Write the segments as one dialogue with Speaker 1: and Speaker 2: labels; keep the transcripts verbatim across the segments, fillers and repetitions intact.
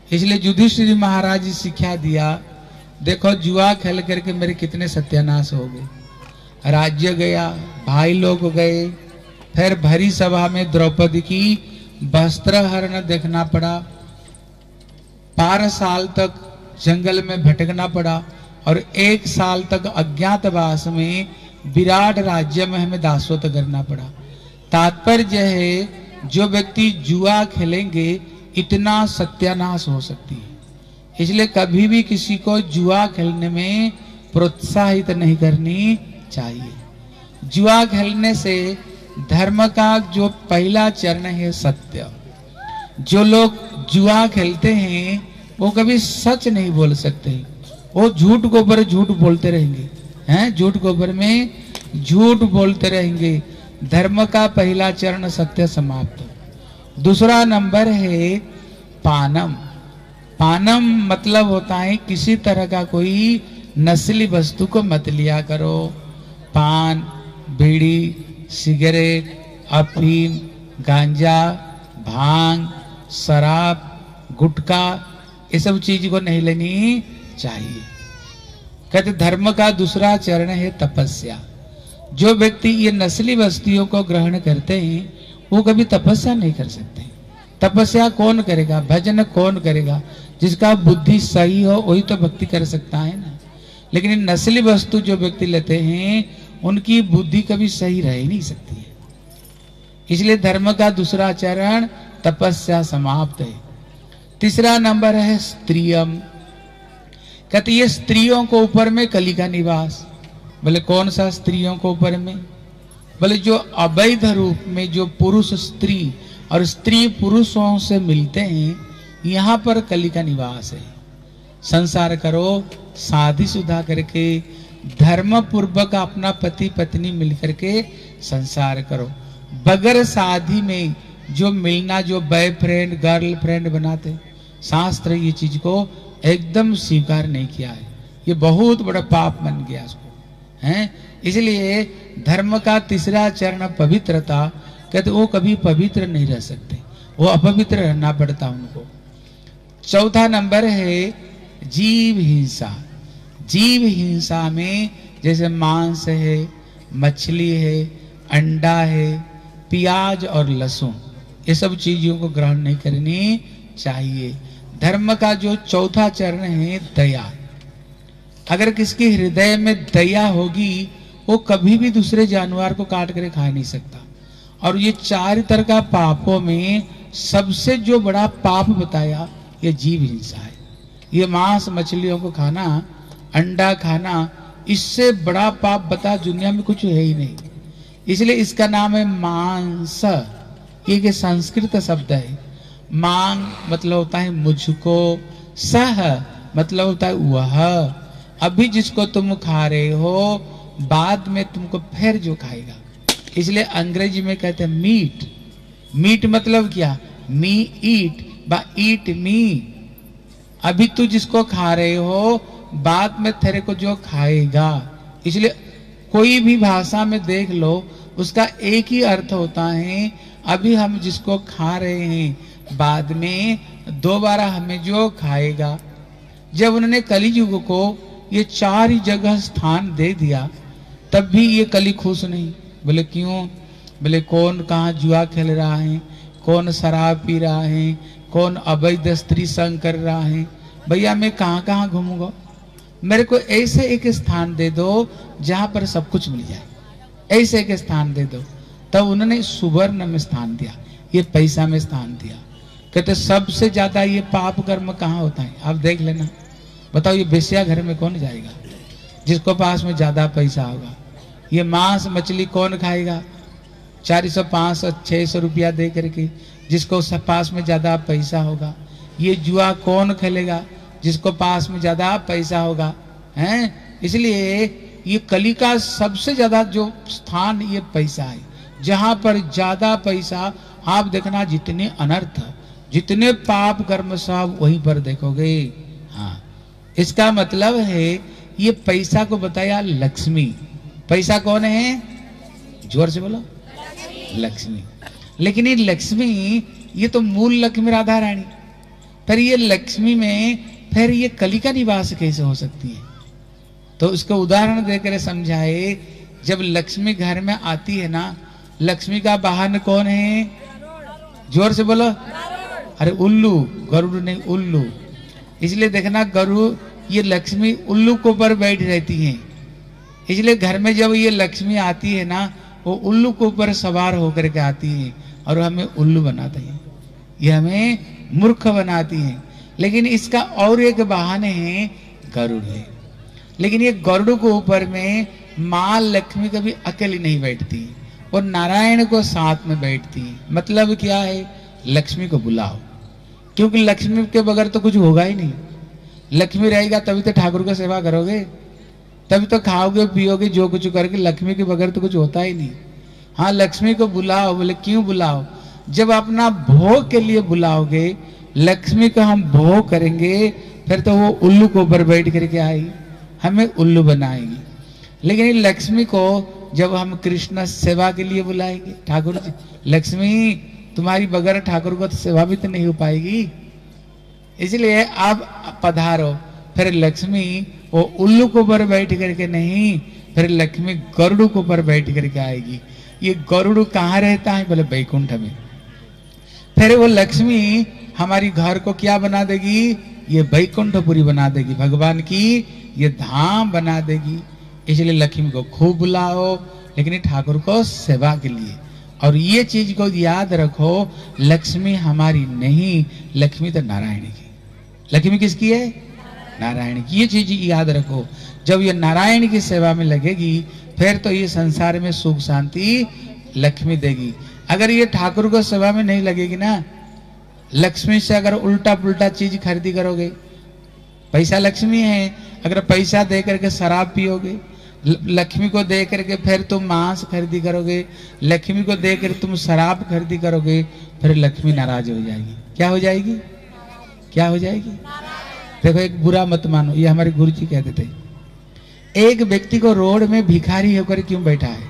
Speaker 1: इसलिए युधिष्ठिर महाराज जी शिक्षा दिया, देखो जुआ खेल करके मेरे कितने सत्यानाश हो गए। राज्य गया, भाई लोग गए, फिर भरी सभा में द्रौपदी की वस्त्र हरण देखना पड़ा, बारह साल तक जंगल में भटकना पड़ा और एक साल तक अज्ञातवास में विराट राज्य में हमें दासत्व करना पड़ा। तात्पर्य है जो व्यक्ति जुआ खेलेंगे इतना सत्यानाश हो सकती है, इसलिए कभी भी किसी को जुआ खेलने में प्रोत्साहित नहीं करनी चाहिए। जुआ खेलने से धर्म का जो पहला चरण है सत्य। जो लोग जुआ खेलते हैं वो कभी सच नहीं बोल सकते, वो झूठ के ऊपर झूठ बोलते रहेंगे, हैं झूठ के ऊपर में झूठ बोलते रहेंगे। धर्म का पहला चरण सत्य समाप्त। दूसरा नंबर है पानम। पानम मतलब होता है किसी तरह का कोई नस्ली वस्तु को मत लिया करो। पान, बीड़ी, सिगरेट, अफीम, गांजा, भांग, शराब, गुटखा, ये सब चीज को नहीं लेनी चाहिए। कहते धर्म का दूसरा चरण है तपस्या। जो व्यक्ति ये नस्ली वस्तुओं को ग्रहण करते हैं वो कभी तपस्या नहीं कर सकते। तपस्या कौन करेगा, भजन कौन करेगा? जिसका बुद्धि सही हो वही तो भक्ति कर सकता है ना। लेकिन इन नस्ली वस्तु जो व्यक्ति लेते हैं उनकी बुद्धि कभी सही रह ही नहीं सकती है। इसलिए धर्म का दूसरा चरण तपस्या समाप्त है। तीसरा नंबर है स्त्रियम। कहते ये स्त्रियों को ऊपर में कली का निवास। बोले कौन सा स्त्रियों को ऊपर में? बोले जो अवैध रूप में जो पुरुष स्त्री और स्त्री पुरुषों से मिलते हैं यहाँ पर कली का निवास है। संसार करो शादी शुदा करके, धर्म पूर्वक अपना पति पत्नी मिलकर के संसार करो। बगैर शादी में जो मिलना, जो बॉयफ्रेंड गर्लफ्रेंड बनाते, शास्त्र ये चीज को एकदम स्वीकार नहीं किया है। ये बहुत बड़ा पाप बन गया इसको, हैं। इसलिए धर्म का तीसरा चरण पवित्रता। कहते वो कभी पवित्र नहीं रह सकते, वो अपवित्र रहना पड़ता उनको। चौथा नंबर है जीव हिंसा। जीव हिंसा में जैसे मांस है, मछली है, अंडा है, प्याज और लहसुन, ये सब चीजों को ग्रहण नहीं करनी चाहिए। धर्म का जो चौथा चरण है दया। अगर किसके हृदय में दया होगी वो कभी भी दूसरे जानवर को काट कर खा नहीं सकता। और ये चार तरह का पापों में सबसे जो बड़ा पाप बताया ये जीव हिंसा है। ये मांस मछलियों को खाना, अंडा खाना, इससे बड़ा पाप बता दुनिया में कुछ है ही नहीं। इसलिए इसका नाम है मांस। ये के संस्कृत शब्द है। मांग मतलब होता है मुझको, सह मतलब होता है वह। अभी जिसको तुम खा रहे हो बाद में तुमको फिर जो खाएगा। इसलिए अंग्रेजी में कहते हैं मीट। मीट मतलब क्या? मी ईट, बा ईट मी। अभी तू जिसको खा रहे हो बाद में तेरे को जो खाएगा। इसलिए कोई भी भाषा में देख लो उसका एक ही अर्थ होता है, अभी हम जिसको खा रहे हैं बाद में दोबारा हमें जो खाएगा। जब उन्होंने कलियुग को ये चार ही जगह स्थान दे दिया तब भी ये कली खुश नहीं। बोले क्यों? बोले कौन कहाँ जुआ खेल रहा है, कौन शराब पी रहा है, कौन अवैध स्त्री संग कर रहा है। भैया मैं कहाँ कहाँ घूमूंगा? मेरे को ऐसे एक स्थान दे दो जहां पर सब कुछ मिल जाए, ऐसे एक स्थान दे दो। तब उन्होंने सुवर्ण में स्थान दिया, ये पैसा में स्थान दिया। कहते सबसे ज्यादा ये पाप कर्म कहाँ होता है? आप देख लेना, बताओ ये बेश्या घर में कौन जाएगा? जिसको पास में ज्यादा पैसा होगा। ये मांस मछली कौन खाएगा? चार सौ पाँच सौ छह सौ रुपया दे करके, जिसको पास में ज्यादा पैसा होगा। ये जुआ कौन खेलेगा? जिसको पास में ज्यादा पैसा होगा, हैं। इसलिए ये कली का सबसे ज्यादा जो स्थान ये पैसा है। जहां पर ज्यादा पैसा, आप देखना जितने अनर्थ, जितने पाप कर्म सब वहीं पर देखोगे। हाँ, इसका मतलब है ये पैसा को बताया लक्ष्मी। पैसा कौन है? जोर से बोलो, लक्ष्मी। लेकिन ये लक्ष्मी ये तो मूल लक्ष्मी राधा रानी। फिर ये लक्ष्मी में फिर ये कली का निवास कैसे हो सकती है? तो उसको उदाहरण देकर समझाए, जब लक्ष्मी घर में आती है ना, लक्ष्मी का वाहन कौन है? जोर से बोलो। अरे उल्लू, गरुड़ नहीं, उल्लू। इसलिए देखना गरुड़, ये लक्ष्मी उल्लू के ऊपर बैठ रहती हैं। इसलिए घर में जब ये लक्ष्मी आती है ना, वो उल्लू के ऊपर सवार होकर के आती है और हमें उल्लू बनाती है, ये हमें मूर्ख बनाती है। लेकिन इसका और एक बहाने है, गरुड़ है। लेकिन ये गरुड़ के ऊपर में माँ लक्ष्मी कभी अकेली नहीं बैठती, और नारायण को साथ में बैठती है। मतलब क्या है? लक्ष्मी को बुलाओ, क्योंकि लक्ष्मी के बगैर तो कुछ होगा ही नहीं। लक्ष्मी रहेगा तभी तो ठाकुर को सेवा करोगे, तभी तो खाओगे पियोगे जो कुछ करके। लक्ष्मी के बगैर तो कुछ होता ही नहीं। हाँ, लक्ष्मी को बुलाओ। बोले क्यों बुलाओ? जब अपना भोग के लिए बुलाओगे, लक्ष्मी को हम भोग करेंगे, फिर तो वो उल्लू के ऊपर बैठ करके आएगी, हमें उल्लू बनाएगी। लेकिन लक्ष्मी को जब हम कृष्ण सेवा के लिए बुलाएंगे, ठाकुर जी लक्ष्मी तुम्हारी बगैर ठाकुर को तो सेवा भी तो नहीं हो पाएगी, इसलिए आप पधारो। फिर लक्ष्मी वो उल्लू के ऊपर बैठ करके नहीं, फिर लक्ष्मी गरुड़ के ऊपर बैठ करके आएगी। ये गरुड़ कहाँ रहता है? बोले बैकुंठ में। फिर वो लक्ष्मी हमारी घर को क्या बना देगी? ये बैकुंठपुरी बना देगी, भगवान की ये धाम बना देगी। इसलिए लक्ष्मी को खूब बुलाओ, लेकिन ठाकुर को सेवा के लिए। और ये चीज को याद रखो, लक्ष्मी हमारी नहीं, लक्ष्मी तो नारायण की। लक्ष्मी किसकी है? नारायण की। ये चीज याद रखो। जब ये नारायण की सेवा में लगेगी, फिर तो ये संसार में सुख शांति लक्ष्मी देगी। अगर ये ठाकुर को सेवा में नहीं लगेगी ना, लक्ष्मी से अगर उल्टा पुल्टा चीज खरीदी करोगे, पैसा लक्ष्मी है, अगर पैसा दे करके शराब पियोगे, लक्ष्मी को दे करके फिर तुम मांस खरीदी करोगे, लक्ष्मी को दे कर तुम शराब खरीदी करोगे, फिर लक्ष्मी नाराज हो जाएगी। क्या हो जाएगी? क्या हो जाएगी? देखो, एक बुरा मत मानो, ये हमारे गुरु जी कहते थे। एक व्यक्ति को रोड में भिखारी होकर क्यों बैठा है?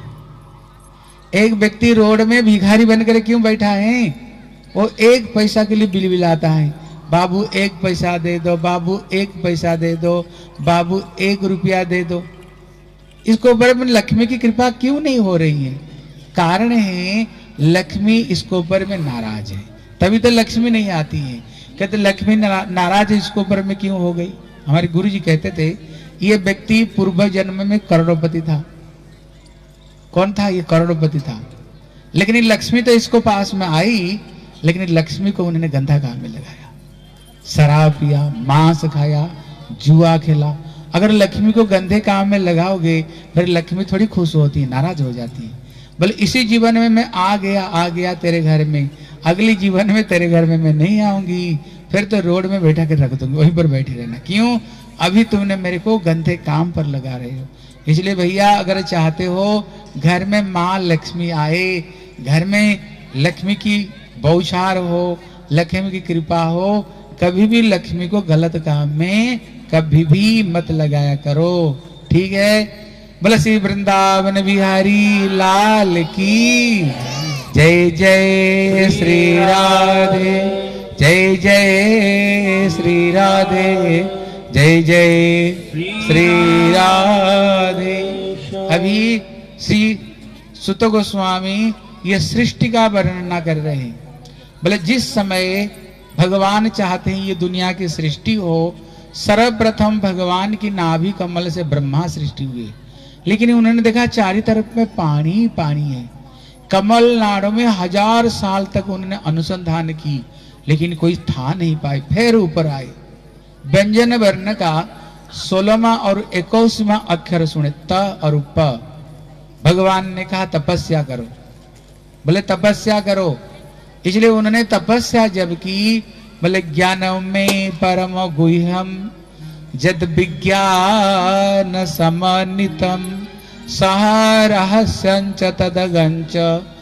Speaker 1: एक व्यक्ति रोड में भिखारी बनकर क्यों बैठा है? वो एक पैसा के लिए बिलबिलाता है, बाबू एक पैसा दे दो, बाबू एक पैसा दे दो, बाबू एक रुपया दे दो। इसको ऊपर में लक्ष्मी की कृपा क्यों नहीं हो रही है? कारण है लक्ष्मी इसको ऊपर में नाराज है, तभी तो लक्ष्मी नहीं आती है। कहते लक्ष्मी नाराज है, इसको ऊपर में क्यों हो गई? हमारे गुरु जी कहते थे, ये व्यक्ति पूर्व जन्म में करोड़पति था। कौन था? ये करोड़पति था। लेकिन लक्ष्मी तो इसको पास में आई, लेकिन लक्ष्मी को उन्होंने गंदा काम में लगाया, शराब पिया, मांस खाया, जुआ खेला। अगर लक्ष्मी को गंदे काम में लगाओगे, फिर लक्ष्मी थोड़ी खुश होती है, नाराज हो जाती है। बोले इसी जीवन में मैं आ गया आ गया तेरे घर में, अगली जीवन में तेरे घर में मैं नहीं आऊंगी, फिर तो रोड में बैठा कर रख दूंगी, वहीं पर बैठे रहना। क्यों? अभी तुमने मेरे को गंदे काम पर लगा रहे हो। इसलिए भैया, अगर चाहते हो घर में माँ लक्ष्मी आए, घर में लक्ष्मी की बौछार हो, लक्ष्मी की कृपा हो, कभी भी लक्ष्मी को गलत काम में कभी भी मत लगाया करो। ठीक है? बोले श्री वृंदावन बिहारी लाल की जय। जय श्री राधे, जय जय श्री राधे, जय जय श्री राधे। अभी श्री सुत गोस्वामी ये सृष्टि का वर्णना कर रहे हैं। बोले जिस समय भगवान चाहते हैं ये दुनिया की सृष्टि हो, सर्वप्रथम भगवान की नाभि कमल से ब्रह्मा सृष्टि हुई। लेकिन उन्होंने देखा चारों तरफ में पानी पानी है। कमल नाड़ों में हजार साल तक उन्होंने अनुसंधान की, लेकिन कोई था नहीं पाए। फिर ऊपर आए, व्यंजन वर्ण का सोलहवां और इक्कीसवां अक्षर सुने, त और प। भगवान ने कहा तपस्या करो। बोले तपस्या करो। इसलिए उन्होंने तपस्या जब की, बोले ज्ञानम में परम गुह्यम जद विज्ञान समन्वितम सह रहस्यंच तदगंच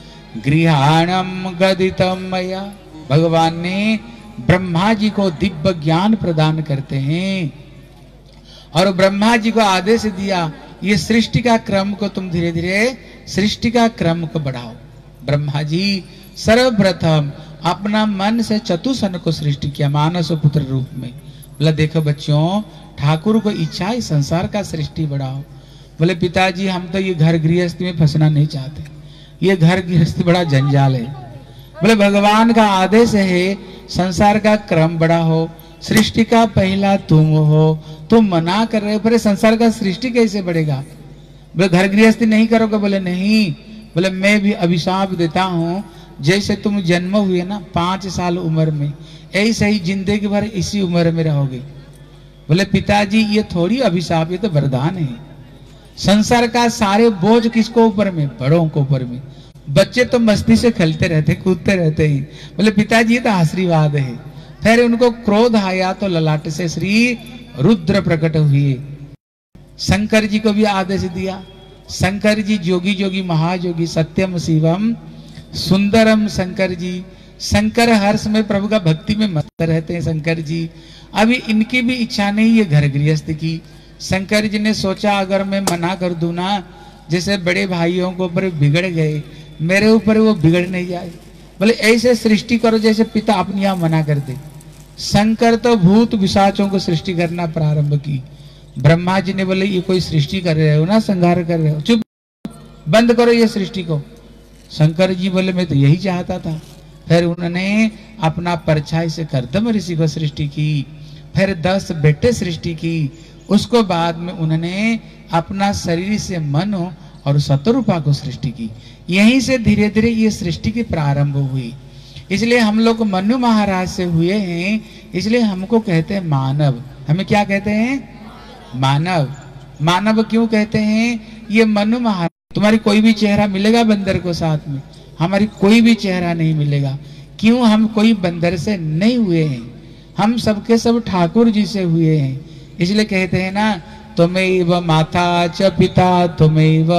Speaker 1: गृहाणम गदितम मया। भगवान ने ब्रह्मा जी को दिव्य ज्ञान प्रदान करते हैं, और ब्रह्मा जी को आदेश दिया, ये सृष्टि का क्रम को तुम धीरे धीरे सृष्टि का क्रम को बढ़ाओ। ब्रह्मा जी सर्वप्रथम अपना मन से चतुसन को सृष्टि किया मानस पुत्र रूप में। बोला देखो बच्चों, ठाकुर को इच्छा है संसार का सृष्टि बढ़ाओ। बोले पिताजी हम तो ये घर गृहस्थी में फंसना नहीं चाहते, ये घर गृहस्थी बड़ा जंजाल है। बोले भगवान का आदेश है संसार का क्रम बड़ा हो, सृष्टि का पहला तुम हो, तुम मना कर रहे हो, फिर संसार का सृष्टि कैसे बढ़ेगा? बोले घर गृहस्थी नहीं करोगे? बोले नहीं। बोले मैं भी अभिशाप देता हूँ, जैसे तुम जन्म हुए ना पांच साल उम्र में, ऐसे ही जिंदगी भर इसी उम्र में रहोगे। बोले पिताजी ये थोड़ी अभिशाप, ये तो वरदान है। संसार का सारे बोझ किसको ऊपर में? बड़ों को ऊपर में। बच्चे तो मस्ती से खेलते रहते कूदते रहते ही। बोले पिताजी ये तो आशीर्वाद है। फिर उनको क्रोध आया तो ललाट से श्री रुद्र प्रकट हुए। शंकर जी को भी आदेश दिया। शंकर जी जोगी जोगी महायोगी सत्यम शिवम सुंदरम शंकर जी। शंकर हर समय प्रभु का भक्ति में मस्त रहते हैं शंकर जी। अभी इनकी भी इच्छा नहीं है घर गृहस्थ की। शंकर जी ने सोचा अगर मैं मना कर दूं ना, जैसे बड़े भाइयों को ऊपर बिगड़ गए, मेरे ऊपर वो बिगड़ नहीं जाए। बोले ऐसे सृष्टि करो जैसे पिता अपनी यहाँ मना कर दे। शंकर तो भूत पिशाचों को सृष्टि करना प्रारंभ की। ब्रह्मा जी ने बोले ये कोई सृष्टि कर रहे हो ना, संहार कर रहे हो, चुप बंद करो ये सृष्टि को। शंकर जी बोले मैं तो यही चाहता था। फिर उन्होंने अपना परछाई से कर्दम ऋषि को सृष्टि की, फिर दस बेटे सृष्टि की। उसको बाद में उन्होंने अपना शरीर से मनो और शतरूपा को सृष्टि की। यहीं से धीरे धीरे ये सृष्टि की प्रारंभ हुई। इसलिए हम लोग मनु महाराज से हुए हैं, इसलिए हमको कहते हैं मानव। हमें क्या कहते हैं? मानव। मानव क्यों कहते हैं? ये मनु महाराज, तुम्हारी कोई भी चेहरा मिलेगा बंदर को साथ में? हमारी कोई भी चेहरा नहीं मिलेगा। क्यों? हम कोई बंदर से नहीं हुए हैं, हम सबके सब ठाकुर जी से हुए हैं। इसलिए कहते हैं ना, तुमैव माता च पिता तुमैव,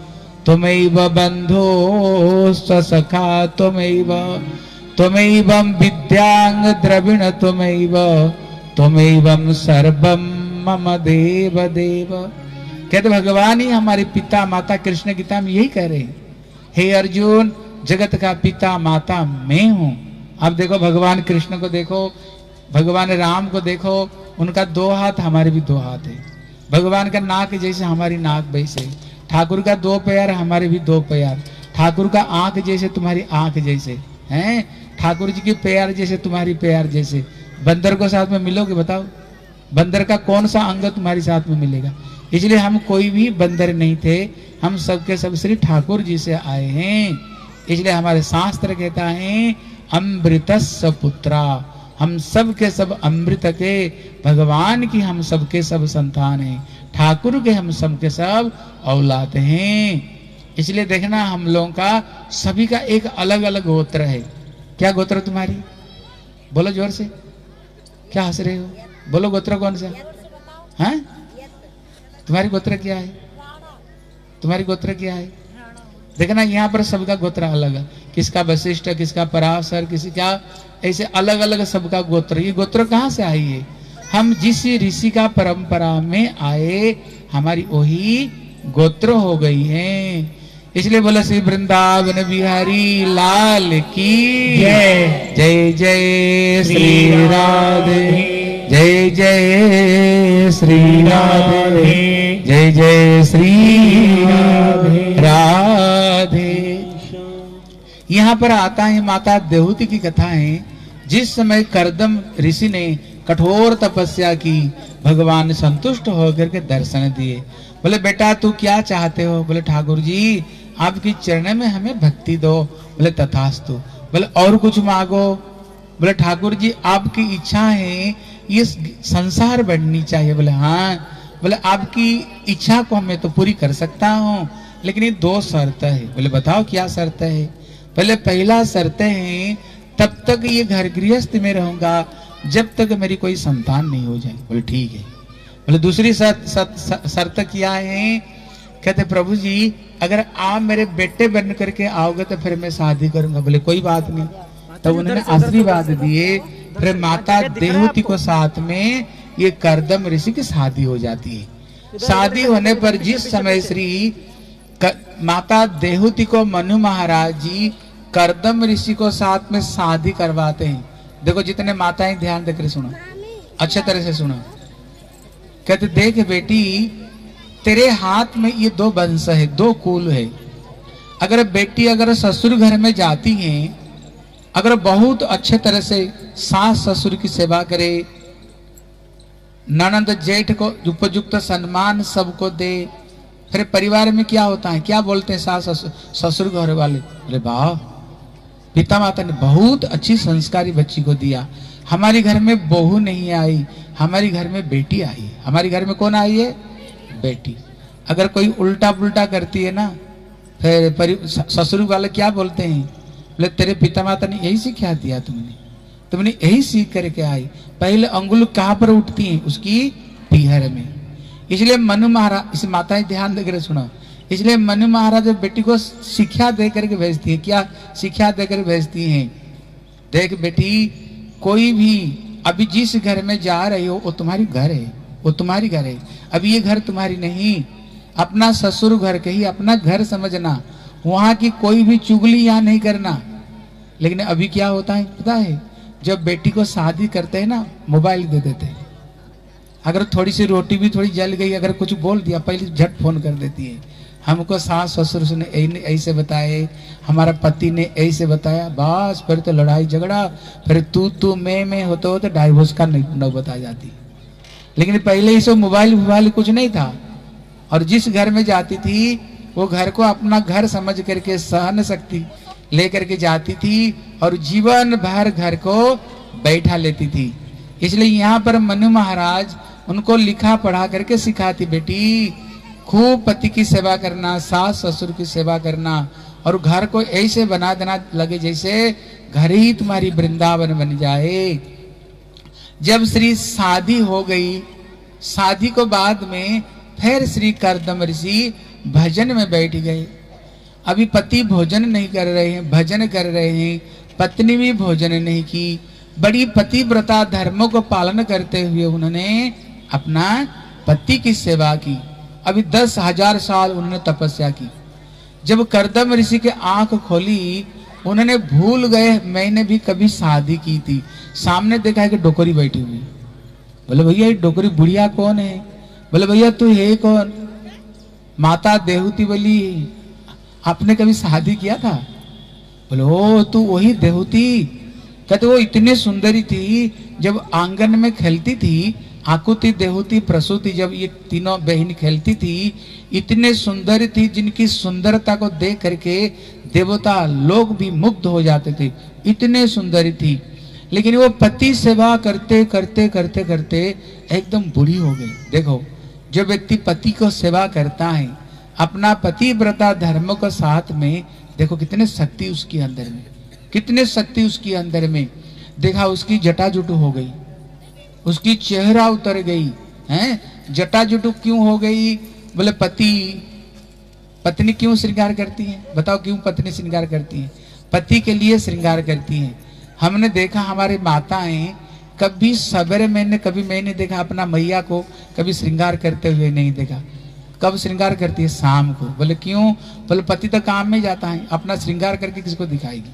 Speaker 1: तुमैव बंधो सखा तुमैव, तुमैवं विद्यांग द्रविण तुमैव, तुमैवं सर्वं मम देव देव। कहते भगवान ही हमारे पिता माता। कृष्ण गीता में यही कह रहे हैं, हे अर्जुन जगत का पिता माता मैं हूं। अब देखो भगवान कृष्ण को देखो, भगवान राम को देखो, उनका दो हाथ हमारे भी दो हाथ है। भगवान का नाक जैसे हमारी नाक वैसे, ठाकुर का दो पैर हमारे भी दो पैर, ठाकुर का आंख जैसे तुम्हारी आंख जैसे हैं, ठाकुर जी के पैर जैसे तुम्हारी पैर जैसे। बंदर को साथ में मिलोगे? बताओ बंदर का कौन सा अंग तुम्हारे साथ में मिलेगा? इसलिए हम कोई भी बंदर नहीं थे, हम सबके सब श्री ठाकुर जी से आए हैं। इसलिए हमारे शास्त्र कहता है अमृतस्य पुत्रा, हम सब के सब अमृत के, भगवान की हम सबके सब संतान हैं, ठाकुर के हम सब के सब औलाद हैं। इसलिए देखना हम लोगों का सभी का एक अलग अलग गोत्र है। क्या गोत्र तुम्हारी? बोलो जोर से, क्या हंस रहे हो? बोलो गोत्र कौन सा? हैं? तुम्हारी गोत्र क्या है? तुम्हारी गोत्र क्या है? देखना यहाँ पर सबका गोत्र अलग है, किसका वशिष्ठ, किसका पराशर, किसी का ऐसे अलग अलग सबका गोत्र। ये गोत्र कहाँ से आई है? हम जिस ऋषि का परंपरा में आए, हमारी वही गोत्र हो गई है। इसलिए बोला श्री वृंदावन बिहारी लाल की जय। जय जय श्री राधे, जय जय श्री राधे, जय जय श्री राधे। यहाँ पर आता है माता देहूती की कथा है। जिस समय कर्दम ऋषि ने कठोर तपस्या की, भगवान संतुष्ट होकर के दर्शन दिए। बोले बेटा तू क्या चाहते हो? बोले ठाकुर जी आपकी चरण में हमें भक्ति दो। बोले तथास्तु। बोले और कुछ मांगो? बोले ठाकुर जी आपकी इच्छा है ये संसार बढ़नी चाहिए। बोले हाँ। बोले आपकी इच्छा को मैं तो पूरी कर सकता हूँ, लेकिन ये दो शर्त है। बोले बताओ क्या शर्त है? बोले पहला शर्त है तब तक ये घर गृहस्थ में रहूंगा जब तक मेरी कोई संतान नहीं हो जाए। बोले ठीक है। बोले दूसरी शर्त क्या है? कहते प्रभु जी अगर आप मेरे बेटे बन करके आओगे तो फिर मैं शादी करूंगा। बोले कोई बात नहीं। तब उन्होंने आशीर्वाद दिए। फिर माता देहूती को साथ में ये कर्दम ऋषि की शादी हो जाती है। शादी होने पर जिस समय श्री माता देहूती को मनु महाराज जी कर्दम ऋषि को साथ में शादी करवाते हैं। देखो जितने माताएं ध्यान देकर सुनो, अच्छे तरह से सुनो। कहते देख बेटी, तेरे हाथ में ये दो वंश है, दो कुल है। अगर बेटी अगर ससुर घर में जाती है, अगर बहुत अच्छे तरह से सास ससुर की सेवा करे, ननद जेठ को उपयुक्त सम्मान सबको दे, फिर परिवार में क्या होता है, क्या बोलते हैं सास ससुर घर वाले, अरे वाह पिता माता ने बहुत अच्छी संस्कारी बच्ची को दिया, हमारे घर में बहू नहीं आई, हमारे घर में बेटी आई। हमारे घर में कौन आई है? बेटी। अगर कोई उल्टा पुल्टा करती है ना, फिर ससुर वाले क्या बोलते हैं, बोले तेरे पिता माता ने यही सिखा दिया, तुमने तुमने यही सीख करके आई। पहले अंगुल कहाँ पर उठती है? उसकी पीहर में। इसलिए मनु महाराज, इस माताएं ध्यान देकर सुनो, इसलिए मनु महाराज बेटी को शिक्षा दे करके भेजती है। क्या शिक्षा देकर भेजती हैं? देख बेटी, कोई भी अभी जिस घर में जा रही हो वो तुम्हारी घर है, वो तुम्हारी घर है। अभी ये घर तुम्हारी नहीं, अपना ससुर घर के ही अपना घर समझना, वहां की कोई भी चुगली यहाँ नहीं करना। लेकिन अभी क्या होता है पता है? जब बेटी को शादी करते हैं ना, मोबाइल दे देते हैं। अगर थोड़ी सी रोटी भी थोड़ी जल गई, अगर कुछ बोल दिया, पहले झट फोन कर देती है, हमको सास ससुर ने ऐसे बताए, हमारा पति ने ऐसे बताया, बस फिर तो लड़ाई झगड़ा, फिर तू तू मैं मैं होते होते डाइवोर्स का नौबत आ जाती। लेकिन पहले ही सब मोबाइल मोबाइल कुछ नहीं था, और जिस घर में जाती थी वो घर को अपना घर समझ करके सहन शक्ति लेकर के जाती थी और जीवन भर घर को बैठा लेती थी। इसलिए यहाँ पर मनु महाराज उनको लिखा पढ़ा करके सिखाती, बेटी खूब पति की सेवा करना, सास ससुर की सेवा करना, और घर को ऐसे बना देना लगे जैसे घर ही तुम्हारी वृंदावन बन जाए। जब श्री शादी हो गई, शादी को बाद में फिर श्री कर्दम ऋषि भजन में बैठ गए। अभी पति भोजन नहीं कर रहे हैं, भजन कर रहे हैं, पत्नी भी भोजन नहीं की। बड़ी पतिव्रता धर्मों को पालन करते हुए उन्होंने अपना पति की सेवा की। अभी दस हजार साल उन्होंने तपस्या की। जब कर्दम ऋषि के आंख खोली, उन्होंने भूल गए मैंने भी कभी शादी की थी। सामने देखा है कि डोकरी बैठी हुई। बोले भैया ये डोकरी बुढ़िया कौन है? बोले भैया तू है कौन? माता देहूती बोली आपने कभी शादी किया था? बोले ओ तू वही देहूती। कहते वो इतने सुंदरी थी, जब आंगन में खेलती थी, आकुति देहूती प्रसूति, जब ये तीनों बहन खेलती थी, इतने सुंदर थी जिनकी सुंदरता को देख करके देवता लोग भी मुग्ध हो जाते थे, इतने सुंदर थी। लेकिन वो पति सेवा करते करते करते करते एकदम बूढ़ी हो गई। देखो जो व्यक्ति पति को सेवा करता है, अपना पतिव्रता धर्म को साथ में, देखो कितने शक्ति उसके अंदर में, कितने शक्ति उसके अंदर में। देखा उसकी जटाजुटू हो गई, उसकी चेहरा उतर गई है। जटाजुटू क्यों हो गई? बोले पति पत्नी क्यों श्रृंगार करती है? बताओ क्यों पत्नी श्रृंगार करती है? पति के लिए श्रृंगार करती है। हमने देखा हमारे माताएं कभी सवेरे, मैंने कभी मैंने देखा अपना मैया को कभी श्रृंगार करते हुए नहीं देखा। कब श्रृंगार करती है? शाम को। बोले क्यों? बोले पति तो काम में जाता है, अपना श्रृंगार करके किसको दिखाएगी?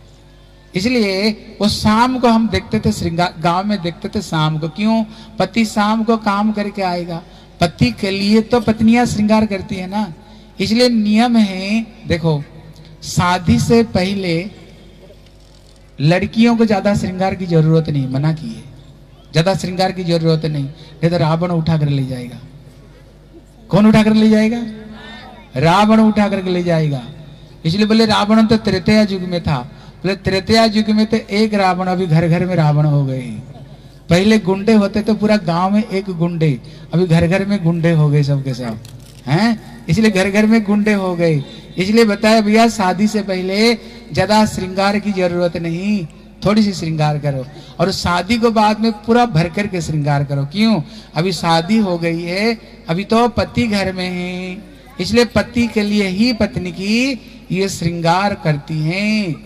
Speaker 1: इसलिए वो शाम को हम देखते थे, श्रृंगार गांव में देखते थे शाम को। क्यों? पति शाम को काम करके आएगा, पति के लिए तो पत्नियां श्रृंगार करती है ना। इसलिए नियम है, देखो शादी से पहले लड़कियों को ज्यादा श्रृंगार की जरूरत नहीं, मना की है, ज्यादा श्रृंगार की जरूरत नहीं, नहीं तो रावण उठा कर ले जाएगा। कौन उठा कर ले जाएगा? रावण उठा कर ले जाएगा। इसलिए बोले रावण तो त्रेतया युग में था। बोले त्रेतया युग में तो एक रावण, अभी घर घर में रावण हो गए। पहले गुंडे होते तो पूरा गांव में एक गुंडे, अभी घर घर में गुंडे हो गए सबके सब हैं। इसलिए घर घर में गुंडे हो गए। इसलिए बताया भैया शादी से पहले ज्यादा श्रृंगार की जरूरत नहीं, थोड़ी सी श्रृंगार करो, और शादी को बाद में पूरा भर करके श्रृंगार करो। क्यों? अभी शादी हो गई है, अभी तो पति घर में है, इसलिए पति के लिए ही पत्नी की ये श्रृंगार करती हैं।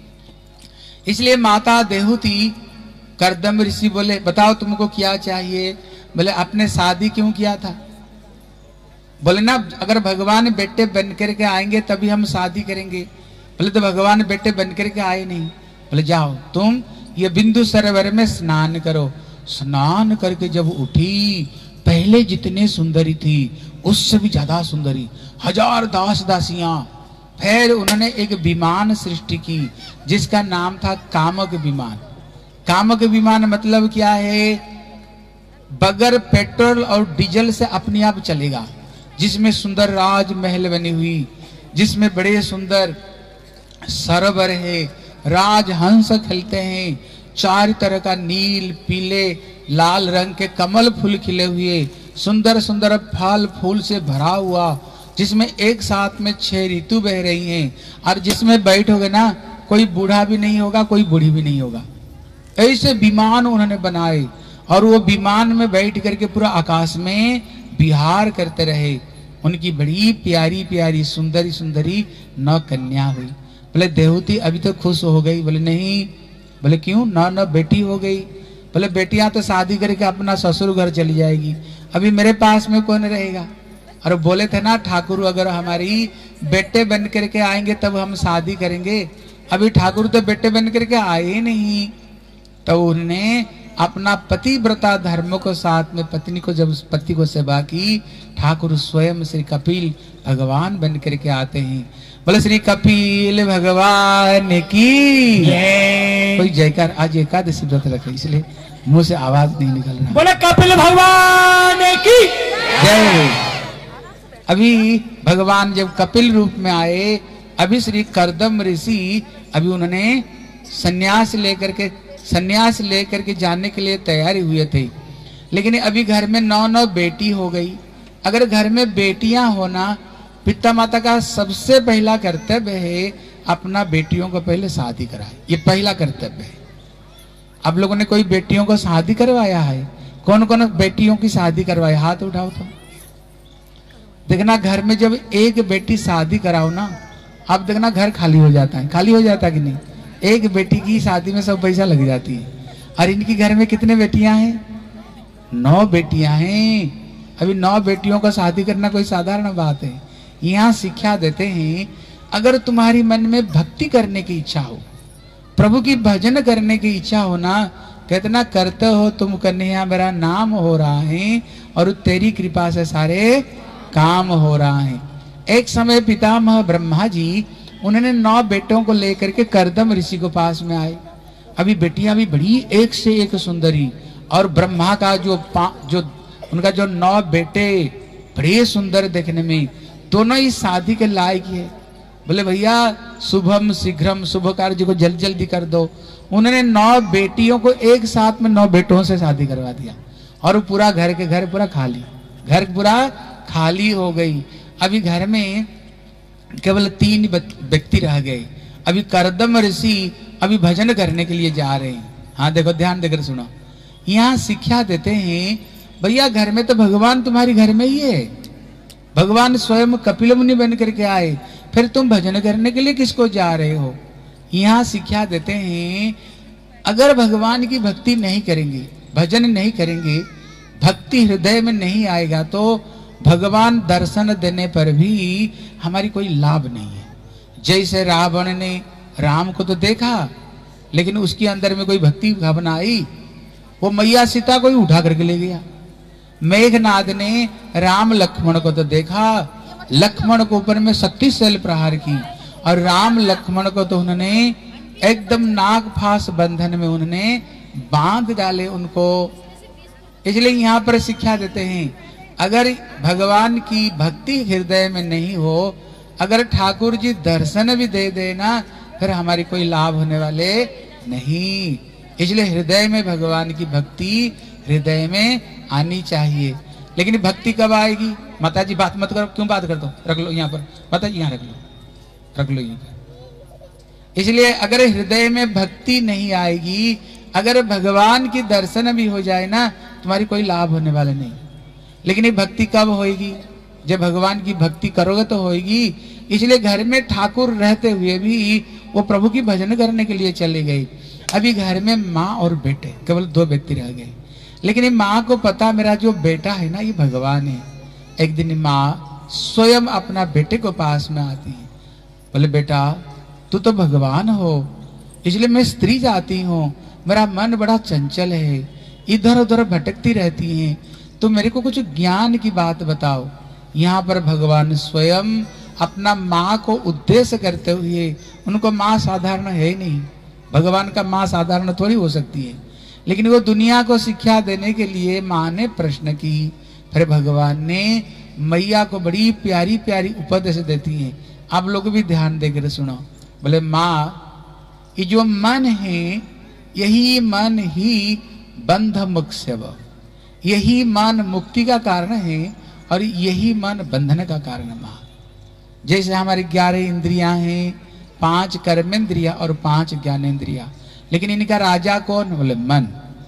Speaker 1: इसलिए माता देहूती कर्दम ऋषि बोले बताओ तुमको क्या चाहिए? बोले आपने शादी क्यों किया था? बोले ना अगर भगवान बेटे बन करके आएंगे तभी हम शादी करेंगे। बोले तो भगवान बेटे बन करके आए नहीं। बोले जाओ तुम ये बिंदु सरोवर में स्नान करो। स्नान करके जब उठी, पहले जितने सुंदरी थी उससे भी ज्यादा सुंदरी, हजार दास दासियां। फिर उन्होंने एक विमान सृष्टि की जिसका नाम था कामक विमान। कामक विमान मतलब क्या है? बगैर पेट्रोल और डीजल से अपने आप चलेगा, जिसमें सुंदर राजमहल बनी हुई, जिसमें बड़े सुंदर सरोवर है, राजहंस खिलते हैं, चार तरह का नील पीले लाल रंग के कमल फूल खिले हुए, सुंदर सुंदर फल फूल से भरा हुआ, जिसमें एक साथ में छह ऋतु बह रही हैं, और जिसमें बैठोगे ना कोई बूढ़ा भी नहीं होगा, कोई बूढ़ी भी नहीं होगा। ऐसे विमान उन्होंने बनाए और वो विमान में बैठ करके पूरा आकाश में विहार करते रहे। उनकी बड़ी प्यारी प्यारी सुंदरी सुंदरी नौ कन्या हुई। बोले देवती अभी तो खुश हो गई? बोले नहीं। बोले क्यों? नौ नौ बेटी हो गई। बोले बेटियां तो शादी करके अपना ससुर घर चली जाएगी, अभी मेरे पास में कौन रहेगा? और बोले थे ना ठाकुर अगर हमारी बेटे बन करके आएंगे तब हम शादी करेंगे। अभी ठाकुर तो बेटे बन करके आए नहीं। तो उन्होंने अपना पतिव्रता धर्म को साथ में पत्नी को जब पति को सेवा की, ठाकुर स्वयं श्री कपिल भगवान बन करके आते हैं। बोले श्री कपिल भगवान की जय। कोई जयकार। आज एकादशी व्रत रखे इसलिए मुंह से आवाज नहीं निकल रहा। बोले कपिल भगवान की जय। अभी भगवान जब कपिल रूप में आए, अभी श्री कर्दम ऋषि अभी उन्होंने सन्यास लेकर के सन्यास लेकर के जाने के लिए तैयारी हुए थे, लेकिन अभी घर में नौ नौ बेटी हो गई। अगर घर में बेटियां होना, पिता माता का सबसे पहला कर्तव्य है अपना बेटियों को पहले शादी कराए। ये पहला कर्तव्य है। आप लोगों ने कोई बेटियों को शादी करवाया है? कौन कौन बेटियों की शादी करवाए? हाथ उठाओ तो देखना। घर में जब एक बेटी शादी कराओ ना, आप देखना घर खाली हो जाता है। खाली हो जाता है कि नहीं? एक बेटी की शादी में सब पैसा लग जाती है। और इनकी घर में कितने बेटियां हैं? नौ बेटियां हैं। अभी नौ बेटियों का शादी करना कोई साधारण बात है? यहाँ शिक्षा देते हैं, अगर तुम्हारी मन में भक्ति करने की इच्छा हो, प्रभु की भजन करने की इच्छा हो ना, कितना करते हो तुम कन्हैया, मेरा नाम हो रहा है और तेरी कृपा से सारे काम हो रहा है। एक समय पितामह ब्रह्मा जी उन्होंने नौ बेटों को लेकर के कर्दम ऋषि को पास में आए। अभी बेटियां भी बड़ी एक से एक सुंदरी, और ब्रह्मा का जो जो उनका जो नौ बेटे बड़े सुंदर देखने में, दोनों ही शादी के लायक है। बोले भैया शुभम शीघ्रम, शुभ कार्य को जल्द जल्दी कर दो। उन्होंने नौ बेटियों को एक साथ में नौ बेटों से शादी करवा दिया, और पूरा घर के घर पूरा खाली, घर पूरा खाली हो गई। अभी घर में केवल तीन व्यक्ति रह गए। अभी कर्दम ऋषि अभी भजन करने के लिए जा रहे हैं। हाँ देखो, ध्यान देकर सुनो। यहाँ शिक्षा देते हैं, भैया घर में तो भगवान तुम्हारी घर में ही है। भगवान स्वयं कपिल मुनि बन करके आए, फिर तुम भजन करने के लिए किसको जा रहे हो? यहाँ शिक्षा देते हैं, अगर भगवान की भक्ति नहीं करेंगे, भजन नहीं करेंगे, भक्ति हृदय में नहीं आएगा, तो भगवान दर्शन देने पर भी हमारी कोई लाभ नहीं है। जैसे रावण ने राम को तो देखा, लेकिन उसके अंदर में कोई भक्ति भावना आई, वो मैया सीता को ही उठा करके ले गया। मेघनाद ने राम लक्ष्मण को तो देखा, लक्ष्मण को ऊपर में शक्ति शैल प्रहार की, और राम लक्ष्मण को तो उन्होंने एकदम नाग फांस बंधन में उन्होंने बांध डाले उनको। इसलिए यहाँ पर शिक्षा देते हैं, अगर भगवान की भक्ति हृदय में नहीं हो, अगर ठाकुर जी दर्शन भी दे देना, फिर हमारी कोई लाभ होने वाले नहीं। इसलिए हृदय में भगवान की भक्ति हृदय में आनी चाहिए। लेकिन भक्ति कब आएगी? माता जी बात मत करो, क्यों बात कर दो, रख लो यहाँ पर, माता जी यहाँ रख लो, रख लो यहाँ पर। इसलिए अगर हृदय में भक्ति नहीं आएगी, अगर भगवान की दर्शन भी हो जाए ना, तुम्हारी कोई लाभ होने वाला नहीं। लेकिन ये भक्ति कब होएगी? जब भगवान की भक्ति करोगे तो होएगी। इसलिए घर में ठाकुर रहते हुए भी वो प्रभु की भजन करने के लिए चले गए। अभी घर में माँ और बेटे, केवल दो व्यक्ति रह गए। लेकिन ये माँ को पता, मेरा जो बेटा है ना ये भगवान है। एक दिन माँ स्वयं अपना बेटे को पास में आती है, बोले बेटा तू तो भगवान हो, इसलिए मैं स्त्री जाती हूँ, मेरा मन बड़ा चंचल है, इधर उधर भटकती रहती है, तो मेरे को कुछ ज्ञान की बात बताओ। यहाँ पर भगवान स्वयं अपना माँ को उद्देश्य करते हुए, उनको माँ साधारण है ही नहीं, भगवान का माँ साधारण थोड़ी हो सकती है, लेकिन वो दुनिया को शिक्षा देने के लिए माँ ने प्रश्न की। फिर भगवान ने मैया को बड़ी प्यारी प्यारी उपदेश देती हैं। आप लोग भी ध्यान देकर सुनो। बोले माँ, ये जो मन है, यही मन ही बंध मुक्स्यव, यही मन मुक्ति का कारण है और यही मन बंधन का कारण है। माँ, जैसे हमारी ग्यारह इंद्रियां हैं, पांच कर्मेंद्रिया और पांच ज्ञानेंद्रिया, लेकिन इनका राजा कौन? बोले मन।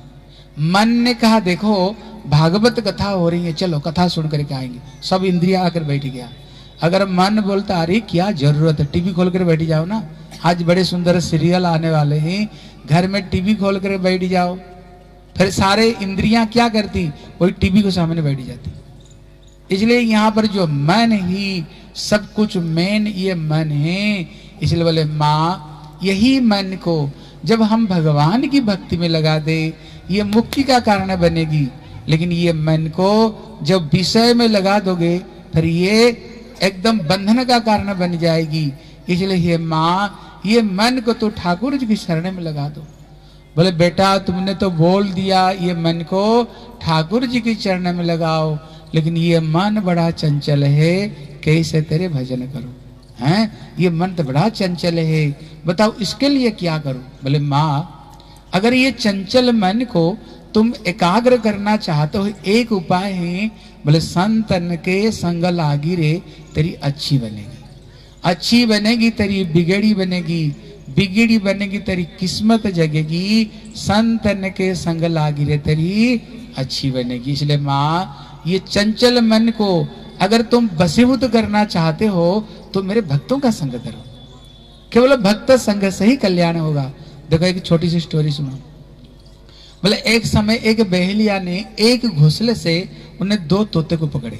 Speaker 1: मन ने कहा देखो भागवत कथा हो रही है, चलो कथा सुन करके आएंगे। सब इंद्रिया आकर बैठ गया। अगर मन बोलता अरे क्या जरूरत है, टीवी खोल कर बैठ जाओ ना, आज बड़े सुंदर सीरियल आने वाले हैं, घर में टीवी खोल कर बैठ जाओ। फिर सारे इंद्रियां क्या करती? वही टीवी के सामने बैठ जाती। इसलिए यहाँ पर जो मन ही सब कुछ मेन ये मन है। इसलिए बोले माँ, यही मन को जब हम भगवान की भक्ति में लगा दे, ये मुक्ति का कारण बनेगी, लेकिन ये मन को जब विषय में लगा दोगे फिर ये एकदम बंधन का कारण बन जाएगी। इसलिए ये माँ, ये मन को तो ठाकुर जी की शरण में लगा दो। बोले बेटा तुमने तो बोल दिया ये मन को ठाकुर जी की चरण में लगाओ, लेकिन ये मन बड़ा चंचल है, कैसे तेरे भजन करो? हैं, ये मन तो बड़ा चंचल है, बताओ इसके लिए क्या करो? बोले माँ, अगर ये चंचल मन को तुम एकाग्र करना चाहते हो, एक उपाय है। बोले संतन के संग लागी रे, तेरी अच्छी बनेगी, अच्छी बनेगी तेरी बिगड़ी बनेगी, बिगड़ी बनेगी तेरी किस्मत जगेगी, संतन के संग लागी रे तेरी अच्छी बनेगी। इसलिए माँ, ये चंचल मन को अगर तुम बसीभूत करना चाहते हो तो मेरे भक्तों का संग करो, केवल भक्त संग से ही कल्याण होगा। देखो एक छोटी सी स्टोरी सुनो। बोले एक समय एक बहेलिया ने एक घोंसले से उन्हें दो तोते को पकड़े।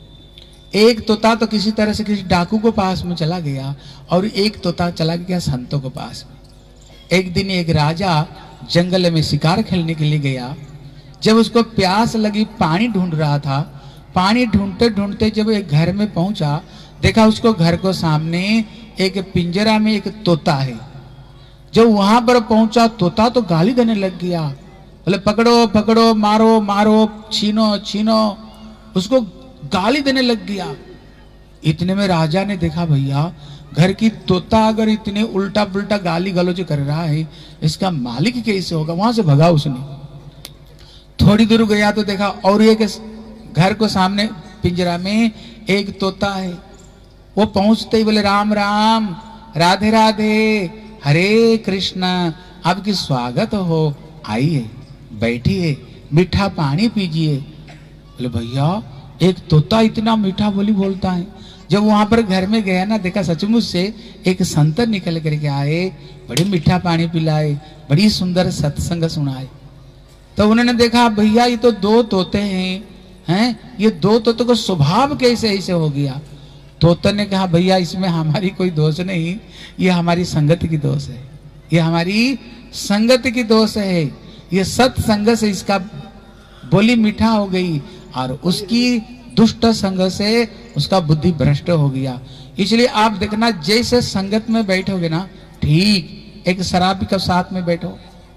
Speaker 1: एक तोता तो किसी तरह से किसी डाकू को पास में चला गया और एक तोता चला गया संतों को पास में। एक दिन एक राजा जंगल में शिकार खेलने के लिए गया। जब उसको प्यास लगी, पानी ढूंढ रहा था, पानी ढूंढते ढूंढते जब एक घर में पहुंचा, देखा उसको घर को सामने एक पिंजरा में एक तोता है। जब वहां पर पहुंचा, तोता तो गाली देने लग गया। बोले पकड़ो पकड़ो, मारो मारो, छीनो छीनो, उसको गाली देने लग गया। इतने में राजा ने देखा भैया घर की तोता अगर इतने उल्टा पुल्टा गाली गलौज कर रहा है, इसका मालिक कैसे होगा? वहां से भगा उसने। थोड़ी दूर गया तो देखा और एक घर को सामने पिंजरा में एक तोता है। वो पहुंचते ही बोले राम राम, राधे राधे, हरे कृष्णा, आपकी स्वागत हो, आइए बैठिए, मीठा पानी पीजिए। बोले भैया एक तोता इतना मीठा बोली बोलता है। जब वहां पर घर में गया ना, देखा सचमुच से एक संत निकल करके आए, बड़ी मीठा पानी पिलाए, बड़ी सुंदर सत्संग सुनाए। तो उन्होंने देखा भैया ये तो दो तोते हैं, हैं ये दो तोतों का स्वभाव कैसे ऐसे हो गया? तोते ने कहा भैया इसमें हमारी कोई दोष नहीं, ये हमारी संगत की दोष है, ये हमारी संगत की दोष है। ये सत्संग से इसका बोली मीठा हो गई और उसकी दुष्ट संग से उसका बुद्धि भ्रष्ट हो गया। इसलिए आप देखना जैसे संगत में बैठोगे ना, ठीक एक शराबी के साथ में बैठो,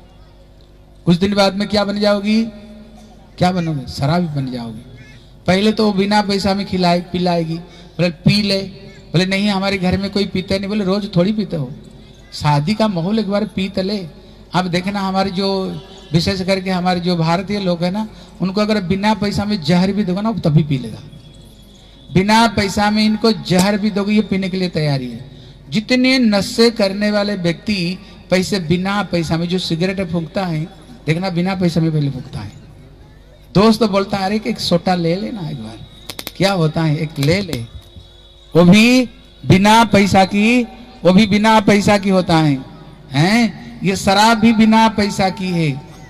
Speaker 1: कुछ दिन बाद में क्या बन जाओगी? क्या बनोगे? शराबी बन जाओगे। पहले तो वो बिना पैसा में खिलाए पिलाएगी, बोले पी ले, बोले नहीं हमारे घर में कोई पीते नहीं, बोले रोज थोड़ी पीते हो, शादी का माहौल एक बार पी तो ले। अब देखना हमारे जो विशेष करके हमारे जो भारतीय लोग है ना, उनको अगर बिना पैसा में जहर भी दोगे ना तभी पी लेगा। बिना पैसा में इनको जहर भी दोगे, ये पीने के लिए तैयारी है। जितने नशे करने वाले व्यक्ति पैसे बिना पैसा में, जो सिगरेट फूंकता है देखना बिना पैसा में पहले फूंकता है। दोस्त तो बोलता है अरे एक सोटा ले लेना एक बार, क्या होता है एक ले ले, वो भी बिना पैसा की, वो भी बिना पैसा की होता है। हैं ये शराब भी बिना पैसा की है,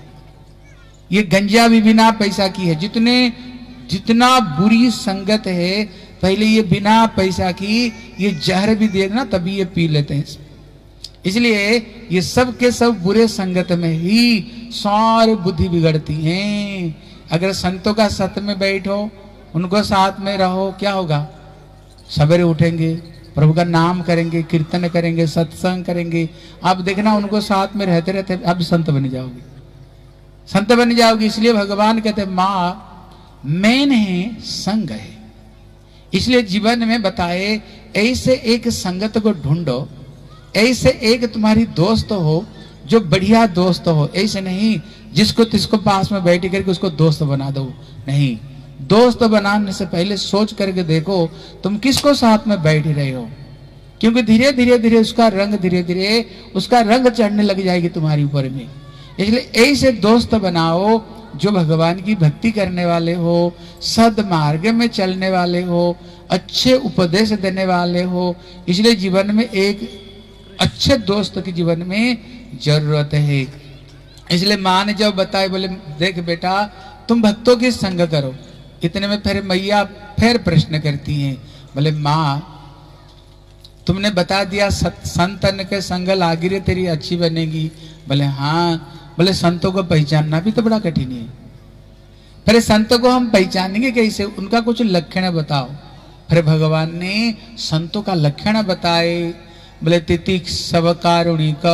Speaker 1: ये गंजा भी बिना पैसा की है। जितने जितना बुरी संगत है, पहले ये बिना पैसा की ये जहर भी देना तभी ये पी लेते हैं। इसलिए ये सब के सब बुरे संगत में ही सारी बुद्धि बिगड़ती हैं। अगर संतों का सत में बैठो, उनको साथ में रहो, क्या होगा? सवेरे उठेंगे, प्रभु का नाम करेंगे, कीर्तन करेंगे, सत्संग करेंगे। आप देखना उनको साथ में रहते रहते आप संत बन जाओगे, संत बन जाओगे। इसलिए भगवान कहते माँ मेन है संग है। इसलिए जीवन में बताए ऐसे एक संगत को ढूंढो, ऐसे एक तुम्हारी दोस्त हो जो बढ़िया दोस्त हो। ऐसे नहीं जिसको तिसको पास में बैठ करके उसको दोस्त बना दो, नहीं। दोस्त बनाने से पहले सोच करके देखो तुम किसको साथ में बैठ रहे हो, क्योंकि धीरे धीरे धीरे उसका रंग धीरे धीरे उसका रंग चढ़ने लग जाएगी तुम्हारी ऊपर में। इसलिए ऐसे दोस्त बनाओ जो भगवान की भक्ति करने वाले हो, सदमार्ग में चलने वाले हो, अच्छे उपदेश देने वाले हो। इसलिए जीवन में एक अच्छे दोस्त की जीवन में जरूरत है। इसलिए माँ ने जब बताए, बोले देख बेटा तुम भक्तों की संग करो। इतने में फिर मैया फिर प्रश्न करती हैं, बोले माँ तुमने बता दिया संतन के संग लागिरे तेरी अच्छी बनेगी। बोले हाँ। बोले संतों को पहचानना भी तो बड़ा कठिन है। फिर संतों को हम पहचानेंगे कैसे? उनका कुछ लक्षण बताओ। फिर भगवान ने संतों का लक्षण बताए। बोले तितिक सब कारुणिक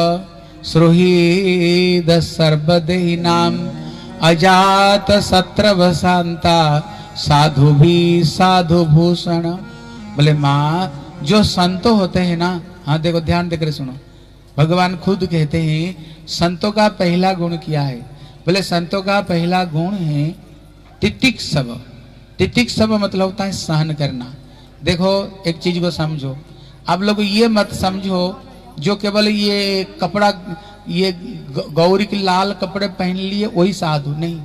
Speaker 1: सुहृद सर्वदेहि नाम अजात सत्र वसांता साधु भी साधु भूषण। बोले माँ जो संत होते हैं ना, हाँ देखो ध्यान देकर सुनो, भगवान खुद कहते हैं संतों का पहला गुण क्या है? बोले संतों का पहला गुण है तितिक सब। तितिक सब मतलब होता है सहन करना। देखो एक चीज को समझो, आप लोग ये मत समझो जो केवल ये कपड़ा ये गौरी के लाल कपड़े पहन लिए वही साधु नहीं।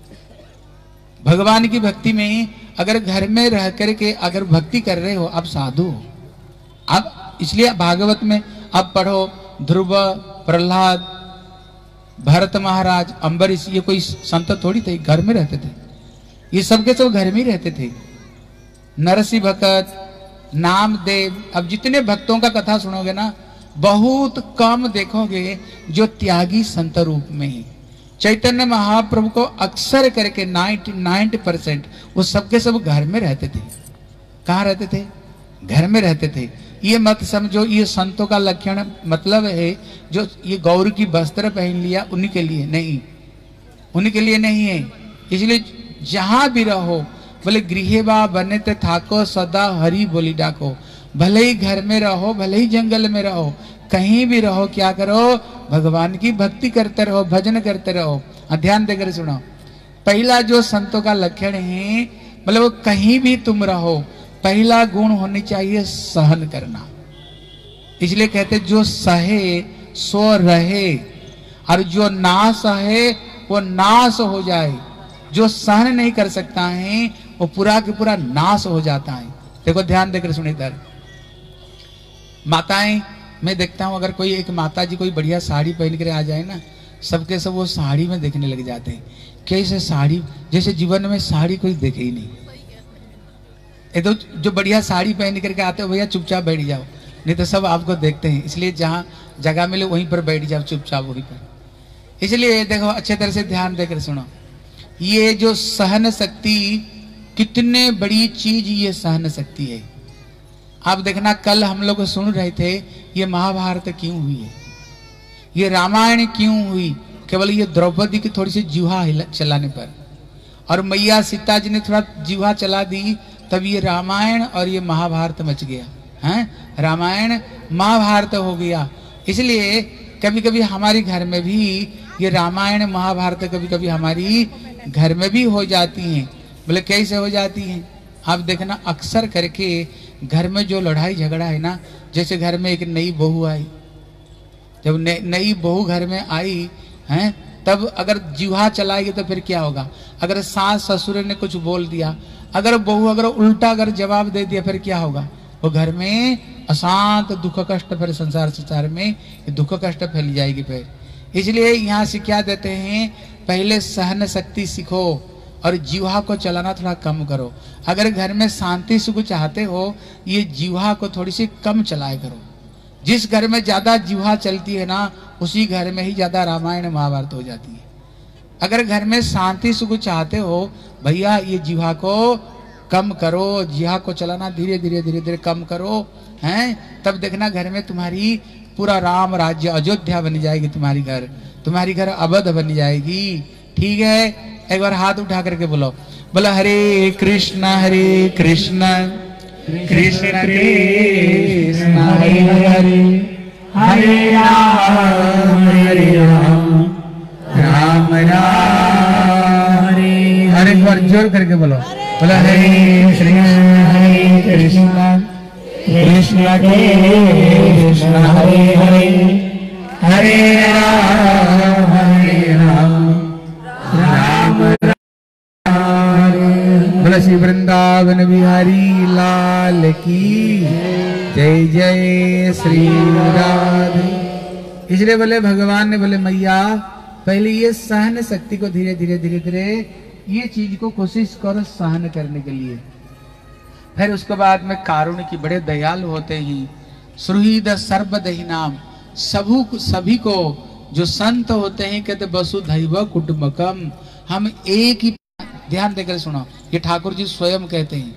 Speaker 1: भगवान की भक्ति में अगर घर में रह करके अगर भक्ति कर रहे हो आप साधु हो। आप इसलिए भागवत में आप पढ़ो, ध्रुव, प्रहलाद, भरत महाराज, अम्बरीश, ये कोई संत थोड़ी थे, घर में रहते थे। ये सबके सब घर में ही रहते थे। नरसिंह भक्त, नामदेव, अब जितने भक्तों का कथा सुनोगे ना बहुत कम देखोगे जो त्यागी संत रूप में है। चैतन्य महाप्रभु को अक्सर करके नाइन्टी नाइन्टी परसेंट वो सबके सब घर में रहते थे। कहाँ रहते थे? घर में रहते थे। ये मत समझो ये संतों का लक्षण मतलब है जो ये गौर की वस्त्र पहन लिया उन्हीं के लिए नहीं, उन्हीं के लिए नहीं है। इसलिए जहां भी रहो, बोले गृह बा बने ते थाको सदा हरि बोली डाको। भले ही घर में रहो, भले ही जंगल में रहो, कहीं भी रहो, क्या करो? भगवान की भक्ति करते रहो, भजन करते रहो। ध्यान देकर सुनो, पहला जो संतों का लक्षण है, मतलब वो कहीं भी तुम रहो, पहला गुण होनी चाहिए सहन करना। इसलिए कहते जो सहे सो रहे, और जो ना सहे वो नाश हो जाए। जो सहन नहीं कर सकता है वो पूरा के पूरा नाश हो जाता है। देखो ध्यान देकर सुनिए इधर, माताएं मैं देखता हूं, अगर कोई एक माता जी कोई बढ़िया साड़ी पहन कर आ जाए ना, सबके सब वो साड़ी में देखने लग जाते हैं। कैसे साड़ी, जैसे जीवन में साड़ी कोई देखे ही नहीं। ये तो जो बढ़िया साड़ी पहन करके आते हो भैया चुपचाप बैठ जाओ, नहीं तो सब आपको देखते हैं। इसलिए जहाँ जगह मिले वहीं पर बैठ जाओ चुपचाप वहीं पर। इसलिए देखो अच्छे तरह से ध्यान देकर सुनो, ये जो सहन शक्ति कितने बड़ी चीज ये सहन शक्ति है। आप देखना कल हम लोग सुन रहे थे ये महाभारत क्यों हुई है, ये रामायण क्यों हुई? केवल ये द्रौपदी की थोड़ी सी जीवा चलाने पर, और मैया सीता जी ने थोड़ा जीवा चला दी, तब ये रामायण और ये महाभारत मच गया है। रामायण महाभारत हो गया। इसलिए कभी कभी हमारे घर में भी ये रामायण महाभारत कभी कभी हमारी घर में भी हो जाती हैं। बोले कैसे हो जाती हैं? आप देखना अक्सर करके घर में जो लड़ाई झगड़ा है ना, जैसे घर में एक नई बहू आई, जब नई बहू घर में आई है तब अगर जीवा चलाएगी तो फिर क्या होगा? अगर सास ससुर ने कुछ बोल दिया, अगर बहू अगर उल्टा अगर जवाब दे दिया, फिर क्या होगा? वो घर में अशांत दुख कष्ट, फिर संसार संसार में दुख कष्ट फैल जाएगी। फिर इसलिए यहाँ से क्या देते हैं, पहले सहन शक्ति सीखो और जीवा को चलाना थोड़ा कम करो। अगर घर में शांति सुख चाहते हो, ये जीवा को थोड़ी सी कम चलाया करो, जिस घर में ज्यादा जिह्वा चलती है ना, उसी घर में ही ज्यादा रामायण महाभारत हो जाती है। अगर घर में शांति सुख चाहते हो भैया, ये जिह्वा को कम करो, जिह्वा को चलाना धीरे धीरे धीरे धीरे कम करो, हैं? तब देखना घर में तुम्हारी पूरा राम राज्य अयोध्या बन जाएगी, तुम्हारी घर तुम्हारी घर अवध बन जाएगी। ठीक है, एक बार हाथ उठा करके बोलो, बोला हरे कृष्ण हरे कृष्ण कृष्ण कृष्ण हरे हरे, हरे राम हरे राम राम राम हरे हरे। एक बार जोर करके बोलो, बोला हरे कृष्ण हरे कृष्ण कृष्ण कृष्ण हरे हरे, हरे राम हरे राम राम राम। बोला श्री वृंदावन बिहारी लाल की जय जय श्री राधे। इसलिए बोले भगवान ने बोले मैया पहले ये सहन शक्ति को धीरे धीरे धीरे धीरे ये चीज को कोशिश करो सहन करने के लिए। फिर उसके बाद में कारुण्य की बड़े दयालु होते ही सुहृद सर्वदहि नाम, सबू सभी को जो संत होते हैं कहते वसुधैव कुटुंबकम, हम एक ही। ध्यान देकर सुनो, ये ठाकुर जी स्वयं कहते हैं।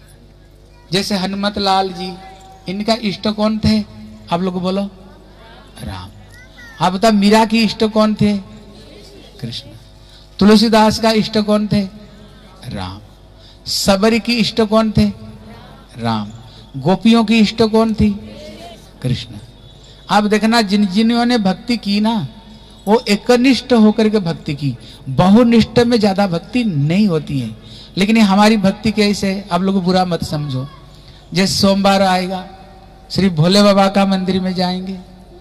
Speaker 1: जैसे हनुमत लाल जी, इनका इष्ट कौन थे? आप लोग बोलो राम। आप बता मीरा की इष्ट कौन थे? कृष्ण। तुलसीदास का इष्ट कौन थे? राम। सबरी की इष्ट कौन थे? राम। गोपियों की इष्ट कौन थी? कृष्ण। आप देखना जिन जिन्होंने भक्ति की ना, वो एकनिष्ठ होकर के भक्ति की, बहुनिष्ठ में ज्यादा भक्ति नहीं होती है। लेकिन ये हमारी भक्ति कैसे, आप लोग बुरा मत समझो। जैसे सोमवार आएगा, श्री भोले बाबा का मंदिर में जाएंगे,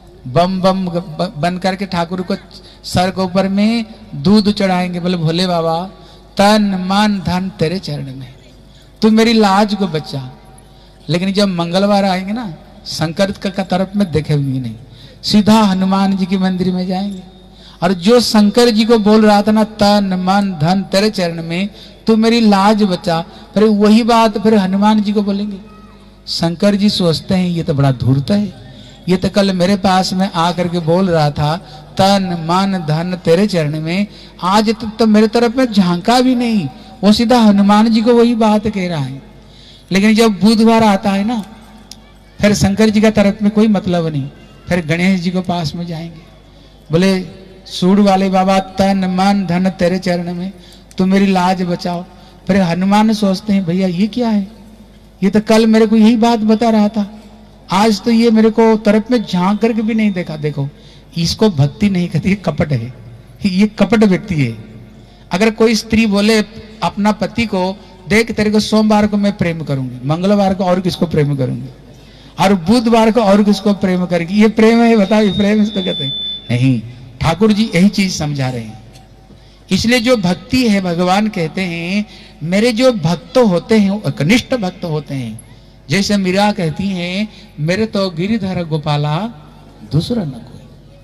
Speaker 1: बम बम बन करके ठाकुर को सर के ऊपर में दूध चढ़ाएंगे, बोले भोले बाबा तन मन धन तेरे चरण में, तू मेरी लाज को बचा। लेकिन जब मंगलवार आएंगे ना, शंकर का तरफ में देखेंगे नहीं, सीधा हनुमान जी के मंदिर में जाएंगे। और जो शंकर जी को बोल रहा था ना तन मन धन तेरे चरण में, तू मेरी लाज बचा, फिर वही बात फिर हनुमान जी को बोलेंगे। शंकर जी सोचते हैं ये तो बड़ा धूर्त है, ये तो कल मेरे पास में आकर के बोल रहा था तन मन धन तेरे चरण में, आज तक तो मेरे तरफ में झांका भी नहीं, वो सीधा हनुमान जी को वही बात कह रहा है। लेकिन जब बुधवार आता है ना, फिर शंकर जी का तरफ में कोई मतलब नहीं, फिर गणेश जी को पास में जाएंगे, बोले सूड वाले बाबा तन मन धन तेरे चरण में, तू मेरी लाज बचाओ। फिर हनुमान सोचते हैं भैया ये क्या है, ये तो कल मेरे को यही बात बता रहा था, आज तो ये मेरे को तरफ में झांक करके भी नहीं देखा। देखो इसको भक्ति नहीं कहती, कपट है, ये कपट व्यक्ति है। अगर कोई स्त्री बोले अपना पति को, देख तेरे को सोमवार को मैं प्रेम करूंगी, मंगलवार को और किसको प्रेम करूंगी, और बुधवार को और किसको प्रेम करेगी, ये प्रेम है? बताओ ये प्रेम इसको कहते हैं? नहीं। ठाकुर जी यही चीज समझा रहे हैं। इसलिए जो भक्ति है, भगवान कहते हैं मेरे जो भक्त होते हैं वो एकनिष्ठ भक्त होते हैं। जैसे मीरा कहती हैं मेरे तो गिरिधर गोपाला दूसरा न कोई।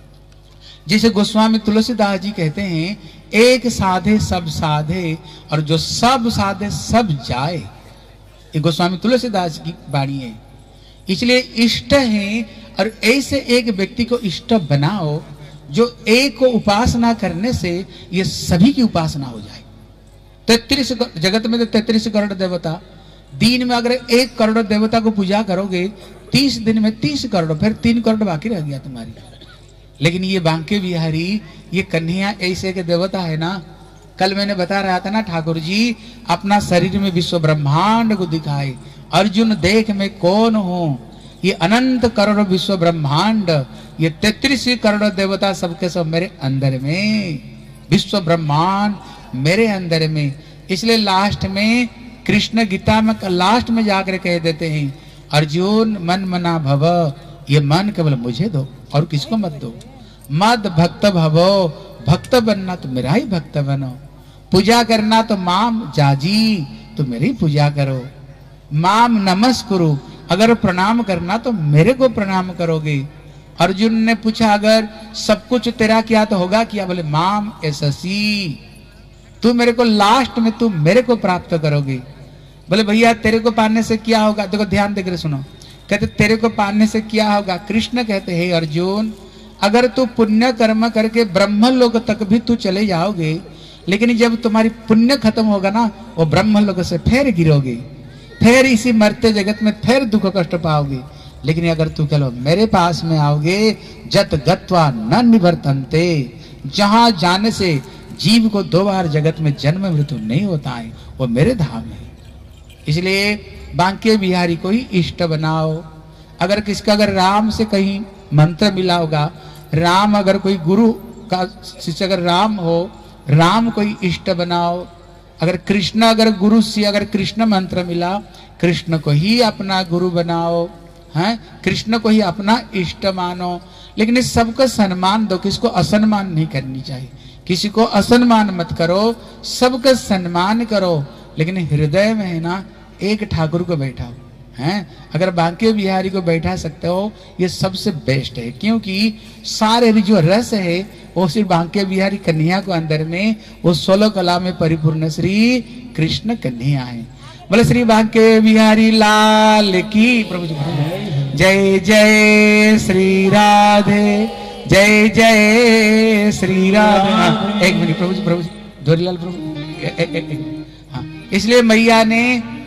Speaker 1: जैसे गोस्वामी तुलसीदास जी कहते हैं एक साधे सब साधे, और जो सब साधे सब जाए। ये गोस्वामी तुलसीदास की वाणी है। इसलिए इष्ट है, और ऐसे एक व्यक्ति को इष्ट बनाओ जो एक को उपासना करने से ये सभी की उपासना हो जाए। तैतीस जगत में तो तैतीस करोड़ देवता, दिन में अगर एक करोड़ देवता को पूजा करोगे, तीस दिन में तीस करोड़, फिर तीन करोड़ बाकी रह गया तुम्हारी। लेकिन ये बांके बिहारी, ये कन्हैया ऐसे के देवता है ना। कल मैंने बता रहा था ना, ठाकुर जी अपना शरीर में विश्व ब्रह्मांड को दिखाए, अर्जुन देख मैं कौन हूं, ये अनंत करोड़ विश्व ब्रह्मांड, ये तैतीस करोड़ देवता सबके सब मेरे अंदर में, विश्व ब्रह्मांड मेरे अंदर में। इसलिए लास्ट में कृष्ण गीता में लास्ट में जाकर कह देते हैं अर्जुन मन मना भव, ये मन केवल मुझे दो और किसको मत दो। मद भक्त भवो, भक्त बनना तो मेरा ही भक्त बनो, पूजा करना तो माम जाजी, तो मेरी पूजा करो। माम नमस्कुरु, अगर प्रणाम करना तो मेरे को प्रणाम करोगे। अर्जुन ने पूछा अगर सब कुछ तेरा किया तो होगा क्या? बोले माम एससी, तू मेरे को लास्ट में तू मेरे को प्राप्त करोगे। बोले भैया तेरे को पाने से क्या होगा? देखो ध्यान देकर सुनो, कहते तेरे को पाने से क्या होगा? कृष्ण कहते हे अर्जुन, अगर तू पुण्य कर्म करके ब्रह्म लोक तक भी तू चले जाओगे, लेकिन जब तुम्हारी पुण्य खत्म होगा ना, वो ब्रह्म लोक से फिर गिरोगे, फिर इसी मरते जगत में फिर दुख कष्ट पाओगे। लेकिन अगर तू कह लो मेरे पास में आओगे, जत गत्वा न निवर्तन्ते, जहां जाने से जीव को दो बार जगत में जन्म मृत्यु नहीं होता है, वो मेरे धाम है। इसलिए बांके बिहारी को ही इष्ट बनाओ। अगर किसका अगर राम से कहीं मंत्र मिला होगा, राम अगर कोई गुरु का शिष्य अगर राम हो, राम को ही इष्ट बनाओ। अगर कृष्ण अगर गुरु से अगर कृष्ण मंत्र मिला, कृष्ण को ही अपना गुरु बनाओ, हैं? कृष्ण को ही अपना इष्ट मानो। लेकिन इस सबको सम्मान दो, किसको असम्मान नहीं करनी चाहिए, किसी को असम्मान मत करो, सबका सम्मान करो। लेकिन हृदय में है ना एक ठाकुर को बैठाओ, हैं? अगर बांके बिहारी को बैठा सकते हो, ये सबसे बेस्ट है, क्योंकि सारे जो रस है वो सिर्फ बांके बिहारी कन्हैया को अंदर में, वो सोलह कला में परिपूर्ण श्री कृष्ण कन्हैया है। बोले श्री बांके बिहारी लाल की। प्रभु जी जय जय श्री राधे, जय जय श्री राधे। एक मिनट प्रभु जी, प्रभु जी जोरीलाल प्रभु। हाँ, इसलिए मैया ने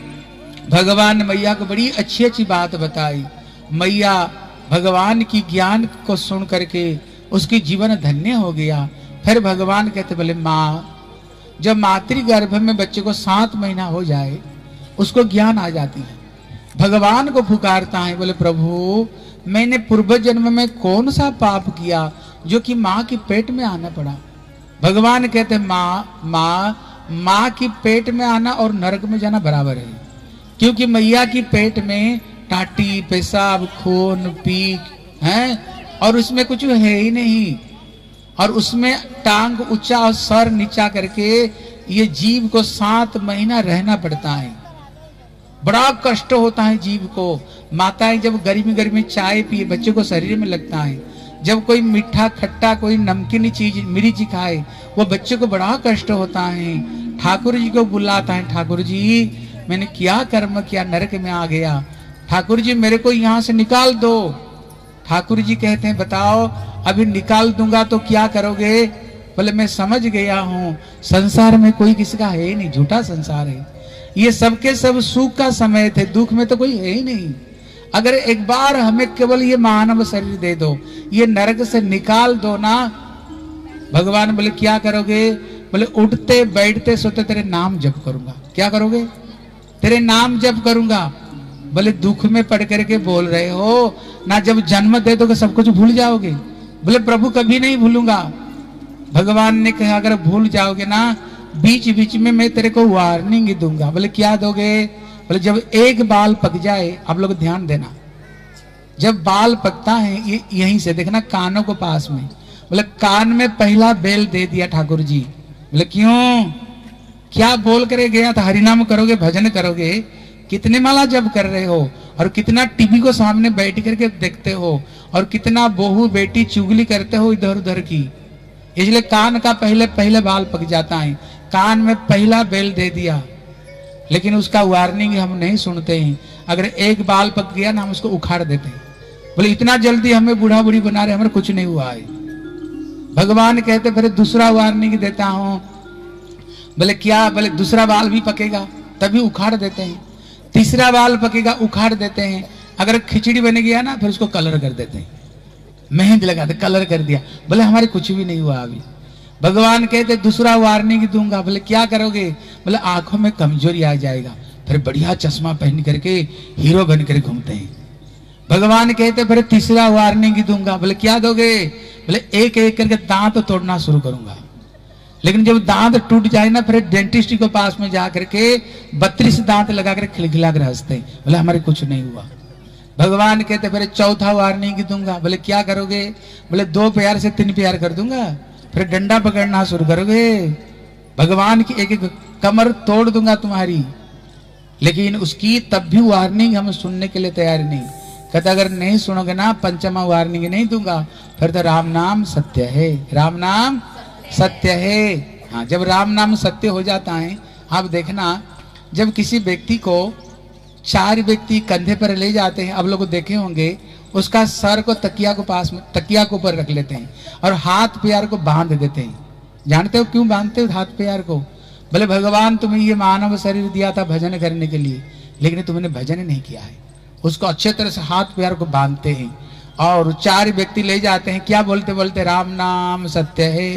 Speaker 1: भगवान मैया को बड़ी अच्छी अच्छी बात बताई। मैया भगवान की ज्ञान को सुन करके उसकी जीवन धन्य हो गया। फिर भगवान कहते बोले माँ, जब मातृ गर्भ में बच्चे को सात महीना हो जाए उसको ज्ञान आ जाती है, भगवान को पुकारता है, बोले प्रभु मैंने पूर्व जन्म में कौन सा पाप किया जो कि माँ की पेट में आना पड़ा। भगवान कहते माँ माँ माँ की पेट में आना और नरक में जाना बराबर है, क्योंकि मैया की पेट में टाटी पेशाब खून पीक है और उसमें कुछ है ही नहीं, और उसमें टांग ऊंचा और सर नीचा करके ये जीव को सात महीना रहना पड़ता है। बड़ा कष्ट होता है जीव को। माताएं जब गर्मी गर्मी चाय पिए बच्चे को शरीर में लगता है, जब कोई मीठा खट्टा कोई नमकीन चीज मिर्ची खाए वो बच्चे को बड़ा कष्ट होता है। ठाकुर जी को बुलाता है, ठाकुर जी मैंने क्या कर्म किया, नरक में आ गया, ठाकुर जी मेरे को यहाँ से निकाल दो। ठाकुर जी कहते हैं बताओ अभी निकाल दूंगा तो क्या करोगे? बोले मैं समझ गया हूँ, संसार में कोई किसी का है ही नहीं, झूठा संसार है, ये सबके सब सुख का समय थे, दुख में तो कोई है ही नहीं। अगर एक बार हमें केवल ये मानव शरीर दे दो, ये नरक से निकाल दो ना। भगवान बोले क्या करोगे? बोले उठते बैठते सोते तेरे नाम जप करूंगा। क्या करोगे? तेरे नाम जप करूंगा। बोले दुख में पड़ करके बोल रहे हो ना, जब जन्म दे दोगे सब कुछ भूल जाओगे। बोले प्रभु कभी नहीं भूलूंगा। भगवान ने कहा अगर भूल जाओगे ना, बीच बीच में मैं तेरे को वार्निंग दूंगा। बोले क्या दोगे? बोले जब एक बाल पक जाए, आप लोग ध्यान देना, जब बाल पकता है ये यहीं से देखना कानों को पास में, बोले कान में पहला बेल दे दिया ठाकुर जी। बोले क्यों? क्या बोल करे गया था? हरिनाम करोगे, भजन करोगे, कितने माला जब कर रहे हो, और कितना टीवी को सामने बैठ करके देखते हो, और कितना बहू बेटी चुगली करते हो इधर उधर की। इसलिए कान का पहले पहले बाल पक जाता है, कान में पहला बेल दे दिया, लेकिन उसका वार्निंग हम नहीं सुनते हैं। अगर एक बाल पक गया ना, हम उसको उखाड़ देते हैं। बोले इतना जल्दी हमें बूढ़ा बूढ़ी बना रहे, हमारे कुछ नहीं हुआ है। भगवान कहते फिर दूसरा वार्निंग देता हूं। बोले क्या? बोले दूसरा बाल भी पकेगा तभी उखाड़ देते हैं, तीसरा बाल पकेगा उखाड़ देते हैं, अगर खिचड़ी बन गया ना फिर उसको कलर कर देते हैं, मेहंदी लगाते कलर कर दिया। बोले हमारे कुछ भी नहीं हुआ अभी। भगवान कहते दूसरा वार्निंग दूंगा। बोले क्या करोगे? बोले आंखों में कमजोरी आ जाएगा, फिर बढ़िया चश्मा पहन करके हीरो बन कर घूमते हैं। भगवान कहते फिर तीसरा वार्निंग दूंगा। बोले क्या दोगे? बोले एक एक करके दांत तोड़ना शुरू करूंगा, लेकिन जब दांत टूट जाए ना फिर डेंटिस्ट के पास में जा करके बत्तीस दांत लगा कर खिलखिला कर हंसते हैं। बोले हमारे कुछ नहीं हुआ। भगवान कहते फिर चौथा वार्निंग दूंगा। बोले क्या करोगे? बोले दो प्यार से तीन प्यार कर दूंगा, फिर डंडा पकड़ना शुरू करोगे, भगवान की एक एक कमर तोड़ दूंगा तुम्हारी। लेकिन उसकी तब भी वार्निंग हम सुनने के लिए तैयार नहीं। कहता अगर नहीं सुनोगे ना, पंचमा वार्निंग नहीं दूंगा, फिर तो राम नाम सत्य है, राम नाम सत्य है। हाँ, जब राम नाम सत्य हो जाता है, आप देखना जब किसी व्यक्ति को चार व्यक्ति कंधे पर ले जाते हैं, अब लोग देखे होंगे, उसका सर को तकिया को पास में, तकिया को ऊपर रख लेते हैं और हाथ पैर को बांध देते हैं। जानते हो क्यों बांधते हो हाथ पैर को? बोले भगवान तुम्हें ये मानव शरीर दिया था भजन करने के लिए, लेकिन तुमने भजन नहीं किया है। उसको अच्छे तरह से हाथ पैर को बांधते हैं और चार व्यक्ति ले जाते हैं। क्या बोलते बोलते? राम नाम सत्य है,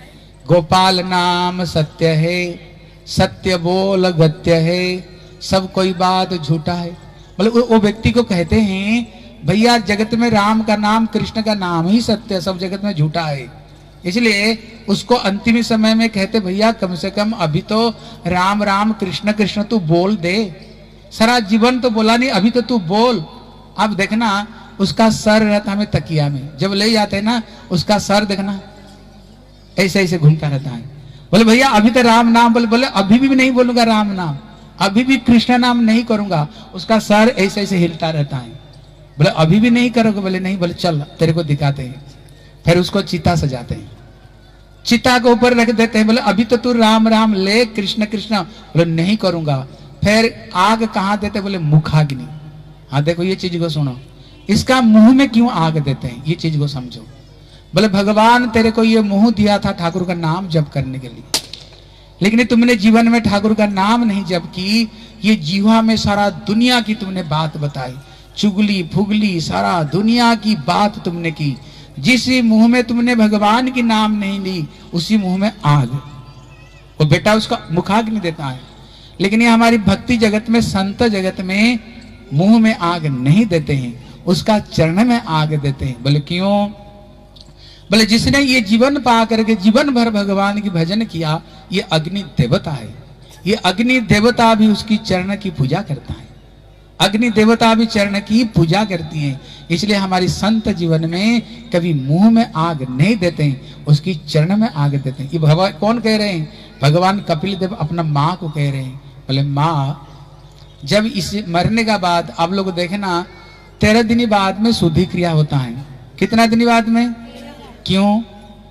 Speaker 1: गोपाल नाम सत्य है, सत्य बोल गत्य है, सब कोई बात झूठा है। मतलब वो व्यक्ति को कहते हैं भैया जगत में राम का नाम कृष्ण का नाम ही सत्य है, सब जगत में झूठा है। इसलिए उसको अंतिम समय में कहते भैया कम से कम अभी तो राम राम कृष्ण कृष्ण तू बोल दे, सारा जीवन तो बोला नहीं, अभी तो तू बोल। अब देखना उसका सर रहता हमें तकिया में, जब ले जाते हैं ना उसका सर देखना ऐसे ऐसे घूमता रहता है। बोले भैया अभी तो राम नाम बोले, बोले अभी भी नहीं बोलूंगा राम नाम, अभी भी कृष्ण नाम नहीं करूंगा। उसका सर ऐसे ऐसे हिलता रहता है। बोले अभी भी नहीं करोगे? बोले नहीं। बोले चल तेरे को दिखाते हैं। फिर उसको चिता सजाते हैं, चिता को ऊपर रख देते हैं। बोले अभी तो तू राम राम ले कृष्ण कृष्ण। बोले नहीं करूंगा। फिर आग कहाँ देते? बोले मुखाग्नि। हाँ देखो ये चीज को सुनो, इसका मुंह में क्यों आग देते हैं ये चीज को समझो। बोले भगवान तेरे को ये मुंह दिया था ठाकुर का नाम जप करने के लिए, लेकिन तुमने जीवन में ठाकुर का नाम नहीं जप की। ये जीवा में सारा दुनिया की तुमने बात बताई, चुगली फुगली सारा दुनिया की बात तुमने की। जिस मुंह में तुमने भगवान की नाम नहीं ली उसी मुंह में आग। वो बेटा उसका मुखाग्नि देता है। लेकिन ये हमारी भक्ति जगत में, संत जगत में मुंह में आग नहीं देते हैं, उसका चरण में आग देते हैं। बोले क्यों? बोले जिसने ये जीवन पा करके जीवन भर भगवान की भजन किया, ये अग्नि देवता है। ये अग्नि देवता भी उसकी चरण की पूजा करता है, अग्नि देवता भी चरण की पूजा करती हैं। इसलिए हमारी संत जीवन में कभी मुंह में आग नहीं देते हैं, उसकी चरण में आग देते हैं। ये भगवान कौन कह रहे हैं? भगवान कपिल देव अपना माँ को कह रहे हैं। बोले माँ जब इस मरने का बाद आप लोग देखना तेरह दिन बाद में शुद्धि क्रिया होता है। कितना दिन बाद में? क्यों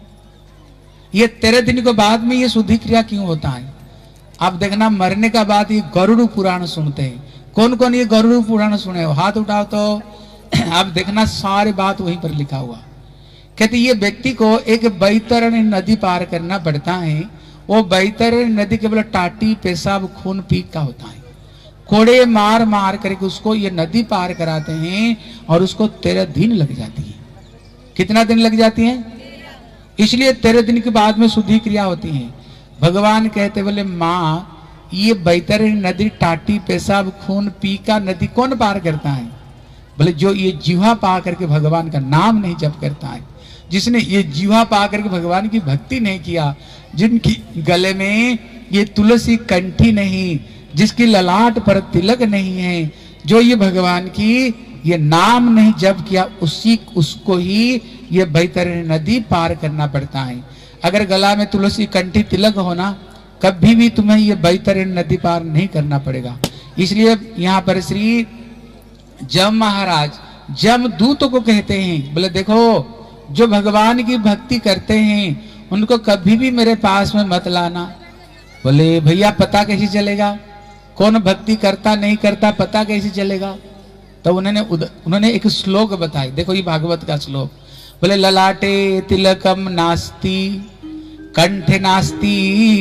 Speaker 1: ये तेरह दिन के बाद में ये शुद्धि क्रिया क्यों होता है? आप देखना मरने का बाद ये गरुड़ पुराण सुनते हैं। कौन कौन ये गरुड़ पुराण सुने हो? हाथ उठाओ तो आप देखना सारी बात वहीं पर लिखा हुआ। कहते ये व्यक्ति को एक बैतरणी नदी पार करना पड़ता है। वो बैतरणी नदी केवल टाटी पेशाब खून पीक का होता है। कोड़े मार मार करके उसको ये नदी पार कराते हैं और उसको तेरह दिन लग जाती है। कितना दिन लग जाती है? इसलिए तेरह दिन के बाद में शुद्धि क्रिया होती है। भगवान कहते बोले माँ ये बैतरणी नदी टाटी पेशाब खून पी का नदी कौन पार करता है? बोले जो ये जीवा पा करके भगवान का नाम नहीं जप करता है, जिसने ये जीवा पा करके भगवान की भक्ति नहीं किया, जिनकी गले में ये तुलसी कंठी नहीं, जिसकी ललाट पर तिलक नहीं है, जो ये भगवान की ये नाम नहीं जप किया, उसी उसको ही ये बैतरणी नदी पार करना पड़ता है। अगर गला में तुलसी कंठी तिलक होना, कभी भी तुम्हें ये बैतरणी नदी पार नहीं करना पड़ेगा। इसलिए यहाँ पर श्री जम महाराज जमदूत को कहते हैं, बोले देखो जो भगवान की भक्ति करते हैं उनको कभी भी मेरे पास में मत लाना। बोले भैया पता कैसे चलेगा कौन भक्ति करता नहीं करता, पता कैसे चलेगा? तो उन्होंने उन्होंने एक श्लोक बताई। देखो ये भागवत का श्लोक। बोले ललाटे तिलकम नास्ति कंठे नास्ति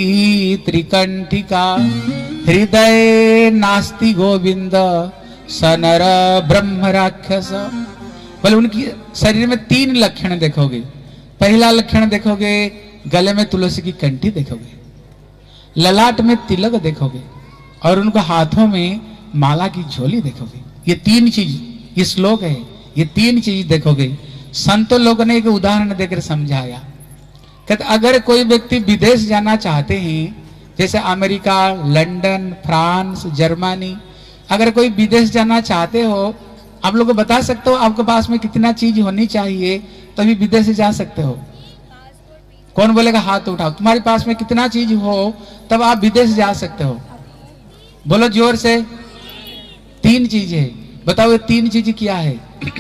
Speaker 1: त्रिकंठिका हृदय नास्ति गोविंद सनर ब्रह्म राक्षस। बोले उनकी शरीर में तीन लक्षण देखोगे। पहला लक्षण देखोगे गले में तुलसी की कंठी देखोगे, ललाट में तिलक देखोगे और उनको हाथों में माला की झोली देखोगे। ये तीन चीज, ये श्लोक है, ये तीन चीज देखोगे। संतों लोगों ने एक उदाहरण देकर समझाया। कहते अगर कोई व्यक्ति विदेश जाना चाहते हैं, जैसे अमेरिका, लंदन, फ्रांस, जर्मनी, अगर कोई विदेश जाना चाहते हो, आप लोग को बता सकते हो आपके पास में कितना चीज होनी चाहिए तभी विदेश से जा सकते हो? कौन बोलेगा? हाथ उठाओ। तुम्हारे पास में कितना चीज हो तब आप विदेश जा सकते हो? बोलो जोर से। तीन चीज है। बताओ ये तीन चीज क्या है?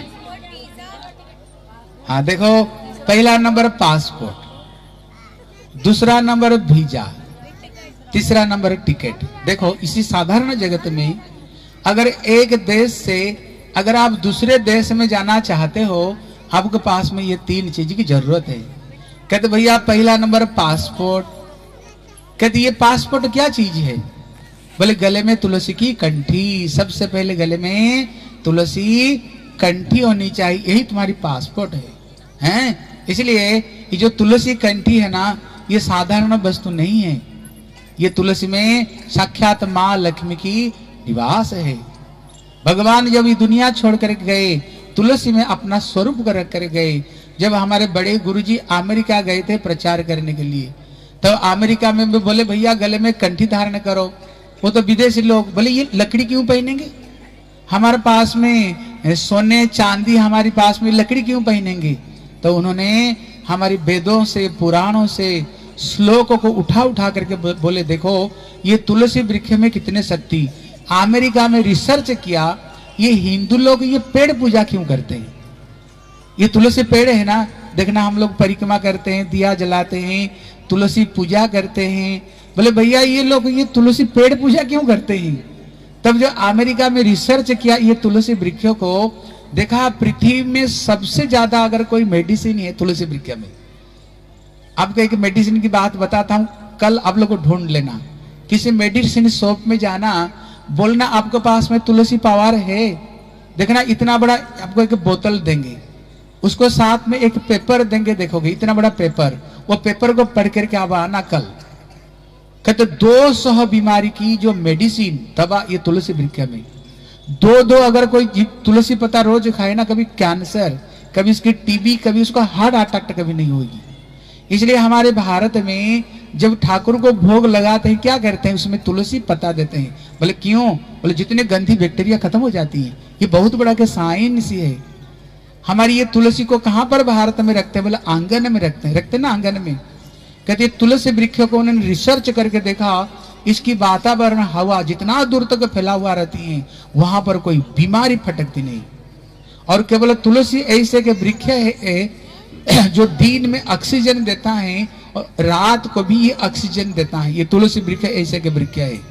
Speaker 1: हाँ देखो, पहला नंबर पासपोर्ट, दूसरा नंबर वीजा, तीसरा नंबर टिकट। देखो इसी साधारण जगत में अगर एक देश से अगर आप दूसरे देश में जाना चाहते हो, आपके पास में ये तीन चीज की जरूरत है। कहते भैया पहला नंबर पासपोर्ट। कहते ये पासपोर्ट क्या चीज है? बोले गले में तुलसी की कंठी, सबसे पहले गले में तुलसी कंठी होनी चाहिए, यही तुम्हारी पासपोर्ट है, हैं? इसलिए ये जो तुलसी कंठी है ना, ये साधारण वस्तु नहीं है, ये तुलसी में साक्षात माँ लक्ष्मी की निवास है। भगवान जब ये दुनिया छोड़ कर गए, तुलसी में अपना स्वरूप कर कर गए। जब हमारे बड़े गुरुजी अमेरिका गए थे प्रचार करने के लिए, तो अमेरिका में भी बोले भैया गले में कंठी धारण करो। वो तो विदेशी लोग बोले ये लकड़ी क्यों पहनेंगे, हमारे पास में सोने चांदी, हमारे पास में लकड़ी क्यों पहनेंगे? तो उन्होंने हमारी वेदों से पुराणों से श्लोकों को उठा उठा करके बोले देखो ये तुलसी वृक्ष में कितने शक्ति। अमेरिका में रिसर्च किया, ये हिंदू लोग ये पेड़ पूजा क्यों करते हैं? ये तुलसी पेड़ है ना, देखना हम लोग परिक्रमा करते हैं, दिया जलाते हैं, तुलसी पूजा करते हैं। बोले भैया ये लोग ये तुलसी पेड़ पूजा क्यों करते हैं? तब जो अमेरिका में रिसर्च किया ये तुलसी वृक्षों को, देखा पृथ्वी में सबसे ज्यादा अगर कोई मेडिसिन है तुलसी वृक्ष में। आपको एक मेडिसिन की बात बताता हूँ, कल आप लोग को ढूंढ लेना, किसी मेडिसिन शॉप में जाना, बोलना आपके पास में तुलसी पावर है। देखना इतना बड़ा आपको एक बोतल देंगे, उसको साथ में एक पेपर देंगे, देखोगे इतना बड़ा पेपर, वो पेपर को पढ़ करके आप आना कल। कहते दो सौ बीमारी की जो मेडिसिन दवा ये तुलसी वृक्ष में, दो दो अगर कोई तुलसी पत्ता रोज खाए ना, कभी कैंसर, कभी इसकी टीबी, कभी उसका हार्ट अटैक कभी नहीं होगी। इसलिए हमारे भारत में जब ठाकुर को भोग लगाते हैं क्या करते हैं, उसमें तुलसी पत्ता देते हैं। बोले क्यों? बोले जितने गंदी बैक्टीरिया खत्म हो जाती है। ये बहुत बड़ा के साइंस है। हमारी ये तुलसी को कहाँ पर भारत में रखते हैं? बोले आंगन में रखते हैं, रखते हैं ना आंगन में। कहते तुलसी वृक्ष को उन्होंने रिसर्च करके देखा, इसकी वातावरण हवा जितना दूर तक फैला हुआ रहती है, वहां पर कोई बीमारी फटकती नहीं। और केवल तुलसी ऐसे के वृक्ष है जो दिन में ऑक्सीजन देता है और रात को भी ये ऑक्सीजन देता है। ये तुलसी वृक्ष ऐसे के वृक्ष है।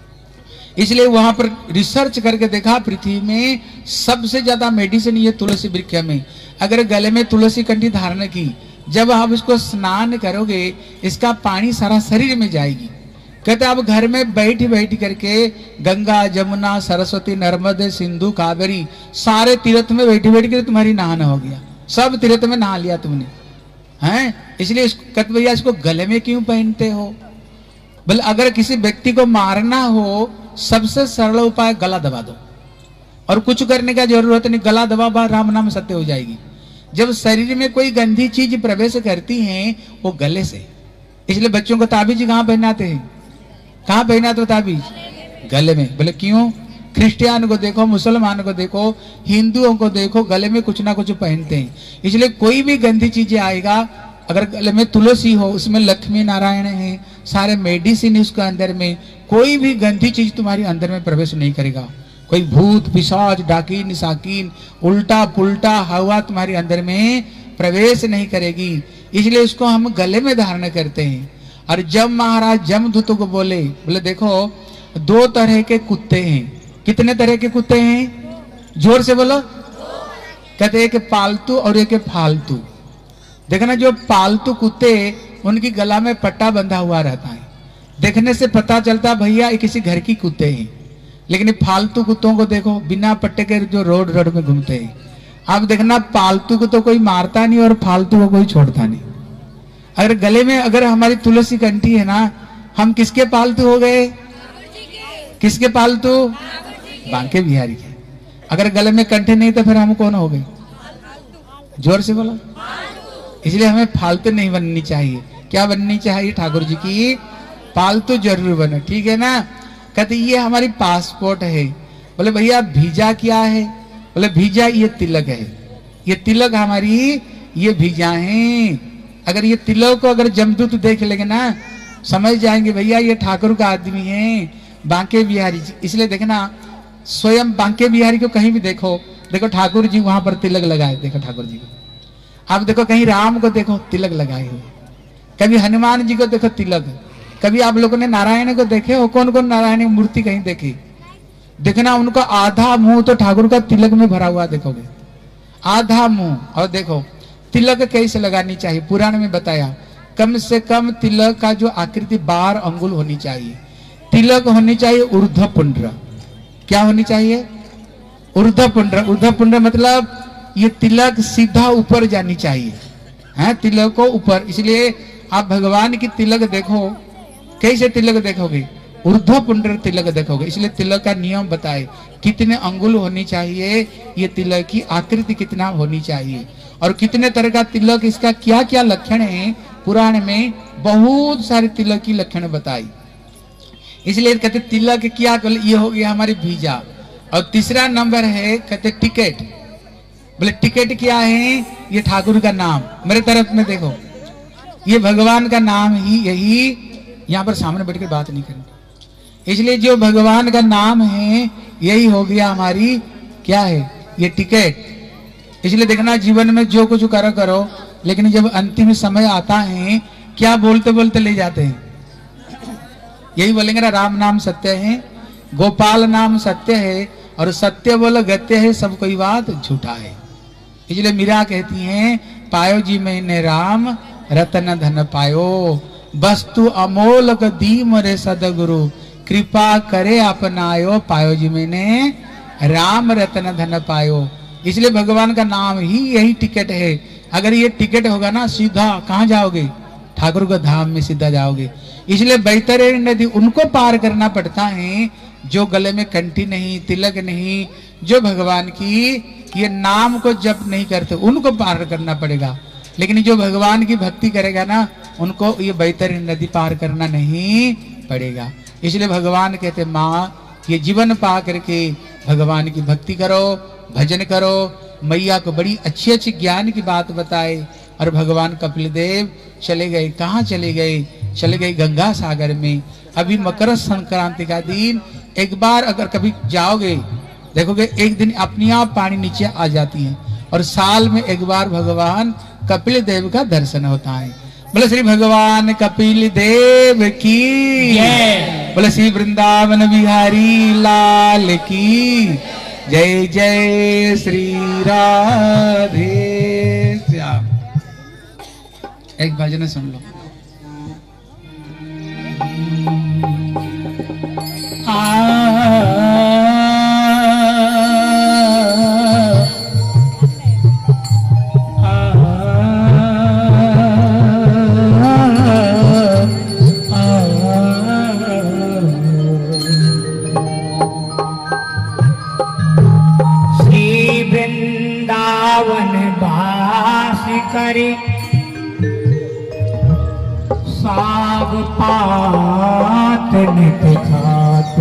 Speaker 1: इसलिए वहां पर रिसर्च करके देखा पृथ्वी में सबसे ज्यादा मेडिसिन ये तुलसी वृक्ष में। अगर गले में तुलसी कंठी धारण की, जब आप इसको स्नान करोगे, इसका पानी सारा शरीर में जाएगी। कहते आप घर में बैठ बैठ करके गंगा जमुना सरस्वती नर्मदे सिंधु कावेरी सारे तीर्थ में बैठ बैठ कर तुम्हारी नहाना हो गया, सब तीर्थ में नहा लिया तुमने, हैं? इसलिए कहते भैया इसको गले में क्यों पहनते हो? बोले अगर किसी व्यक्ति को मारना हो, सबसे सरल उपाय गला दबा दो, और कुछ करने का जरूरत नहीं, गला दबा राम नाम सत्य हो जाएगी। जब शरीर में कोई गंदी चीज प्रवेश करती है वो गले से। इसलिए बच्चों को ताबीज कहाँ पहनाते हैं? कहाँ पहनाते हो ताबीज? गले में। बोले क्यों? क्रिश्चियन को देखो, मुसलमान को देखो, हिंदुओं को देखो, गले में कुछ ना कुछ पहनते हैं। इसलिए कोई भी गंदी चीजें आएगा, अगर गले में तुलसी हो, उसमें लक्ष्मी नारायण है, सारे मेडिसिन उसके अंदर में, कोई भी गंदी चीज तुम्हारे अंदर में प्रवेश नहीं करेगा। कोई भूत पिशाच डाकिन साकिन उल्टा पुल्टा हवा तुम्हारे अंदर में प्रवेश नहीं करेगी। इसलिए इसको हम गले में धारण करते हैं। और जब महाराज जमदूत को बोले, बोले देखो दो तरह के कुत्ते हैं। कितने तरह के कुत्ते हैं? जोर से बोलो। कहते एक पालतू और एक फालतू। देखना जो पालतू कुत्ते, उनकी गला में पट्टा बंधा हुआ रहता है, देखने से पता चलता भैया ये किसी घर की कुत्ते हैं। लेकिन फालतू कुत्तों को देखो, बिना पट्टे के जो रोड रोड में घूमते हैं। आप देखना पालतू को तो कोई मारता नहीं और फालतू को कोई छोड़ता नहीं। अगर गले में अगर हमारी तुलसी कंठी है ना, हम किसके पालतू हो गए? किसके पालतू? बांके बिहारी के। अगर गले में कंठी नहीं तो फिर हम कौन हो गए? जोर से बोलो। इसलिए हमें फालतू नहीं बननी चाहिए। क्या बननी चाहिए? ठाकुर जी की पालतू जरूर बने, ठीक है ना। कहते ये हमारी पासपोर्ट है। बोले भैया भीजा क्या है? बोले भीजा ये तिलक है। ये तिलक हमारी ये भीजा है। अगर ये तिलक को अगर जमदूत देख लेंगे ना, समझ जाएंगे भैया ये ठाकुर का आदमी है, बांके बिहारी जी। इसलिए देखना स्वयं बांके बिहारी को कहीं भी देखो, देखो ठाकुर जी वहां पर तिलक लगाए। देखो ठाकुर जी को आप देखो, कहीं राम को देखो तिलक लगाए हुए, कभी हनुमान जी को देखो तिलक, कभी आप लोगों ने नारायण को देखे हो? कौन कौन नारायण की मूर्ति कहीं देखी? देखना उनका आधा मुंह तो ठाकुर का तिलक में भरा हुआ देखोगे, आधा मुंह। और देखो तिलक कैसे लगानी चाहिए, पुराण में बताया कम से कम तिलक का जो आकृति बारह अंगुल होनी चाहिए। तिलक होनी चाहिए ऊर्ध्व पुंड्र। क्या होनी चाहिए? ऊर्ध्व पुंड्र। ऊर्ध्व पुंड्र मतलब ये तिलक सीधा ऊपर जानी चाहिए, है तिलक को ऊपर। इसलिए आप भगवान की तिलक देखो, कैसे तिलक देखोगे? ऊर्ध्व पुंड्र तिलक देखोगे। इसलिए तिलक का नियम बताए कितने अंगुल होनी चाहिए, ये तिलक की आकृति कितना होनी चाहिए, और कितने तरह का तिलक, इसका क्या क्या लक्षण है। पुराण में बहुत सारे तिलक की लक्षण बताई। इसलिए कहते तिलक क्या, ये हो गया हमारी वीजा। और तीसरा नंबर है कहते टिकट। बोले टिकट क्या है? ये ठाकुर का नाम। मेरे तरफ में देखो, ये भगवान का नाम ही, यही यहाँ पर सामने बैठ कर बात नहीं करनी। इसलिए जो भगवान का नाम है यही हो गया हमारी क्या है, ये टिकट। इसलिए देखना जीवन में जो कुछ करो करो, लेकिन जब अंतिम समय आता है क्या बोलते बोलते ले जाते हैं? यही बोलेंगे ना, राम नाम सत्य है, गोपाल नाम सत्य है, और सत्य बोलो गत्य है, सब कोई बात झूठा है। इसलिए मीरा कहती हैं पायो जी मैंने राम रतन धन पायो, वस्तु अमोलक दीम रे सदगुरु, कृपा करे अपनायो, पायो जी मैंने राम रतन धन पायो। इसलिए भगवान का नाम ही यही टिकट है। अगर ये टिकट होगा ना, सीधा कहाँ जाओगे? ठाकुर को धाम में सीधा जाओगे। इसलिए बैतरणी नदी उनको पार करना पड़ता है जो गले में कंठी नहीं, तिलक नहीं, जो भगवान की ये नाम को जप नहीं करते, उनको पार करना पड़ेगा। लेकिन जो भगवान की भक्ति करेगा ना, उनको ये बैतरणी नदी पार करना नहीं पड़ेगा। इसलिए भगवान कहते माँ ये जीवन पा करके भगवान की भक्ति करो, भजन करो। मैया को बड़ी अच्छी अच्छी ज्ञान की बात बताए। और भगवान कपिल देव चले गए, कहाँ चले गए? चले गए गंगा सागर में। अभी मकर संक्रांति का दिन, एक बार अगर कभी जाओगे देखोगे एक दिन अपने आप पानी नीचे आ जाती है, और साल में एक बार भगवान कपिल देव का दर्शन होता है। बोले श्री भगवान कपिल देव की जय। बोले श्री वृंदावन बिहारी लाल की जय। जय श्री राधे श्याम। एक भजन सुन लो। आ
Speaker 2: करे साग पात नित खात,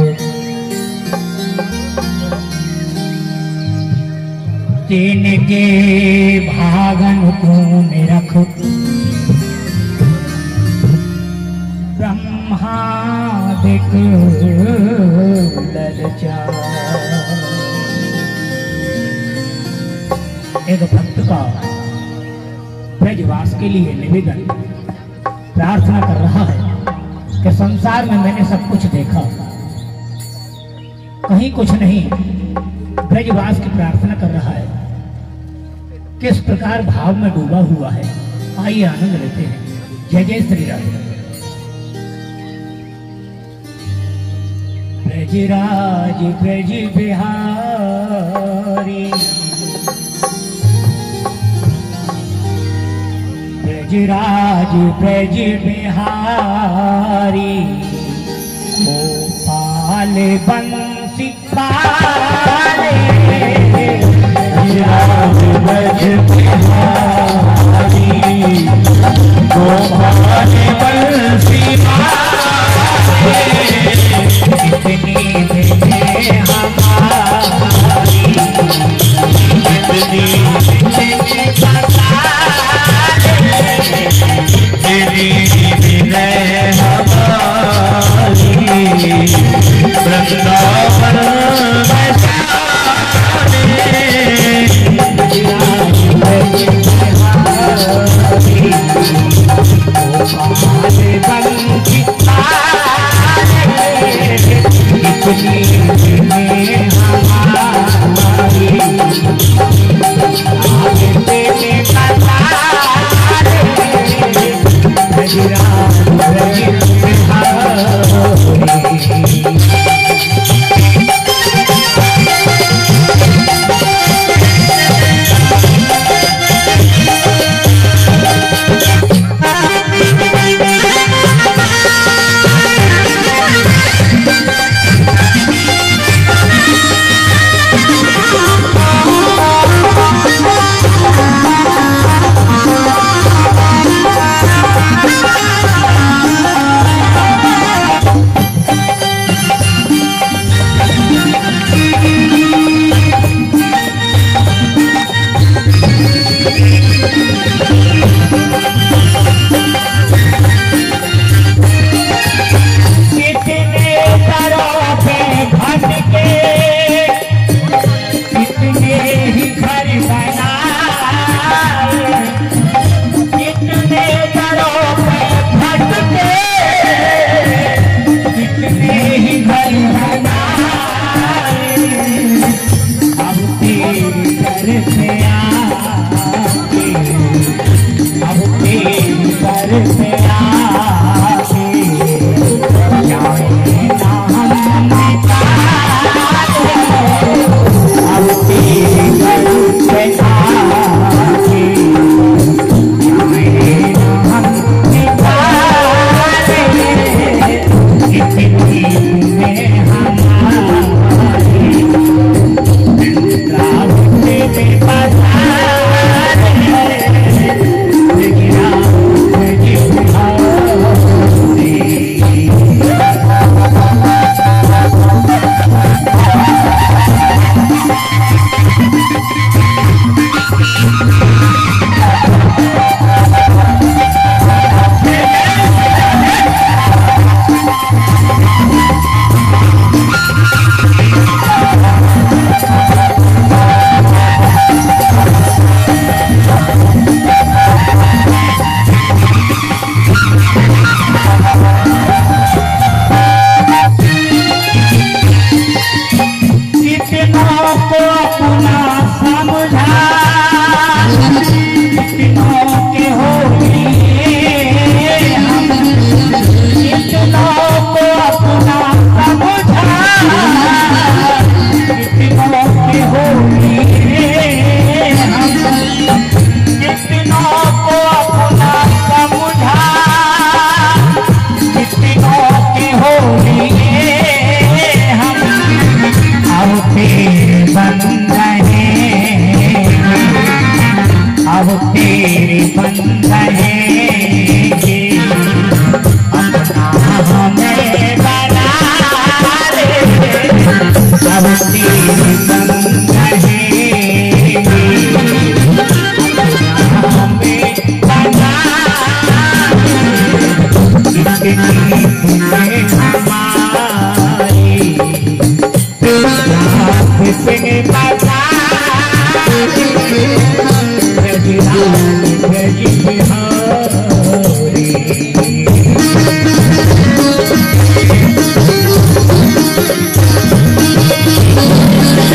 Speaker 2: तिनके भागन तून रख, ब्रह्मादिक ललचा। एक भक्त का ब्रजवास के लिए निवेदन प्रार्थना कर रहा है कि संसार में मैंने सब कुछ देखा, कहीं कुछ नहीं। ब्रजवास की प्रार्थना कर रहा है, किस प्रकार भाव में डूबा हुआ है। आइए आनंद लेते हैं। जय जय श्री राम। ब्रजराज ब्रज बिहारी, ब्रजराज ब्रज बिहारी, गोपाल बंसी पाले। ब्रजराज ब्रज बिहारी, गोपाल बंसी पाले। कितनी देर हमारी, कितनी देर तेरी विनय हमारी, वृंदावन इतनी
Speaker 3: Thank you.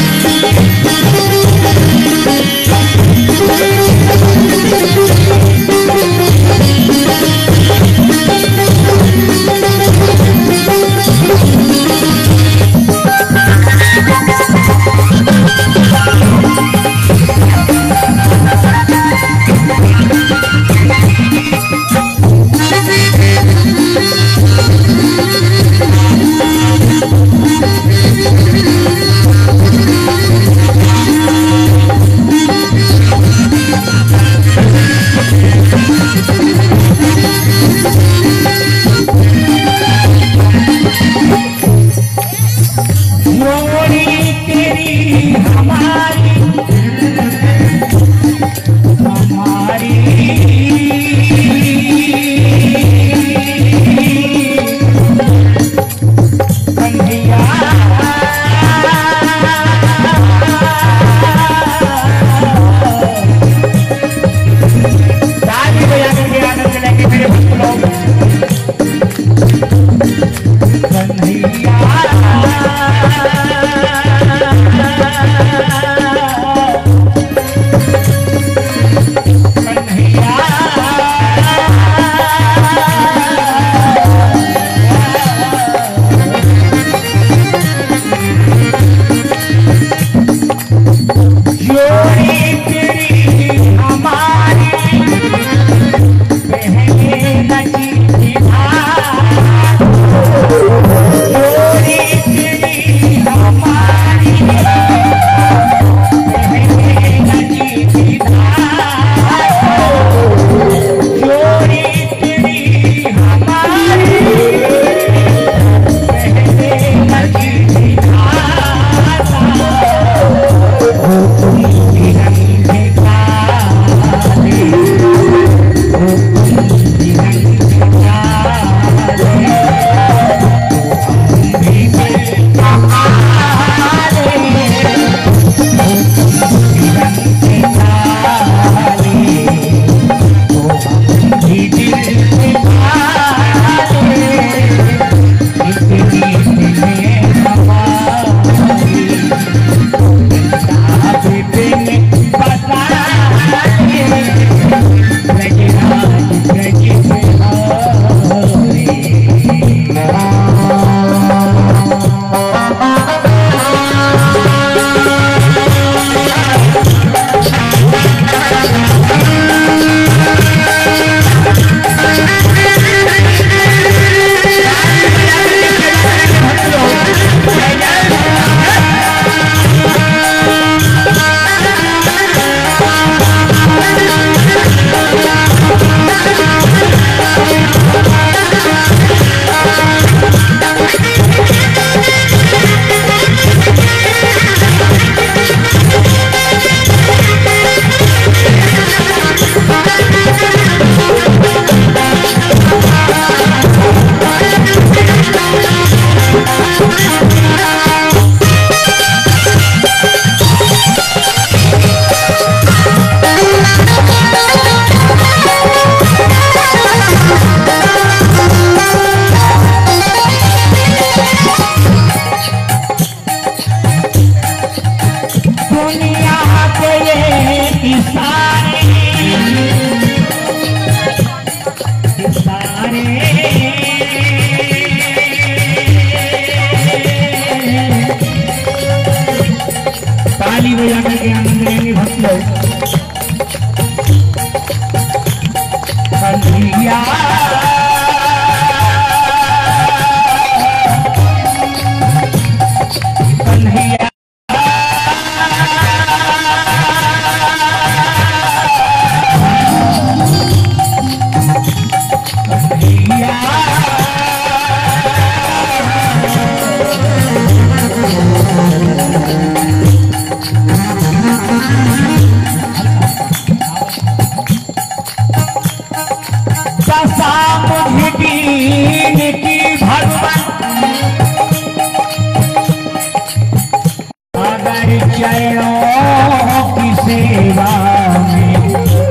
Speaker 2: चरणों की सेवा में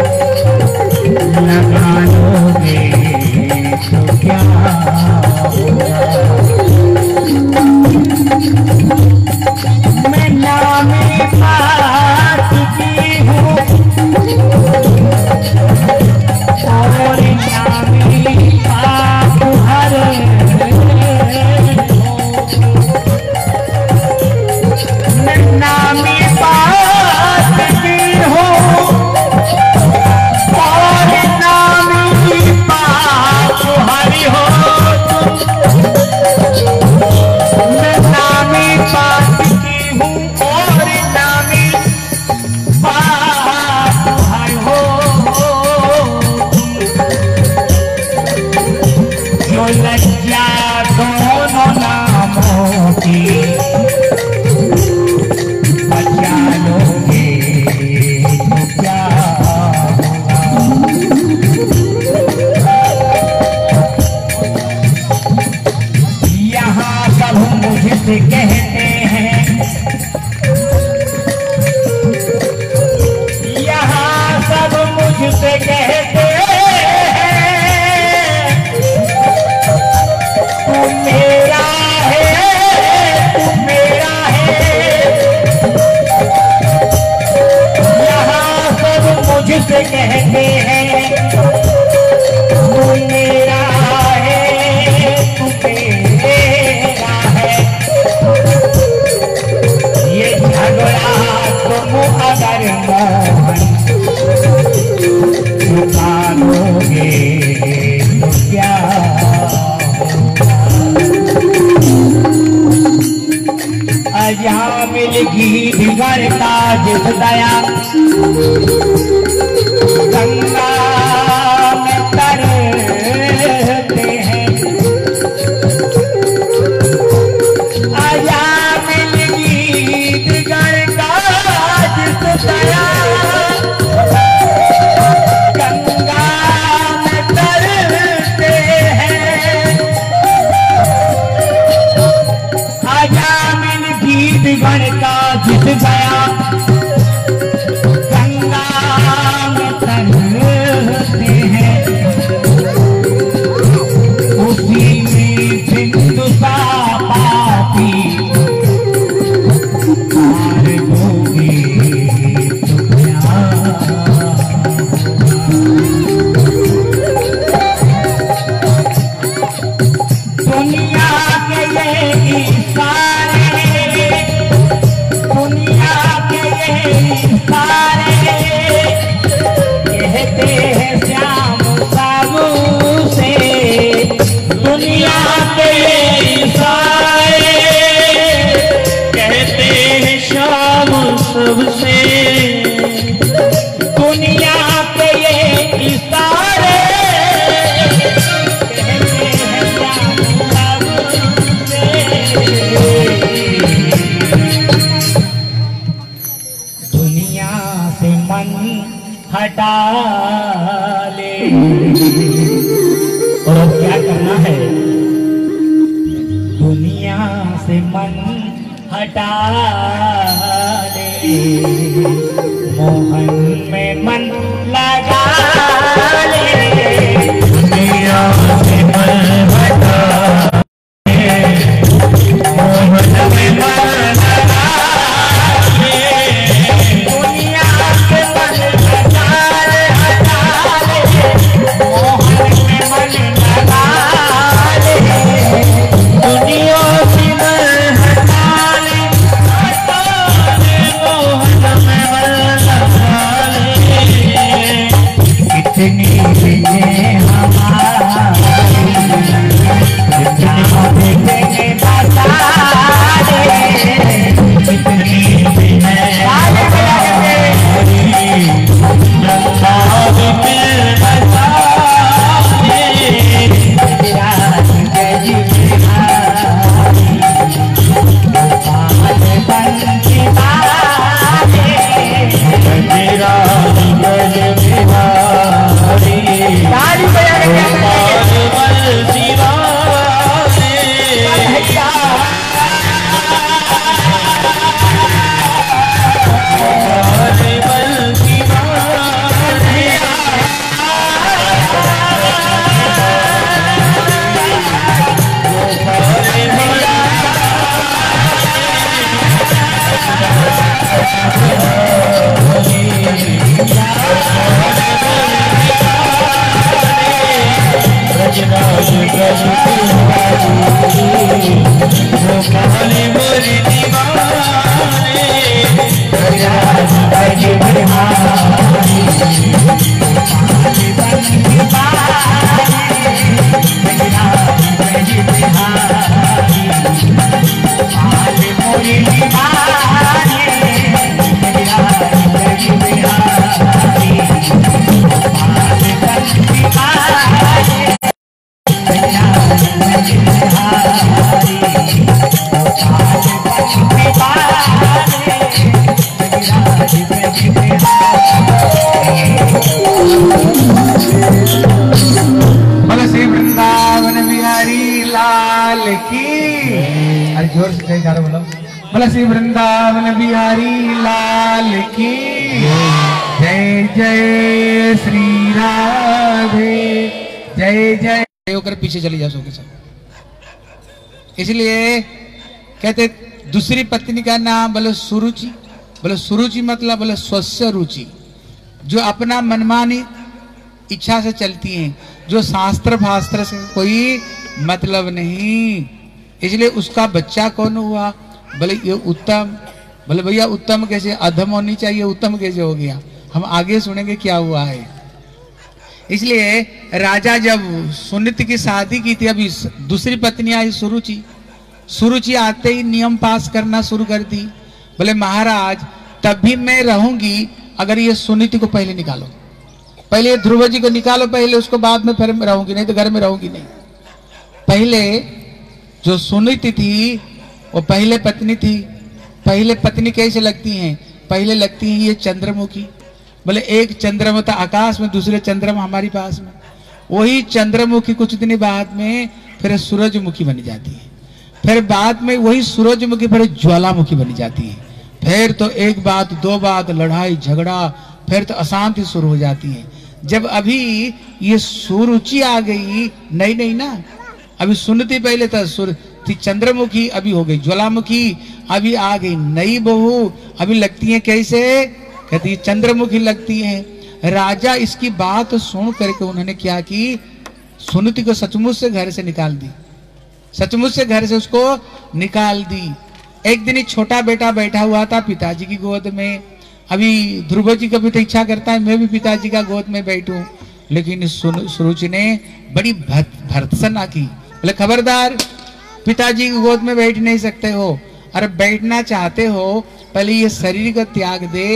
Speaker 2: लगा लोगे तो क्या होगा। मैं नामे पाप की हूँ और नामे पाप हरे। मैं नामे पाप की हूँ और नामे पाप हरि हो। मैं नामे पाप की हूँ और नामे पाप हरि हो। जो लज्जा दोनों नामों की बचा लोगे तो क्या होगा। यहाँ सब मुझसे कहते हैं, यहाँ सब मुझसे कहते हैं तू मेरा है, तू मेरा है। यहाँ सब मुझसे कहते हैं तू मेरा है, तू मेरा है। ये झगड़ा तुम अगर मोहन चुका लोगे तो क्या अजा मिलगी बिगड़ का जिस दया गंगा में तरते हैं। अजा मिलगी बिगड़ का जिस दया गंगा में तरते हैं। आजा मिल गीत गण का जिस गया गंगा में तरते हैं। उसी में सिंधु सा पापी हार दोगे तो क्या। दुनिया के ये इशारे, दुनिया के ये इशारे कहते हैं श्याम साबू से। दुनिया के ये इशारे कहते हैं श्याम सबसे। दुनिया के ये इशारे दुनिया से मन हटा ले। और अब क्या करना है, दुनिया से मन हटा ले। मोहन में मन लगा ले। दुनिया से मन हटा ले, मोहन में मन लगा ले। दुनिया से मन हटा ले, हटा ले, मोहन में मन लगा ले। दुनिया से मन हटा ले, हटा ले, मोहन में मन लगा ले। कितनी विजय हमारी
Speaker 1: जोर से जयकारा बोलो। बोला श्री वृंदावन बिहारी लाल की जय जय श्री राधे जय जय होकर पीछे चली जाओ सबके सब। इसलिए कहते दूसरी पत्नी का नाम बोले सुरुचि। बोले सुरुचि मतलब बोले स्वस्य रुचि, जो अपना मनमानी इच्छा से चलती हैं, जो शास्त्र भास्त्र से कोई मतलब नहीं। इसलिए उसका बच्चा कौन हुआ? बोले ये उत्तम। बोले भैया उत्तम कैसे? अधम होनी चाहिए, उत्तम कैसे हो गया? हम आगे सुनेंगे क्या हुआ है। इसलिए राजा जब सुनीति की शादी की थी, अभी दूसरी पत्नी आई सुरुचि। सुरुचि आते ही नियम पास करना शुरू कर दी। बोले महाराज तब भी मैं रहूंगी अगर ये सुनीति को पहले निकालो, पहले ध्रुव जी को निकालो पहले, उसको बाद में फिर रहूंगी, नहीं तो घर में रहूंगी नहीं। पहले जो सुनीति थी वो पहले पत्नी थी। पहले पत्नी कैसे लगती हैं? पहले लगती हैं ये चंद्रमुखी। बोले एक चंद्रमा था आकाश में, दूसरे चंद्रमा हमारी पास में। वही चंद्रमुखी कुछ दिन बाद में फिर सूरजमुखी बन जाती है, फिर बाद में वही सूरजमुखी फिर ज्वालामुखी बन जाती है। फिर तो एक बात दो बात लड़ाई झगड़ा, फिर तो अशांति शुरू हो जाती है। जब अभी ये सुरुचि आ गई, नहीं नहीं ना, अभी सुनती पहले था सुर थी चंद्रमुखी, अभी हो गई ज्वालामुखी, अभी आ गई नई बहू। अभी लगती है कैसे? कहती है चंद्रमुखी लगती है। राजा इसकी बात सुन करके उन्होंने क्या की, सुनीति को सचमुच से घर से निकाल दी, सचमुच से घर से उसको निकाल दी। एक दिन छोटा बेटा बैठा हुआ था पिताजी की गोद में। अभी ध्रुव जी कभी तो इच्छा करता है मैं भी पिताजी का गोद में बैठूं, लेकिन सुरुचि ने बड़ी भर्त्सना की। बोले खबरदार, पिताजी की गोद में बैठ नहीं सकते हो। अरे बैठना चाहते हो पहले ये शरीर का त्याग दे,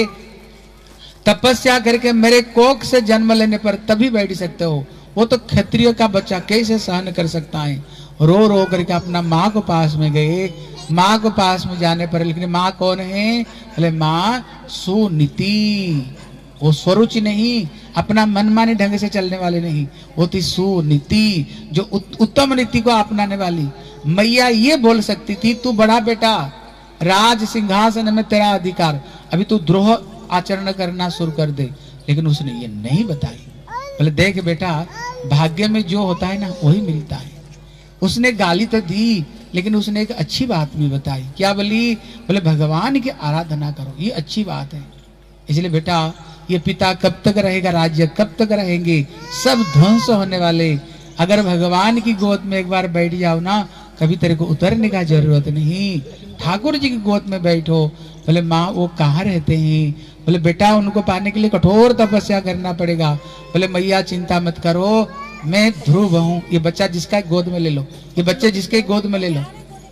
Speaker 1: तपस्या करके मेरे कोख से जन्म लेने पर तभी बैठ सकते हो। वो तो क्षत्रिय का बच्चा कैसे सहन कर सकता है? रो रो करके अपना माँ को पास में गए। माँ को पास में जाने पर, लेकिन माँ कौन है? बोले माँ सुनीति। वो स्वरुचि नहीं, अपना मनमानी ढंग से चलने वाले नहीं, वो थी सुनीति, जो उत्तम नीति को अपनाने वाली। मैया ये बोल सकती थी तू बड़ा बेटा, राज सिंहासन में तेरा अधिकार, अभी तू द्रोह आचरण करना शुरू कर दे, लेकिन उसने ये नहीं बताई। बोले देख बेटा, भाग्य में जो होता है ना वही मिलता है। उसने गाली तो दी, लेकिन उसने एक अच्छी बात भी बताई। क्या बोली? बोले भगवान की आराधना करो, ये अच्छी बात है। इसलिए बेटा ये पिता कब तक रहेगा, राज्य कब तक रहेंगे, सब ध्वंस होने वाले। अगर भगवान की गोद में एक बार बैठ जाओ ना, कभी तेरे को उतरने का जरूरत नहीं। ठाकुर जी की गोद में बैठो। बोले माँ वो कहाँ रहते हैं? बोले बेटा उनको पाने के लिए कठोर तपस्या करना पड़ेगा। बोले मैया चिंता मत करो, मैं ध्रुव हूँ, ये बच्चा जिसका गोद में ले लो, ये बच्चे जिसके गोद में ले लो।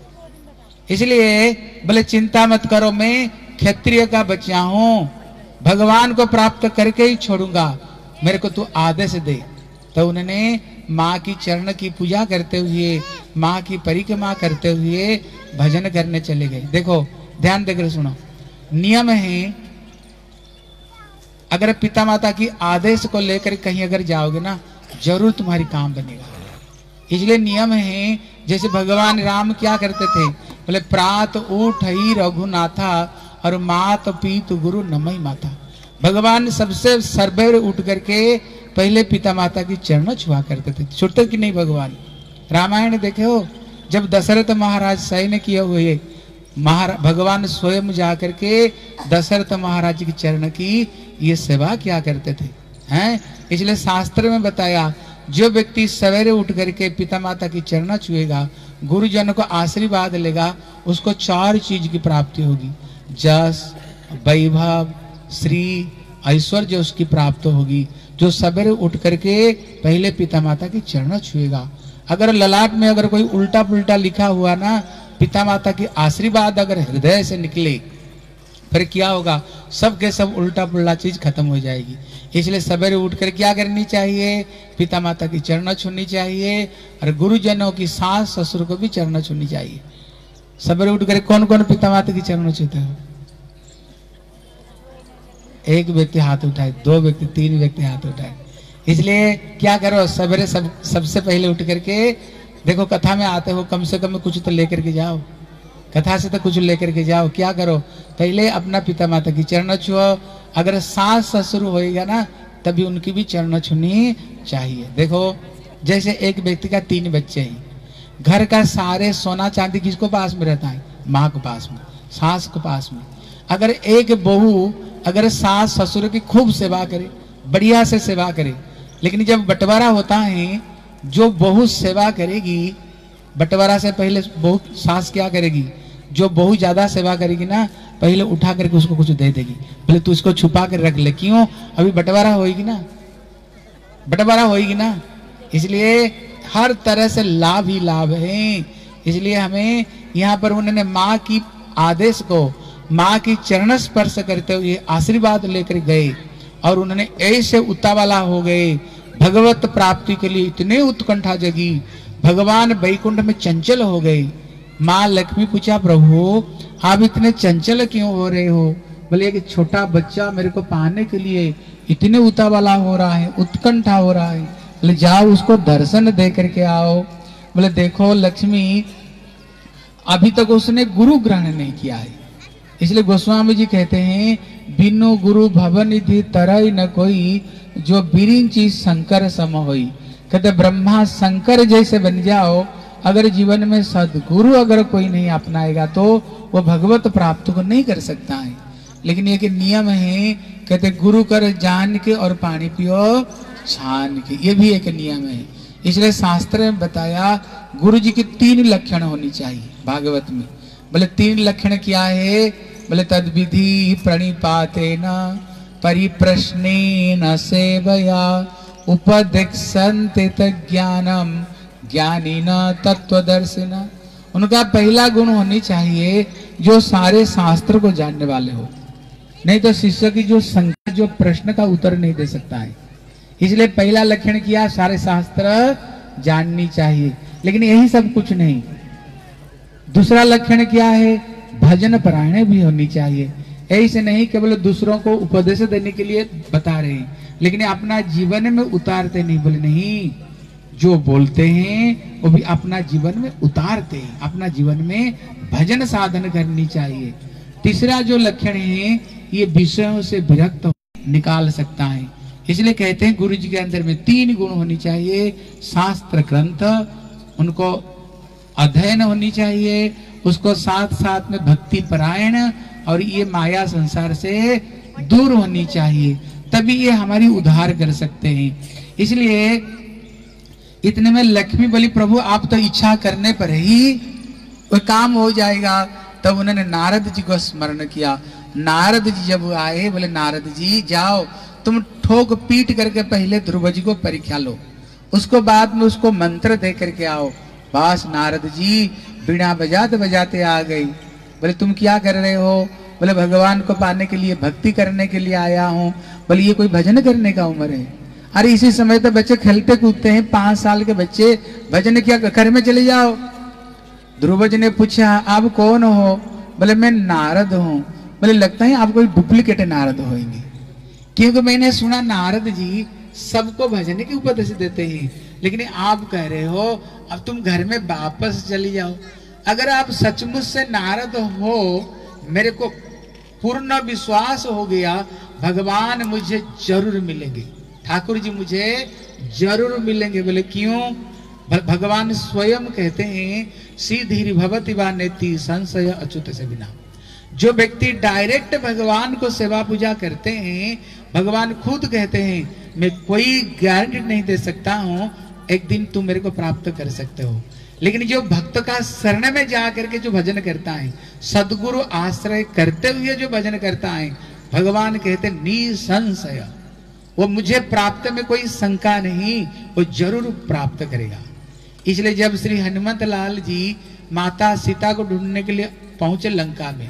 Speaker 1: इसलिए बोले चिंता मत करो, मैं क्षत्रिय का बच्चा हूँ, भगवान को प्राप्त करके ही छोड़ूंगा, मेरे को तू आदेश दे। तो उन्होंने माँ की चरण की पूजा करते हुए, माँ की परिक्रमा करते हुए भजन करने चले गए। देखो ध्यान देकर सुनो, नियम है अगर पिता माता की आदेश को लेकर कहीं अगर जाओगे ना, जरूर तुम्हारी काम बनेगा। इसलिए नियम है, जैसे भगवान राम क्या करते थे? बोले प्रात उठ ही रघुनाथा और मात पीत गुरु नमई माता। भगवान सबसे सर्वेर उठ करके पहले पिता माता की चरण छुआ करते थे। छुटते कि नहीं भगवान? रामायण देखे हो, जब दशरथ महाराज सैन्य किए हुए, महाराज भगवान स्वयं जा करके दशरथ महाराज की चरण की ये सेवा क्या करते थे हैं। इसलिए शास्त्र में बताया, जो व्यक्ति सवेरे उठ करके पिता माता की चरण छुएगा गुरुजन को आशीर्वाद लेगा, उसको चार चीज की प्राप्ति होगी। जस, वैभव, श्री, ऐश्वर्य उसकी प्राप्त होगी। जो सवेरे उठ करके पहले पिता माता की चरण छुएगा। अगर ललाट में अगर कोई उल्टा पुल्टा लिखा हुआ ना, पिता माता की आशीर्वाद अगर हृदय से निकले, फिर क्या होगा, सब के सब उल्टा पुल्टा चीज खत्म हो जाएगी। इसलिए सवेरे उठकर क्या करनी चाहिए, पिता माता की चरण छूनी चाहिए, और गुरुजनों की सास ससुर को भी चरण छूनी चाहिए। सवेरे उठकर कौन कौन पिता माता की चरण छूते हो? एक व्यक्ति हाथ उठाए, दो व्यक्ति, तीन व्यक्ति हाथ उठाए। इसलिए क्या करो, सवेरे सब सबसे पहले उठ करके देखो, कथा में आते हो, कम से कम कुछ तो लेकर के जाओ, कथा से तो कुछ लेकर के जाओ। क्या करो, पहले अपना पिता माता की चरण छुओ। अगर सास ससुर होएगा ना, तभी उनकी भी चरण छूनी चाहिए। देखो, जैसे एक व्यक्ति का तीन बच्चे हैं, घर का सारे सोना चांदी किसको पास में रहता है? माँ के पास में, सास के पास में। अगर एक बहू अगर सास ससुर की खूब सेवा करे, बढ़िया से सेवा करे, लेकिन जब बंटवारा होता है, जो बहू सेवा करेगी, बंटवारा से पहले बहू सास क्या करेगी, जो बहू ज्यादा सेवा करेगी ना, पहले उठा करके उसको कुछ दे देगी, पहले तू इसको छुपा कर रख ले। क्यों? अभी बंटवारा होगी ना, बंटवारा होगी ना। इसलिए हर तरह से लाभ ही लाभ है। इसलिए हमें यहाँ पर उन्होंने माँ की आदेश को, माँ की चरण स्पर्श करते हुए आशीर्वाद लेकर गए, और उन्होंने ऐसे उतावला हो गए, भगवत प्राप्ति के लिए इतने उत्कंठा जगी, भगवान वैकुंठ में चंचल हो गए। माँ लक्ष्मी पूछा, प्रभु आप इतने चंचल क्यों हो रहे हो? बोले कि छोटा बच्चा मेरे को पाने के लिए इतने उतावला हो रहा है, उत्कंठा हो रहा है। बोले जाओ उसको दर्शन दे करके आओ। बोले देखो लक्ष्मी, अभी तक उसने गुरु ग्रहण नहीं किया है। इसलिए गोस्वामी जी कहते हैं, बिनु गुरु भवन निधि तरई न कोई, जो बिरिंची शंकर सम होई। कहते ब्रह्मा शंकर जैसे बन जाओ, अगर जीवन में सदगुरु अगर कोई नहीं अपनाएगा तो वो भगवत प्राप्त को नहीं कर सकता है। लेकिन ये कि नियम है, कहते गुरु कर जान के और पानी पियो छान के, ये भी एक नियम है। इसलिए शास्त्र में बताया गुरु जी की तीन लक्षण होनी चाहिए भागवत में। बोले तीन लक्षण क्या है? बोले तद विधि प्रणिपाते न परिप्रश्ने न सेवया उपदिक्षन्ते ज्ञानम ज्ञानी न तत्वदर्शिन। उनका पहला गुण होनी चाहिए जो सारे शास्त्र को जानने वाले हो, नहीं तो शिष्य की जो संख्या, जो प्रश्न का उत्तर नहीं दे सकता है। इसलिए पहला लक्षण किया, सारे शास्त्र जाननी चाहिए, लेकिन यही सब कुछ नहीं। दूसरा लक्षण क्या है? भजन परायण भी होनी चाहिए। ऐसे नहीं केवल दूसरों को उपदेश देने के लिए बता रहे हैं, लेकिन अपना जीवन में उतारते नहीं। बोले नहीं, जो बोलते हैं वो भी अपना जीवन में उतारते हैं, अपना जीवन में भजन साधन करनी चाहिए। तीसरा जो लक्षण है, ये विषयों से विरक्त निकाल सकता है। इसलिए कहते हैं गुरु जी के अंदर में तीन गुण होनी चाहिए। शास्त्र ग्रंथ उनको अध्ययन होनी चाहिए, उसको साथ साथ में भक्ति परायण, और ये माया संसार से दूर होनी चाहिए, तभी ये हमारी उद्धार कर सकते हैं। इसलिए इतने में लक्ष्मी बोली, प्रभु आप तो इच्छा करने पर ही वो काम हो जाएगा। तब उन्होंने नारद जी को स्मरण किया। नारद जी जब आए, बोले नारद जी जाओ तुम ठोक पीट करके पहले ध्रुव जी को परीक्षा लो, उसको बाद में उसको मंत्र दे करके आओ। बस नारद जी बीड़ा बजाते बजाते आ गई। बोले तुम क्या कर रहे हो? बोले भगवान को पाने के लिए, भक्ति करने के लिए आया हूँ। बोले ये कोई भजन करने का उम्र है? अरे इसी समय तो बच्चे खेलते कूदते हैं, पांच साल के बच्चे, भजन क्या, घर में चले जाओ। ध्रुव जी ने पूछा आप कौन हो? बोले मैं नारद हूँ। बोले लगता है आप कोई डुप्लीकेट नारद होंगे, क्योंकि मैंने सुना नारद जी सबको भजन की उपदेश देते हैं, लेकिन आप कह रहे हो अब तुम घर में वापस चली जाओ। अगर आप सचमुच से नारद हो, मेरे को पूर्ण विश्वास हो गया भगवान मुझे जरूर मिलेंगे, ठाकुर जी मुझे जरूर मिलेंगे। बोले क्यों? भगवान स्वयं कहते हैं सीधी भवति वा नेति संशय अच्युत से बिना। जो व्यक्ति डायरेक्ट भगवान को सेवा पूजा करते हैं, भगवान खुद कहते हैं मैं कोई गारंटी नहीं दे सकता हूं एक दिन तुम मेरे को प्राप्त कर सकते हो, लेकिन जो भक्त का शरण में जा करके जो भजन करता है, सदगुरु आश्रय करते हुए जो भजन करता है, भगवान कहते निसंशय, वो मुझे प्राप्त में कोई शंका नहीं, वो जरूर प्राप्त करेगा। इसलिए जब श्री हनुमत लाल जी माता सीता को ढूंढने के लिए पहुंचे लंका में,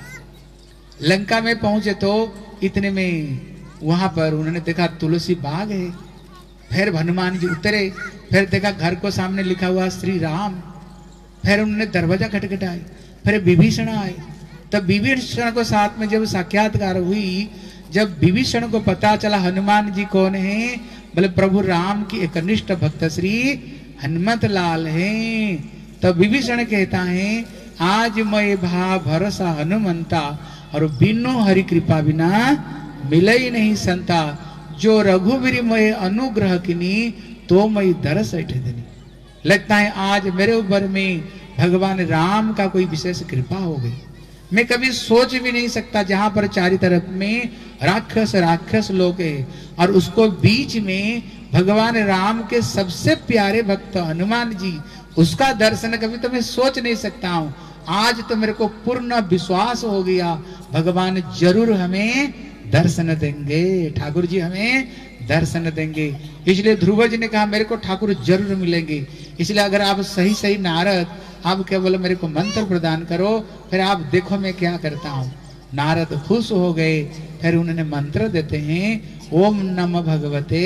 Speaker 1: लंका में पहुंचे तो इतने में वहां पर उन्होंने देखा तुलसी बाग है। फिर हनुमान जी उतरे, फिर देखा घर को सामने लिखा हुआ श्री राम। फिर उन्होंने दरवाजा खटखटाए, फिर विभीषण आए। तब विभीषण को साथ में जब साक्षात्कार हुई, जब विभीषण को पता चला हनुमान जी कौन है, बोले प्रभु राम की एकनिष्ठ भक्त श्री हनुमत लाल हैं। तब विभीषण कहता है आज मैं भा भरोसा हनुमंता, और बिनु हरि कृपा बिना मिले ही नहीं संता। जो रघुवीर मैं अनुग्रह किनी, तो मैं दरस देनी। लगता है आज मेरे ऊपर में भगवान राम का कोई विशेष कृपा हो गई। मैं कभी सोच भी नहीं सकता, जहां पर चारों तरफ में राक्षस राक्षस लोग है, और उसको बीच में भगवान राम के सबसे प्यारे भक्त हनुमान जी, उसका दर्शन कभी तो मैं सोच नहीं सकता हूं। आज तो मेरे को पूर्ण विश्वास हो गया, भगवान जरूर हमें दर्शन देंगे, ठाकुर जी हमें दर्शन देंगे। इसलिए ध्रुव जी ने कहा मेरे को ठाकुर जरूर मिलेंगे। इसलिए अगर आप सही सही नारद, आप क्या बोले मेरे को मंत्र प्रदान करो, फिर आप देखो मैं क्या करता हूँ। नारद खुश हो गए, फिर उन्होंने मंत्र देते हैं ओम नमः भगवते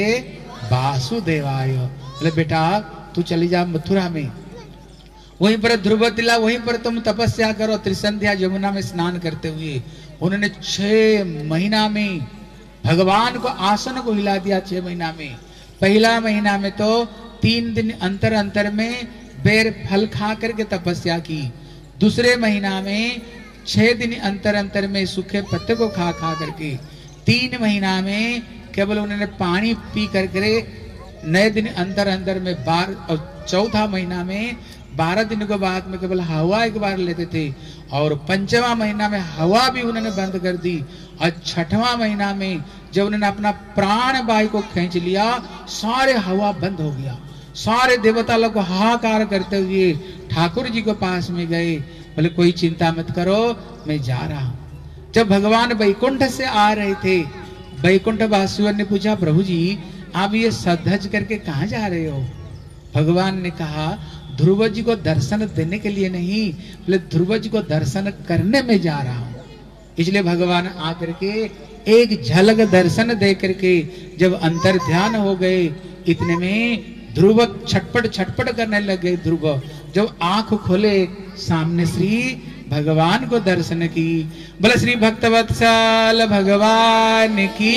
Speaker 1: वासुदेवाय। बोले बेटा तू चली जा मथुरा में, वहीं पर ध्रुव तिला, वहीं पर तुम तपस्या करो। त्रिसंध्या यमुना में स्नान करते हुए उन्होंने छह महीना में भगवान को आसन को हिला दिया। छह महीना में, पहला महीना में तो तीन दिन अंतर अंतर में बेर फल खा करके तपस्या की। दूसरे महीना में छह दिन अंतर अंतर में सूखे पत्ते को खा खा करके। तीन महीना में केवल उन्होंने पानी पी करके नए दिन अंतर अंतर में बार, और चौथा महीना में बारह दिन के बाद में केवल हवा एक बार लेते थे। और पंचवा महीना में हवा भी उन्होंने बंद कर दी। और छठवां महीना में जब उन्होंने अपना प्राण वायु को खींच लिया, सारे हवा बंद हो गया। सारे देवता लोग हाहाकार करते हुए ठाकुर जी के पास में गए। बोले कोई चिंता मत करो, मैं जा रहा हूं। जब भगवान वैकुंठ से आ रहे थे, वैकुंठ वासियों ने पूछा प्रभु जी आप ये सधज करके कहाँ जा रहे हो? भगवान ने कहा ध्रुव जी को दर्शन देने के लिए नहीं, बोले ध्रुव जी को दर्शन करने में जा रहा हूं। इसलिए भगवान आकर के एक झलक दर्शन दे करके जब अंतर ध्यान हो गए, इतने में ध्रुव छटपट छटपट करने लगे। ध्रुव जब आंख खोले, सामने श्री भगवान को दर्शन की। बोले श्री भक्तवत्सल भगवान की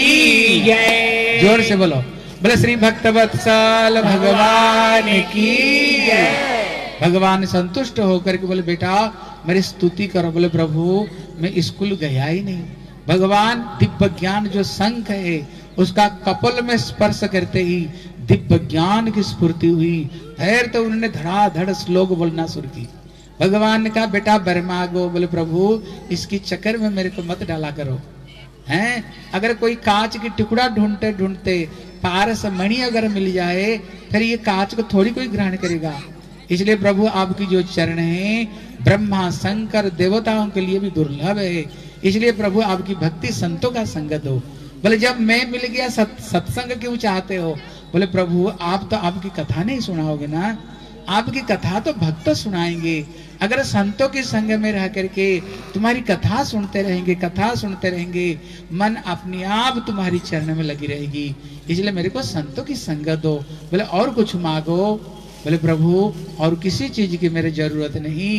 Speaker 1: जय। जोर से बोलो, बोले श्री भक्तवत्सल भगवान की जय। भगवान संतुष्ट होकर के बोले बेटा मेरी स्तुति करो। बोले प्रभु मैं स्कूल गया ही नहीं। भगवान दिव्य ज्ञान जो शंख है उसका कपल में स्पर्श करते ही दिव्य ज्ञान की स्फूर्ति हुई। फिर तो उन्होंने धड़ाधड़ श्लोक बोलना शुरू की। भगवान ने कहा बेटा वर मांगो। बोले प्रभु इसकी चक्कर में मेरे को मत डाला करो। हैं अगर कोई कांच की टुकड़ा ढूंढते ढूंढते पारस मणि अगर मिल जाए, फिर ये कांच को थोड़ी कोई ग्रहण करेगा। इसलिए प्रभु आपकी जो चरण है ब्रह्मा शंकर देवताओं के लिए भी दुर्लभ है। इसलिए प्रभु आपकी भक्ति संतों का संगत हो। बोले जब मैं मिल गया सत, सत्संग क्यों चाहते हो? बोले प्रभु आप तो आपकी कथा नहीं सुनाओगे ना, आपकी कथा तो भक्त सुनाएंगे। अगर संतों के संग में रह करके तुम्हारी कथा सुनते रहेंगे, कथा सुनते रहेंगे, मन अपने आप तुम्हारी चरण में लगी रहेगी। इसलिए मेरे को संतों की संगत हो। बोले और कुछ मांगो? बोले प्रभु और किसी चीज की मेरे जरूरत नहीं।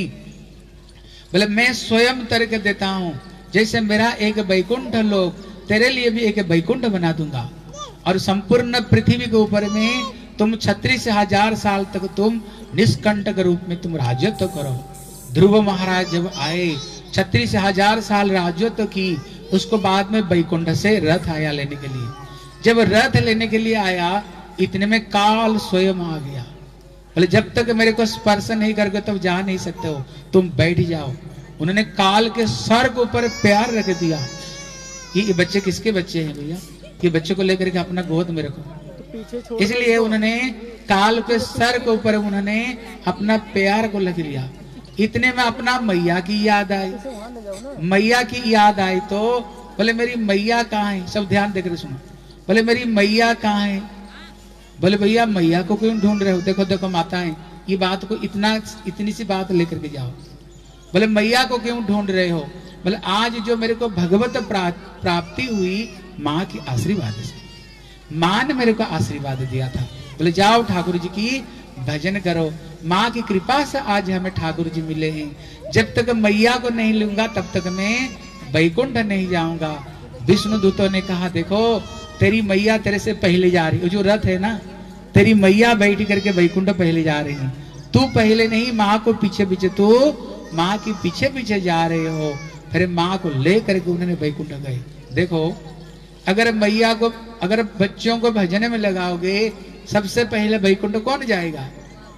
Speaker 1: बोले मैं स्वयं तर्क देता हूं, जैसे मेरा एक वैकुंठ लोक, तेरे लिए भी एक वैकुंठ बना दूंगा। और संपूर्ण पृथ्वी के ऊपर में तुम छत्तीस हजार साल तक तुम निष्कंटक रूप में तुम राजत्व करो। ध्रुव महाराज जब आए छत्तीस हजार साल राजत्व की, उसको बाद में वैकुंठ से रथ आया लेने के लिए। जब रथ लेने के लिए आया, इतने में काल स्वयं आ गया। बोले जब तक मेरे को स्पर्श नहीं करके तब जा नहीं सकते हो, तुम बैठ जाओ। उन्होंने काल के सर के ऊपर प्यार रख दिया। ये बच्चे किसके बच्चे हैं भैया? ये बच्चे को लेकर के अपना गोद में रखो। इसलिए उन्होंने काल के सर के ऊपर उन्होंने अपना प्यार को लग लिया। इतने में अपना मैया की याद आई। मैया की याद आई तो बोले मेरी मैया कहाँ है? सब ध्यान देकर सुनो। बोले मेरी मैया कहाँ है? बोले भैया मैया को क्यों ढूंढ रहे हो? देखो देखो माताएं, ये बात को इतना इतनी सी बात लेकर के जाओ। बोले मैया को क्यों ढूंढ रहे हो? बोले आज जो मेरे को भगवत प्राप्ति हुई माँ के आशीर्वाद से। माँ ने मेरे को आशीर्वाद दिया था। बोले जाओ ठाकुर जी की भजन करो। माँ की कृपा से आज हमें ठाकुर जी मिले हैं। जब तक मैया को नहीं लूंगा तब तक मैं वैकुंठ नहीं जाऊंगा। विष्णु दूतों ने कहा देखो तेरी मैया तेरे से पहले जा रही है। जो रथ है ना, तेरी मैया बैठ करके वैकुंठ पहले जा रही है। तू पहले नहीं, माँ को पीछे पीछे, तू माँ की पीछे पीछे जा रहे हो। फिर माँ को ले करके उन्होंने वैकुंठ गए। देखो अगर मैया को, अगर बच्चों को भजन में लगाओगे, सबसे पहले वैकुंठ कौन जाएगा?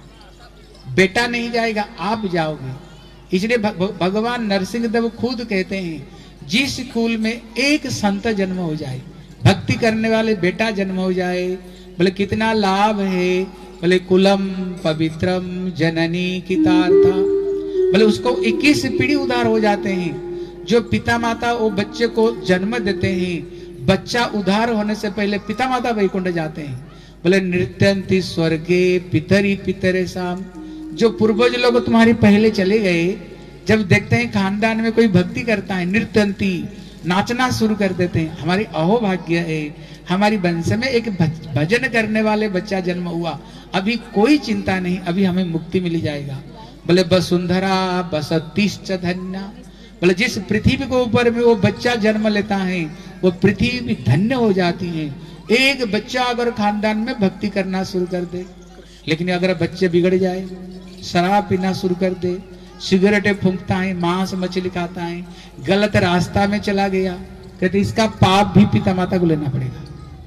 Speaker 1: बेटा नहीं जाएगा, आप जाओगे। इसलिए भगवान नरसिंह देव खुद कहते हैं जिस कुल में एक संत जन्म हो जाए, भक्ति करने वाले बेटा जन्म हो जाए, बोले कितना लाभ है। बोले कुलम पवित्रम जननी कितार्था, बोले उसको इक्कीस पीढ़ी उधार हो जाते हैं। जो पिता माता वो बच्चे को जन्म देते हैं, बच्चा उधार होने से पहले पिता माता वैकुंठ जाते हैं। बोले नृत्यंती स्वर्गे पितरी पितरे शाम, जो पूर्वज लोग तुम्हारे पहले चले गए, जब देखते हैं खानदान में कोई भक्ति करता है, नृत्यंती नाचना शुरू कर देते हैं। हमारी अहोभाग्य है, हमारी वंश में एक भजन करने वाले बच्चा जन्म हुआ। अभी कोई चिंता नहीं, अभी हमें मुक्ति मिल जाएगा। बोले वसुंधरा बसतीश्च धन्या, बोले जिस पृथ्वी के ऊपर में वो बच्चा जन्म लेता है वो पृथ्वी धन्य हो जाती है। एक बच्चा अगर खानदान में भक्ति करना शुरू कर दे, लेकिन अगर बच्चे बिगड़ जाए, शराब पीना शुरू कर दे, सिगरेटें फूंकता है, मांस मछली खाता है, गलत रास्ता में चला गया, कहते इसका पाप भी पिता माता को लेना पड़ेगा।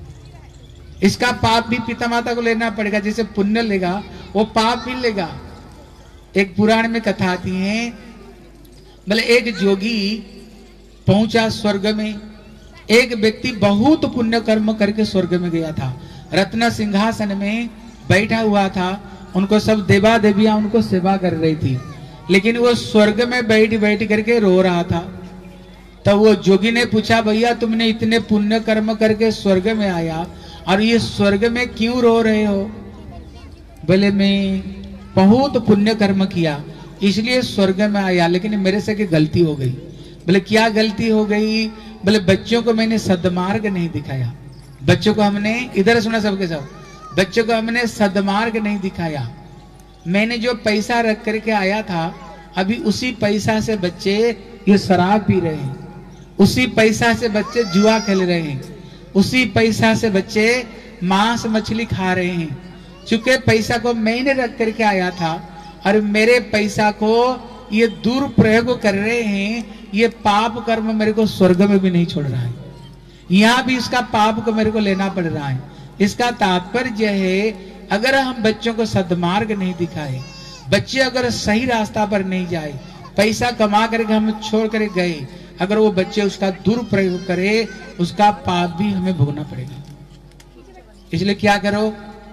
Speaker 1: इसका पाप भी पिता माता को लेना पड़ेगा। जैसे पुण्य लेगा वो पाप भी लेगा। एक पुराण में कथा आती है, बोले एक जोगी पहुंचा स्वर्ग में। एक व्यक्ति बहुत पुण्य कर्म करके स्वर्ग में गया था, रत्न सिंहासन में बैठा हुआ था, उनको सब देवा देवियां उनको सेवा कर रही थी, लेकिन वो स्वर्ग में बैठ बैठ करके रो रहा था। तब वो जोगी ने पूछा भैया तुमने इतने पुण्य कर्म करके स्वर्ग में आया और ये स्वर्ग में क्यों रो रहे हो? बोले मैं बहुत पुण्य कर्म किया इसलिए स्वर्ग में आया, लेकिन मेरे से की गलती हो गई। बोले क्या गलती हो गई? बोले बच्चों को मैंने सद्मार्ग नहीं दिखाया। बच्चों को हमने, इधर सुना सबके सब, बच्चों को हमने सद्मार्ग नहीं दिखाया। मैंने जो पैसा रख करके आया था, अभी उसी पैसा से बच्चे ये शराब पी रहे हैं, उसी पैसा से बच्चे जुआ खेल रहे हैं, उसी पैसा से बच्चे मांस मछली खा रहे हैं। चूंकि पैसा को मैंने रख करके आया था और मेरे पैसा को ये दुरुपयोग कर रहे हैं, ये पाप कर्म मेरे को स्वर्ग में भी नहीं छोड़ रहा है, यहाँ भी इसका पाप को मेरे को लेना पड़ रहा है। इसका तात्पर्य है अगर हम बच्चों को सद्मार्ग नहीं दिखाए, बच्चे अगर सही रास्ता पर नहीं जाए, पैसा कमा करके हम छोड़ कर गए, अगर वो बच्चे उसका दुरुपयोग करे, उसका पाप भी हमें भोगना पड़ेगा। इसलिए क्या करो,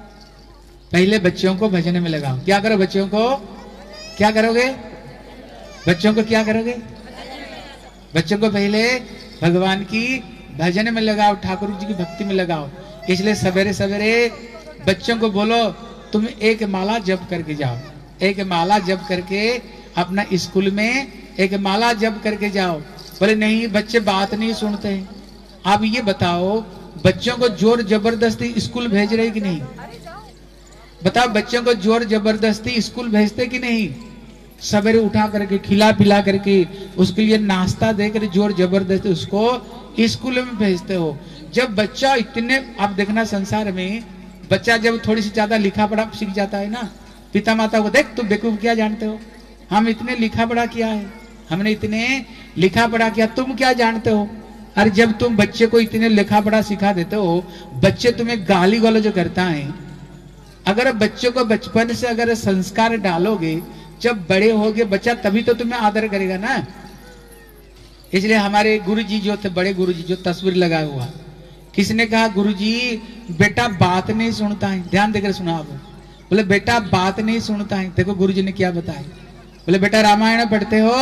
Speaker 1: पहले बच्चों को भजन में लगाओ। क्या करो बच्चों को? क्या करोगे? बच्चों को क्या करोगे? बच्चों को पहले भगवान की भजन में लगाओ, ठाकुर जी की भक्ति में लगाओ। इसलिए सवेरे सवेरे बच्चों को बोलो तुम एक माला जप करके जाओ, एक माला जप करके अपना स्कूल में एक माला जप करके जाओ। बोले नहीं बच्चे बात नहीं सुनते हैं। आप ये बताओ बच्चों को जोर जबरदस्ती स्कूल भेज रहे कि नहीं? बताओ बच्चों को जोर जबरदस्ती स्कूल भेजते कि नहीं? सवेरे उठा करके खिला पिला करके उसके लिए नाश्ता देकर जोर जबरदस्ती उसको स्कूल में भेजते हो। जब बच्चा इतने, आप देखना संसार में बच्चा जब थोड़ी सी ज्यादा लिखा पढ़ा सीख जाता है ना, पिता माता को देख तुम बेवकूफ क्या जानते हो, हम इतने लिखा पढ़ा किया है, हमने इतने लिखा पढ़ा किया, तुम क्या जानते हो। अरे जब तुम बच्चे को इतने लिखा पढ़ा सिखा देते हो, बच्चे तुम्हें गाली गलौज जो करता है, अगर बच्चों को बचपन से अगर संस्कार डालोगे, जब बड़े होगे बच्चा तभी तो तुम्हें आदर करेगा ना। इसलिए हमारे गुरुजी जो थे, बड़े गुरुजी जो तस्वीर लगा हुआ, किसने कहा गुरुजी बेटा बात नहीं सुनता है, ध्यान देकर सुना आप। बोले बेटा बात नहीं सुनता है। देखो गुरुजी ने क्या बताया। बोले बेटा रामायण पढ़ते हो?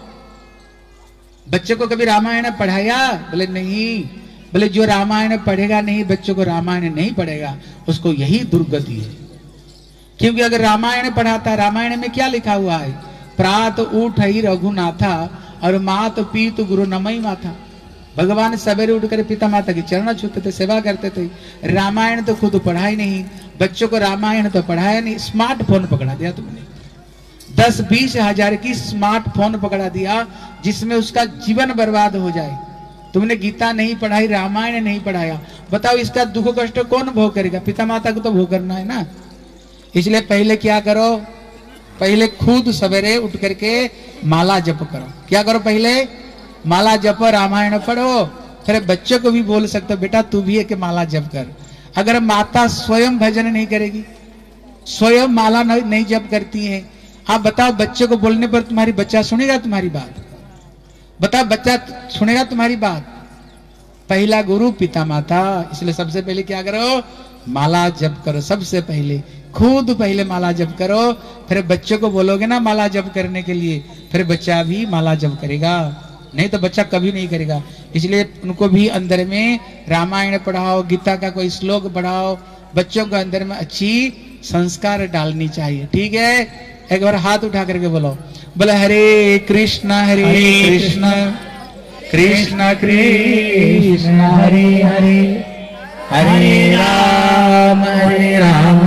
Speaker 1: बच्चे को कभी रामायण पढ़ाया? बोले नहीं। बोले जो रामायण पढ़ेगा नहीं, बच्चों को रामायण नहीं पढ़ेगा, उसको यही दुर्गति है। क्योंकि अगर रामायण पढ़ाता, रामायण में क्या लिखा हुआ है? प्रात उठ ही रघुनाथा और मात पीत गुरु नमई माथा। भगवान सवेरे उठकर पिता माता की चरण छूते थे, सेवा करते थे। रामायण तो खुद पढ़ा ही नहीं, बच्चों को रामायण तो पढ़ाया नहीं। स्मार्टफोन पकड़ा दिया तुमने, दस बीस हजार की स्मार्टफोन पकड़ा दिया, जिसमें उसका जीवन बर्बाद हो जाए। तुमने गीता नहीं पढ़ाई, रामायण नहीं पढ़ाया, बताओ इसका दुख कष्ट कौन भोग करेगा? पिता माता को तो भोग करना है ना। इसलिए पहले क्या करो, पहले खुद सवेरे उठ करके माला जप करो। क्या करो? पहले माला जप, रामायण पढ़ो। फिर बच्चों को भी बोल सकते हो बेटा तू भी है कि माला जप कर। अगर माता स्वयं भजन नहीं करेगी, स्वयं माला नहीं जप करती है, आप बताओ बच्चे को बोलने पर तुम्हारी बच्चा सुनेगा तुम्हारी बात? बताओ बच्चा सुनेगा तुम्हारी बात? पहला गुरु पिता माता। इसलिए सबसे पहले क्या करो? माला जप करो। सबसे पहले खुद पहले माला जप करो, फिर बच्चों को बोलोगे ना माला जप करने के लिए, फिर बच्चा भी माला जप करेगा। नहीं तो बच्चा कभी नहीं करेगा। इसलिए उनको भी अंदर में रामायण पढ़ाओ, गीता का कोई श्लोक पढ़ाओ। बच्चों को अंदर में अच्छी संस्कार डालनी चाहिए। ठीक है, एक बार हाथ उठा करके बोलो, बोले हरे कृष्ण हरे कृष्ण कृष्ण कृष्ण हरे हरे, हरे राम हरे राम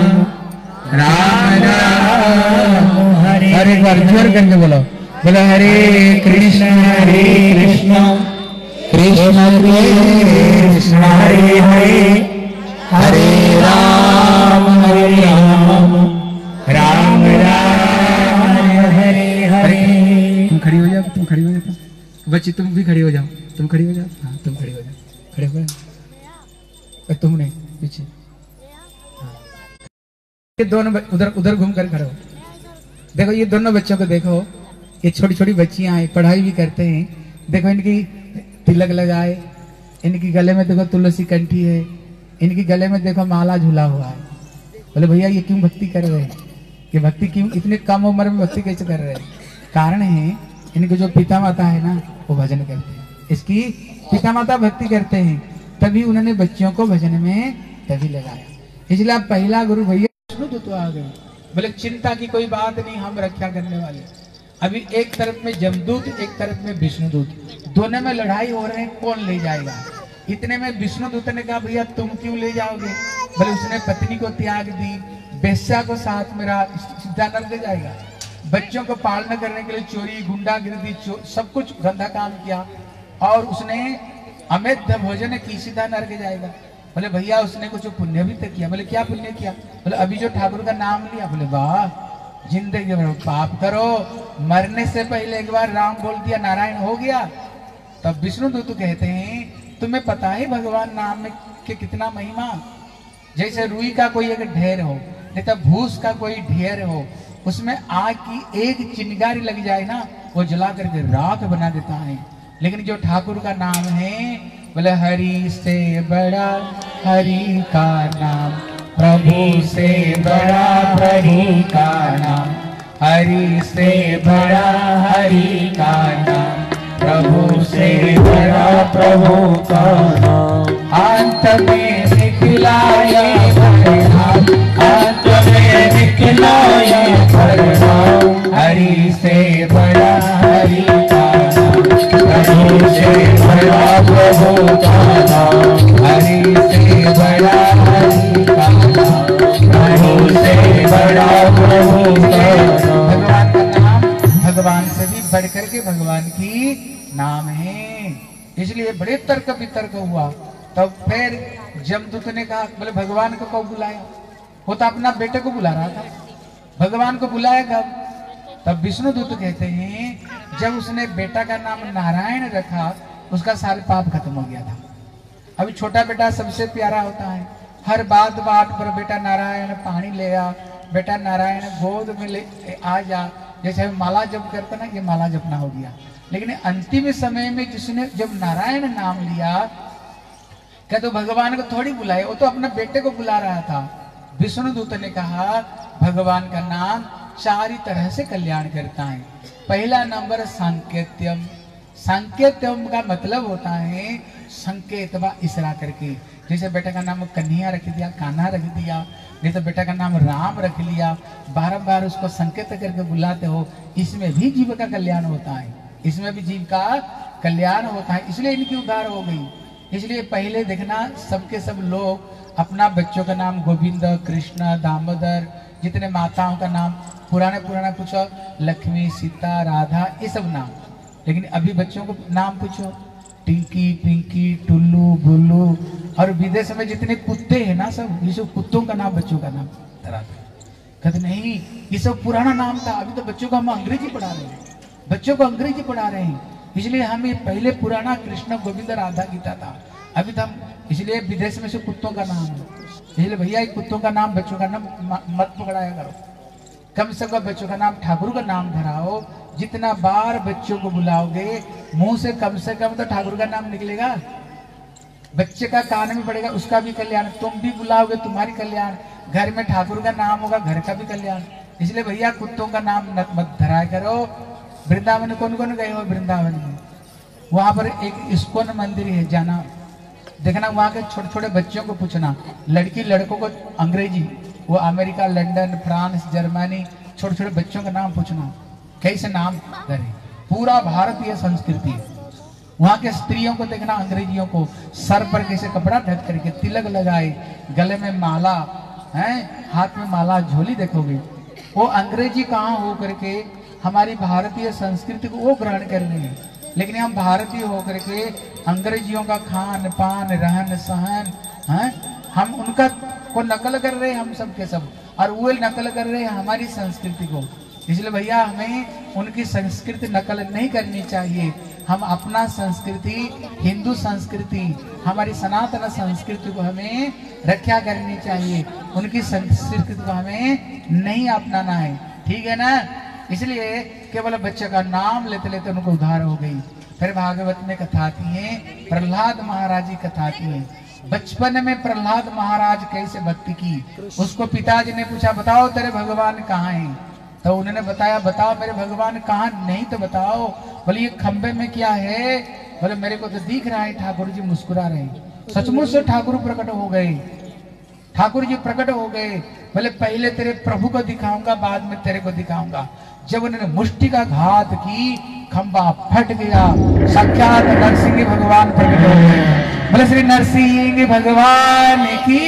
Speaker 1: राम राम हरे हरे। एक बार जोर करके बोलो, बोलो हरे कृष्ण हरे कृष्ण कृष्ण कृष्ण हरे हरे, हरे राम हरे राम राम राम हरे हरे। तुम खड़ी हो जाओ, तुम खड़ी हो जाओ बच्ची, तुम भी खड़ी हो जाओ, तुम खड़ी हो जाओ। हाँ तुम खड़ी हो जाओ, खड़े हो जाओ। तुम नहीं, पीछे। ये दोनों उधर उधर घूम कर खड़े हो। देखो ये दोनों बच्चों को देखो, ये छोटी छोटी बच्चियां हैं, पढ़ाई भी करते हैं। देखो इनकी तिलक लगाए, इनकी गले में देखो तुलसी कंठी है, इनकी गले में देखो माला झूला हुआ है। बोले भैया ये क्यों भक्ति कर रहे हैं? ये भक्ति क्यों, इतने कम उम्र में भक्ति कैसे कर रहे हैं? कारण है इनके जो पिता माता है ना, वो भजन करते हैं। इसकी पिता माता भक्ति करते हैं, तभी उन्होंने बच्चियों को भजन में तभी लगाया। इसलिए आप पहला गुरु भैया विष्णुदूत आ गए। बोले चिंता की कोई बात नहीं, हम रक्षा करने वाले। अभी एक तरफ में जमदूत, एक तरफ में विष्णुदूत, दोनों में लड़ाई हो रहे हैं, कौन ले जाएगा। इतने में विष्णुदूत ने कहा भैया तुम क्यों ले जाओगे? बोले उसने पत्नी को त्याग दी, बेश्या को साथ मेरा सीधा नरक जाएगा। बच्चों को पालना करने के लिए चोरी, गुंडागिर्दी, सब कुछ गंदा काम किया, और उसने अमित भोजन की, सीधा नरक जाएगा। बोले भैया उसने कुछ पुण्य भी तो किया। बोले क्या पुण्य किया? बोले अभी जो ठाकुर का नाम लिया। बोले वाह, जिंदगी में पाप करो, मरने से पहले एक बार राम बोल दिया, नारायण हो गया। तब विष्णुदूत कहते हैं तुम्हें पता है भगवान नाम में के कितना महिमा। जैसे रुई का कोई एक ढेर हो, नहीं तो भूस का कोई ढेर हो, उसमें आग की एक चिंगारी लग जाए ना, वो जला करके राख बना देता है। लेकिन जो ठाकुर का नाम है, बोले हरि से बड़ा हरि का नाम, प्रभु से बड़ा प्रभु का नाम, हरि से बड़ा हरि का नाम, प्रभु से बड़ा प्रभु का नाम। अंत में निकला ये परिणाम, अंत में निकला ये परिणाम, हरि से बड़ा हरि का नाम, प्रभु से बड़ा प्रभु का नाम, हरि से बड़ा हरि का नाम, प्रभु से बड़ा प्रभु का नाम। भगवान का नाम भगवान से भी बढ़ करके भगवान की नाम है। इसलिए बड़े तर्क वितर्क हुआ। तब फिर जमदूत ने कहा, बोले भगवान को कब बुलाया? वो तो अपना बेटे को बुला रहा था, भगवान को बुलाया कब? तब विष्णुदूत कहते हैं जब उसने बेटा का नाम नारायण रखा, उसका सारे पाप खत्म हो गया था। अभी छोटा बेटा सबसे प्यारा होता है, हर बात बात पर बेटा नारायण पानी ले आ, बेटा नारायण गोद में ले आ जा। जैसे हम माला जप करते ना, ये माला जपना हो गया। लेकिन अंतिम समय में जिसने जब नारायण नाम लिया, क्या तो भगवान को थोड़ी बुलाए, वो तो अपने बेटे को बुला रहा था। विष्णु दूत ने कहा भगवान का नाम चार ही तरह से कल्याण करता है। पहला नंबर सांकेत्यम। सांकेत्यम का मतलब होता है संकेत व इशारा करके। जैसे बेटा का नाम कन्हैया रख दिया, कान्हा रख दिया, नहीं तो बेटा का नाम राम रख लिया, बार बार उसको संकेत करके बुलाते हो, इसमें भी जीव का कल्याण होता है, इसमें भी जीव का कल्याण होता है। इसलिए इनकी उद्धार हो गई। इसलिए पहले देखना सबके सब लोग अपना बच्चों का नाम गोविंद, कृष्ण, दामोदर, जितने माताओं का नाम पुराने पुराना पूछो, लक्ष्मी, सीता, राधा, ये सब नाम। लेकिन अभी बच्चों को नाम पूछो, टिंकी, पिंकी, टुल्लू, बुल्लू, और विदेश में जितने कुत्ते हैं ना सब, ये सब कुत्तों का नाम बच्चों का नाम धरा। कहते नहीं ये सब पुराना नाम था, अभी तो बच्चों को हम अंग्रेजी पढ़ा रहे हैं, बच्चों को अंग्रेजी पढ़ा रहे हैं। इसलिए हमें पहले पुराना कृष्ण, गोविंद, राधा, गीता था, अभी तो हम इसलिए विदेश में से कुत्तों का नाम है। इसलिए भैया कुत्तों का नाम बच्चों का नाम मत पकड़ाया करो, कम से कम बच्चों का नाम ठाकुर का नाम धराओ। जितना बार बच्चों को बुलाओगे मुंह से कम से कम तो ठाकुर का नाम निकलेगा, बच्चे का कान में पड़ेगा, उसका भी कल्याण। तुम भी बुलाओगे तुम्हारी कल्याण, घर में ठाकुर का नाम होगा, घर का भी कल्याण। इसलिए भैया कुत्तों का नाम मत धराया करो। वृंदावन कौन कौन गए हो? वृंदावन में वहां पर एक इस्कॉन मंदिर है, जाना देखना, वहां के छोटे छोटे बच्चों को पूछना, लड़की लड़कों को अंग्रेजी, वो अमेरिका, लंदन, फ्रांस, जर्मनी, छोटे छोटे बच्चों का नाम पूछना, कैसे नाम धरे। पूरा भारतीय संस्कृति। वहां के स्त्रियों को देखना, अंग्रेजियों को सर पर कैसे कपड़ा ढक करके तिलक लगाए, गले में माला है, हाथ में माला, झोली देखोगे। वो अंग्रेजी कहाँ हो करके हमारी भारतीय संस्कृति को वो ग्रहण कर रहे हैं। लेकिन हम भारतीय होकर के अंग्रेजियों का खान पान, रहन सहन है, हम उनका को नकल कर रहे हैं, हम सब के सब, और वो नकल कर रहे हैं हमारी संस्कृति को। इसलिए भैया हमें उनकी संस्कृति नकल नहीं करनी चाहिए। हम अपना संस्कृति, हिंदू संस्कृति, हमारी सनातन संस्कृति को हमें रक्षा करनी चाहिए, उनकी संस्कृति को हमें नहीं अपनाना है, ठीक है ना। इसलिए केवल बच्चे का नाम लेते लेते उनको उद्धार हो गई। फिर भागवत में कथा आती है, प्रहलाद महाराज की कथा आती है। बचपन में प्रहलाद महाराज कैसे भक्ति की, उसको पिताजी ने पूछा बताओ तेरे भगवान कहाँ हैं, तो उन्होंने बताया बताओ मेरे भगवान कहाँ, नहीं तो बताओ। बोले ये खंबे में क्या है, बोले मेरे को तो दिख रहा है ठाकुर जी मुस्कुरा रहे हैं। सचमुच से ठाकुर प्रकट हो गए, ठाकुर जी प्रकट हो गए। बोले पहले तेरे प्रभु को दिखाऊंगा, बाद में तेरे को दिखाऊंगा। जब उन्होंने मुष्टि का घात की, खंबा फट गया, साक्षात नरसिंह भगवान प्रकट हो गए। बोले श्री नरसिंह भगवान की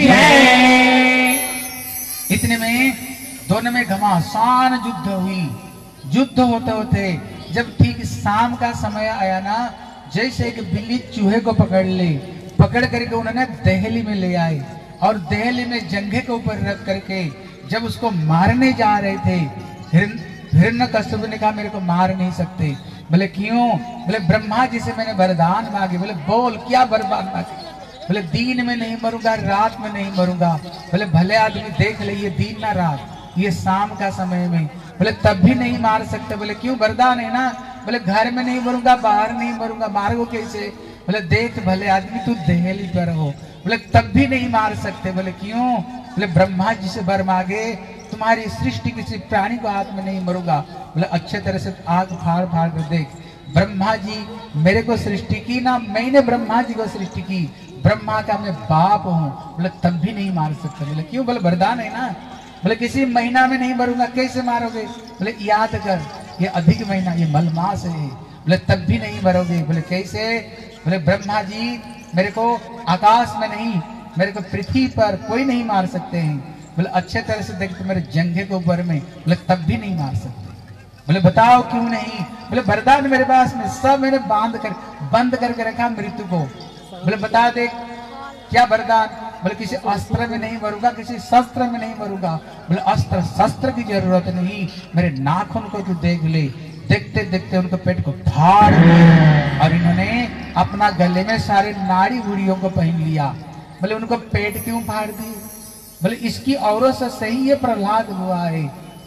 Speaker 1: जय। इतने में दोनों में घमासान युद्ध हुई। युद्ध होते होते जब ठीक शाम का समय आया ना, जैसे एक बिल्ली चूहे को पकड़ ले, पकड़ करके उन्होंने दहली में ले आए, और दहली में जंघे के ऊपर रख करके जब उसको मारने जा रहे थे, हिरण्यकश्यप ने कहा मेरे को मार नहीं सकते। बोले क्यों? बोले ब्रह्मा जी से मैंने वरदान मांगे। बोले बोल क्या वरदान मांगे? बोले दिन में नहीं मरूंगा, रात में नहीं मरूंगा। बोले भले आदमी देख ले, ये दिन ना रात, ये शाम का समय में। बोले तब भी नहीं मार सकते। बोले क्यों? वरदान है ना। बोले घर में नहीं मरूंगा, बाहर नहीं मरूंगा, मारोगे कैसे? बोले देख भले आदमी तू दहली पर हो। बोले तब भी नहीं मार सकते। बोले क्यों? बोले ब्रह्मा जी से वर मांगे, तुम्हारी सृष्टि किसी प्राणी को हाथ में नहीं मरूंगा। बोले अच्छे तरह से आग फाड़ फाड़ कर देख, ब्रह्मा जी मेरे को सृष्टि की ना, मैंने ब्रह्मा जी को सृष्टि की, ब्रह्मा का मैं बाप हूँ। बोले तब भी नहीं मार सकते। बोले क्यों? बोले वरदान है ना। बोले किसी महीना में नहीं मरूंगा, कैसे मारोगे? बोले याद कर ये अधिक महीना, ये मलमास है। बोले तब भी नहीं मरोगे। बोले कैसे? बोले ब्रह्मा जी मेरे को आकाश में नहीं, मेरे को पृथ्वी पर कोई नहीं मार सकते हैं। बोले अच्छे तरह से देखते मेरे जंघे के ऊपर में। बोले तब भी नहीं मार सकते। बोले बताओ क्यों नहीं? बोले वरदान मेरे पास में सब मैंने बांध कर बंद करके रखा मृत्यु को। बोले बता दे क्या वरदान? बोले किसी अस्त्र में नहीं मरूंगा, किसी शस्त्र में नहीं मरूंगा। बोले अस्त्र शस्त्र की जरूरत नहीं, मेरे नाखून को तू देख ले। देखते देखते उनको पेट को फाड़ दिया, और इन्होंने अपना गले में सारे नाड़ी गुड़ियों को पहन लिया। बोले उनको पेट क्यों फाड़ दिए? बोले इसकी औरों से सही ये प्रहलाद हुआ है,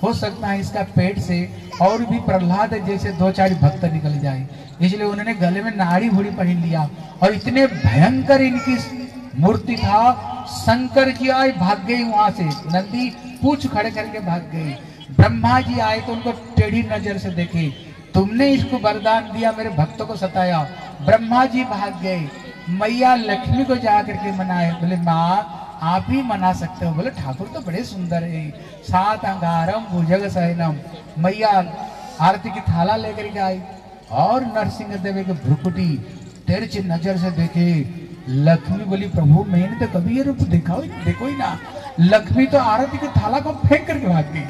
Speaker 1: हो सकता है इसका पेट से और भी प्रहलाद जैसे दो चार भक्त निकल जाए, इसलिए उन्होंने गले में नाड़ी घुड़ी पहन लिया। और इतने भयंकर इनकी मूर्ति था, शंकर जी आए भाग गई वहां से, नंदी पूछ खड़े करके भाग गई। ब्रह्मा जी आए तो उनको टेढ़ी नजर से देखे, तुमने इसको वरदान दिया मेरे भक्तों को सताया। ब्रह्मा जी भाग गए, मैया लक्ष्मी को जाकर के मनाए, बोले माँ आप ही मना सकते हो। बोले ठाकुर तो बड़े सुंदर है, सात अंगारम भुजग शयनम। मैया आरती की थाला लेकर के आई और नरसिंह देव के भ्रुकुटी तिरछी नजर से देखे। लक्ष्मी बोली प्रभु मैंने तो कभी ये रूप देखा हो देखो ही ना। लक्ष्मी तो आरती की थाला को फेंक करके भाग गई,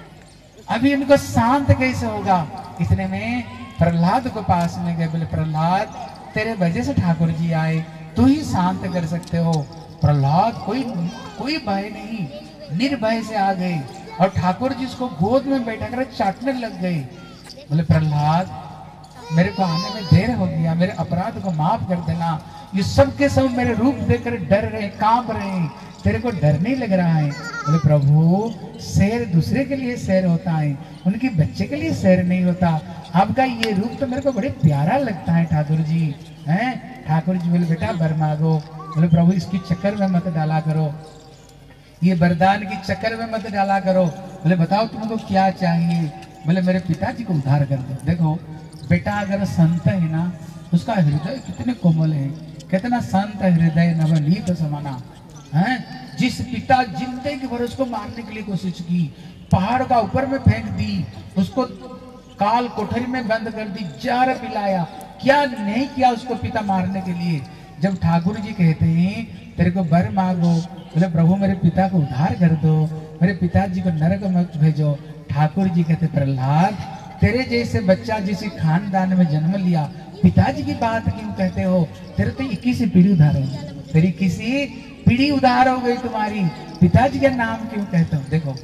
Speaker 1: अभी इनको शांत कैसे होगा। इतने में प्रहलाद को पास में गए, बोले प्रहलाद तेरे वजह से ठाकुर जी आए, तू ही शांत कर सकते हो। प्रहलाद कोई कोई भय नहीं, निर्भय से आ गए और ठाकुर जी उसको गोद में बैठा कर चाटने लग गए। बोले प्रहलाद मेरे को आने में देर हो गया, मेरे अपराध को माफ कर देना। ये सब के सब मेरे रूप देखकर डर रहे, कांप रहे हैं, तेरे को डर नहीं लग रहा है। बोले प्रभु शेर दूसरे के लिए शेर होता है, उनके बच्चे के लिए शेर नहीं होता। आपका ये रूप तो मेरे को बड़े प्यारा लगता है ठाकुर जी हैं। ठाकुर जी बोले बेटा वर मांगो। बोले प्रभु इसकी चक्कर में मत डाला करो, ये वरदान की चक्कर में मत डाला करो। बोले बताओ तुमको क्या चाहिए। बोले मेरे पिताजी को उद्धार कर दो। देखो बेटा अगर संत है ना, उसका हृदय कितने कोमल है, कितना संत हृदय नवनीत समाना है। जिस पिता जिंदगी भर उसको मारने के लिए कोशिश की, पहाड़ का ऊपर में फेंक दी, उसको काल कोठरी में बंद कर दी, जहर पिलाया, क्या नहीं किया उसको पिता मारने के लिए। जब ठाकुर जी कहते हैं तेरे को वर मांगो, बोले प्रभु मेरे पिता को उद्धार कर दो, मेरे पिताजी को नरक मत भेजो। ठाकुर जी कहते प्रहलाद तेरे जैसे बच्चा जिस खानदान में जन्म लिया, पिताजी की बात क्यों कहते हो, तेरे तो इक्कीस पीढ़ी उधार हो, तेरी किसी पीढ़ी उधार हो गई तुम्हारी, पिताजी का नाम क्यों कहते हो। देखो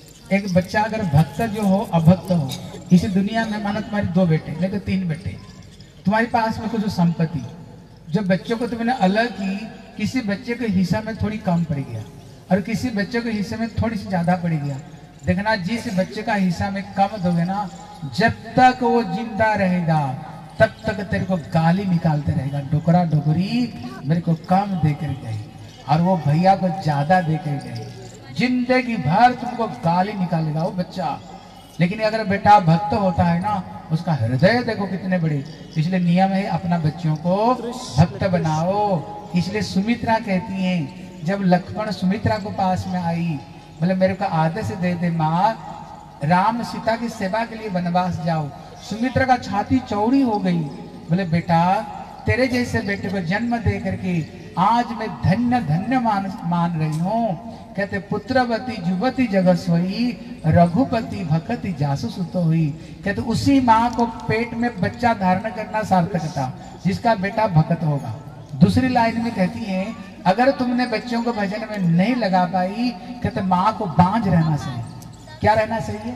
Speaker 1: एक बच्चा अगर भक्त जो हो अभक्त हो, इसी दुनिया में मानो तुम्हारी दो बेटे नहीं तो तीन बेटे, तुम्हारे पास में कुछ संपत्ति, जो बच्चों को तुमने अलग की, किसी बच्चे के हिस्सा में थोड़ी कम पड़ गया और किसी बच्चे के हिस्से में थोड़ी सी ज्यादा पड़ गया। देखना जिस बच्चे का हिस्सा में कम दोगे ना, जब तक वो जिंदा रहेगा तब तक तेरे को गाली निकालते रहेगा, डोकरा डोकरी मेरे को कम देकर गई और वो भैया को ज्यादा देकर गई, जिंदगी भर तुमको गाली निकालेगा वो बच्चा। लेकिन अगर बेटा भक्त होता है ना, उसका हृदय देखो कितने बड़े। इसलिए नियम है अपना बच्चों को भक्त बनाओ। इसलिए सुमित्रा कहती हैं, जब लक्ष्मण सुमित्रा को पास में आई, बोले मेरे को आदेश दे दे माँ, राम सीता की सेवा के लिए वनवास जाओ। सुमित्रा का छाती चौड़ी हो गई। बोले बेटा तेरे जैसे बेटे को जन्म दे करके आज मैं धन्य धन्य मान मान रही हूँ। कहते पुत्रवती जुवती जगस्वई रघुपति भक्ति जासु सुतो हुई। कहते उसी माँ को पेट में बच्चा धारण करना सार्थक था जिसका बेटा भक्त होगा। दूसरी लाइन में कहती है अगर तुमने बच्चों को भजन में नहीं लगा पाई, कहते माँ को बांझ रहना चाहिए। क्या रहना चाहिए?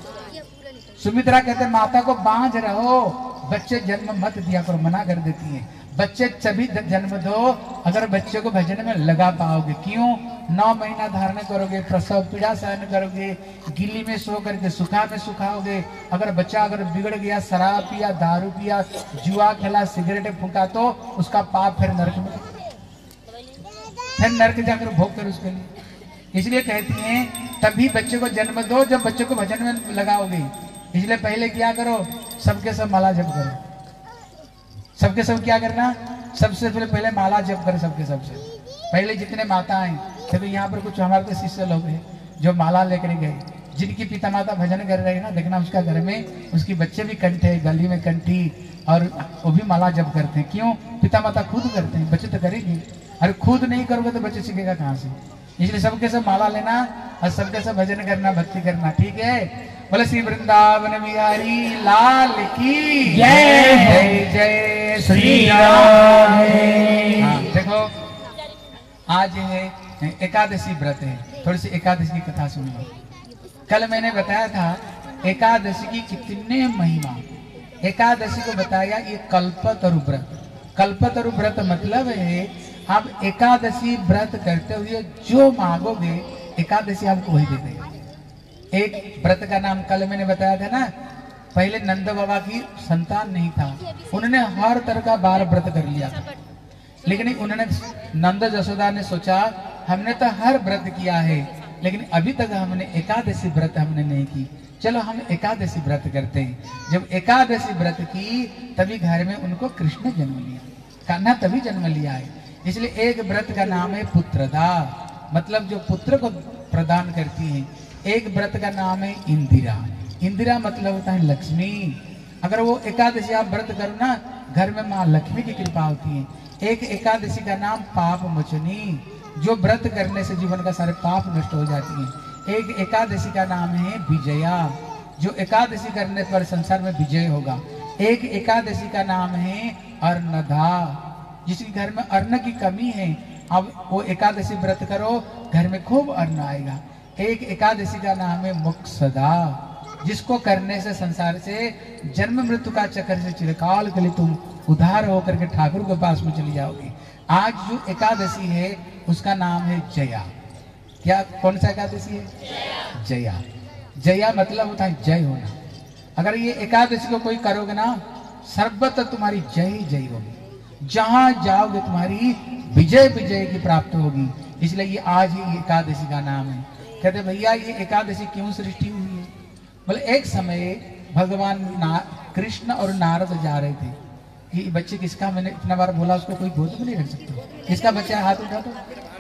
Speaker 1: सुमित्रा कहते माता को बांझ रहो, बच्चे जन्म मत दिया करो, मना कर देती है। बच्चे सभी जन्म दो अगर बच्चे को भजन में लगा पाओगे। क्यों? नौ महीना धारण करोगे, प्रसव पीड़ा सहन करोगे, गिल्ली में सो करके सुखा में सुखाओगे। अगर बच्चा अगर बिगड़ गया, शराब पिया, दारू पिया, जुआ खेला, सिगरेट फूका, तो उसका पाप फिर नरक में, फिर नरक जाकर भोग कर उसके लिए। इसलिए कहती हैं तभी बच्चे को जन्म दो जब बच्चे को भजन में लगाओगे। इसलिए पहले क्या करो, सबके सब माला जप करो। सबके सब क्या करना, सबसे पहले पहले माला जप करो। सबके सबसे पहले जितने माता हैं, देखो यहाँ पर कुछ हमारे तो शिष्य लोग हैं जो माला लेकर गए, जिनकी पिता माता भजन कर रहे हैं ना, देखना उसका घर में उसकी बच्चे भी कंठ है, गली में कंठी, और वो भी माला जप करते हैं। क्यों? पिता माता खुद करते हैं, बच्चे तो करेंगे। अरे खुद नहीं करोगे तो बच्चे सीखेगा कहाँ से? इसलिए सबके सब माला लेना और सबके सब भजन करना, भक्ति करना। ठीक है? बोले श्री वृंदावन बिहारी लाल की जय, जय जय श्री राम। हाँ, देखो आज है एकादशी व्रत है, थोड़ी सी एकादशी की कथा सुन लो। कल मैंने बताया था एकादशी की कितने महिमा। एकादशी को बताया ये कल्पतरु व्रत। कल्पतरु व्रत मतलब है आप एकादशी व्रत करते हुए जो मांगोगे एकादशी आपको वही दे देगा। एक व्रत का नाम कल मैंने बताया था ना, पहले नंद बाबा की संतान नहीं था, उन्होंने हर तरह का बार व्रत कर लिया था, लेकिन उन्होंने नंद जसोदा ने सोचा हमने तो हर व्रत किया है, लेकिन अभी तक हमने एकादशी व्रत हमने नहीं की, चलो हम एकादशी व्रत करते हैं। जब एकादशी व्रत की तभी घर में उनको कृष्ण जन्म लिया, कान्हा तभी जन्म लिया है। इसलिए एक व्रत का नाम है पुत्रदा, मतलब जो पुत्र को प्रदान करती है। एक व्रत का नाम है इंदिरा, इंदिरा मतलब होता है लक्ष्मी। अगर वो एकादशी आप व्रत करो ना, घर में माँ लक्ष्मी की कृपा होती है। एक एकादशी का नाम पाप मोचनी, जो व्रत करने से जीवन का सारे पाप नष्ट हो जाती हैं। एक एकादशी का नाम है विजया, जो एकादशी करने पर संसार में विजय होगा। एक एकादशी का नाम है अर्णधा, जिसके घर में अन्न की कमी है, अब वो एकादशी व्रत करो, घर में खूब अन्न आएगा। एक एकादशी का नाम है मोक्षदा, जिसको करने से संसार से जन्म मृत्यु का चक्कर से चिरकाल के लिए तुम उद्धार होकर के ठाकुर के पास में चली जाओगी। आज जो एकादशी है उसका नाम है जया। क्या, कौन सा एकादशी है? जया। जया मतलब होता है जय होना। अगर ये एकादशी को कोई करोगे ना, सर्वत्र तुम्हारी जय ही जय होगी, जहां जाओगे तुम्हारी विजय विजय की प्राप्त होगी। इसलिए ये आज ही एकादशी का नाम है। कहते भैया ये एकादशी क्यों सृष्टि हुई है? बोले एक समय भगवान कृष्ण और नारद जा रहे थे। ये बच्चे किसका, मैंने इतना बार बोला उसको कोई गोद में नहीं रख सकता, किसका बच्चा है? हाथ उठा दो।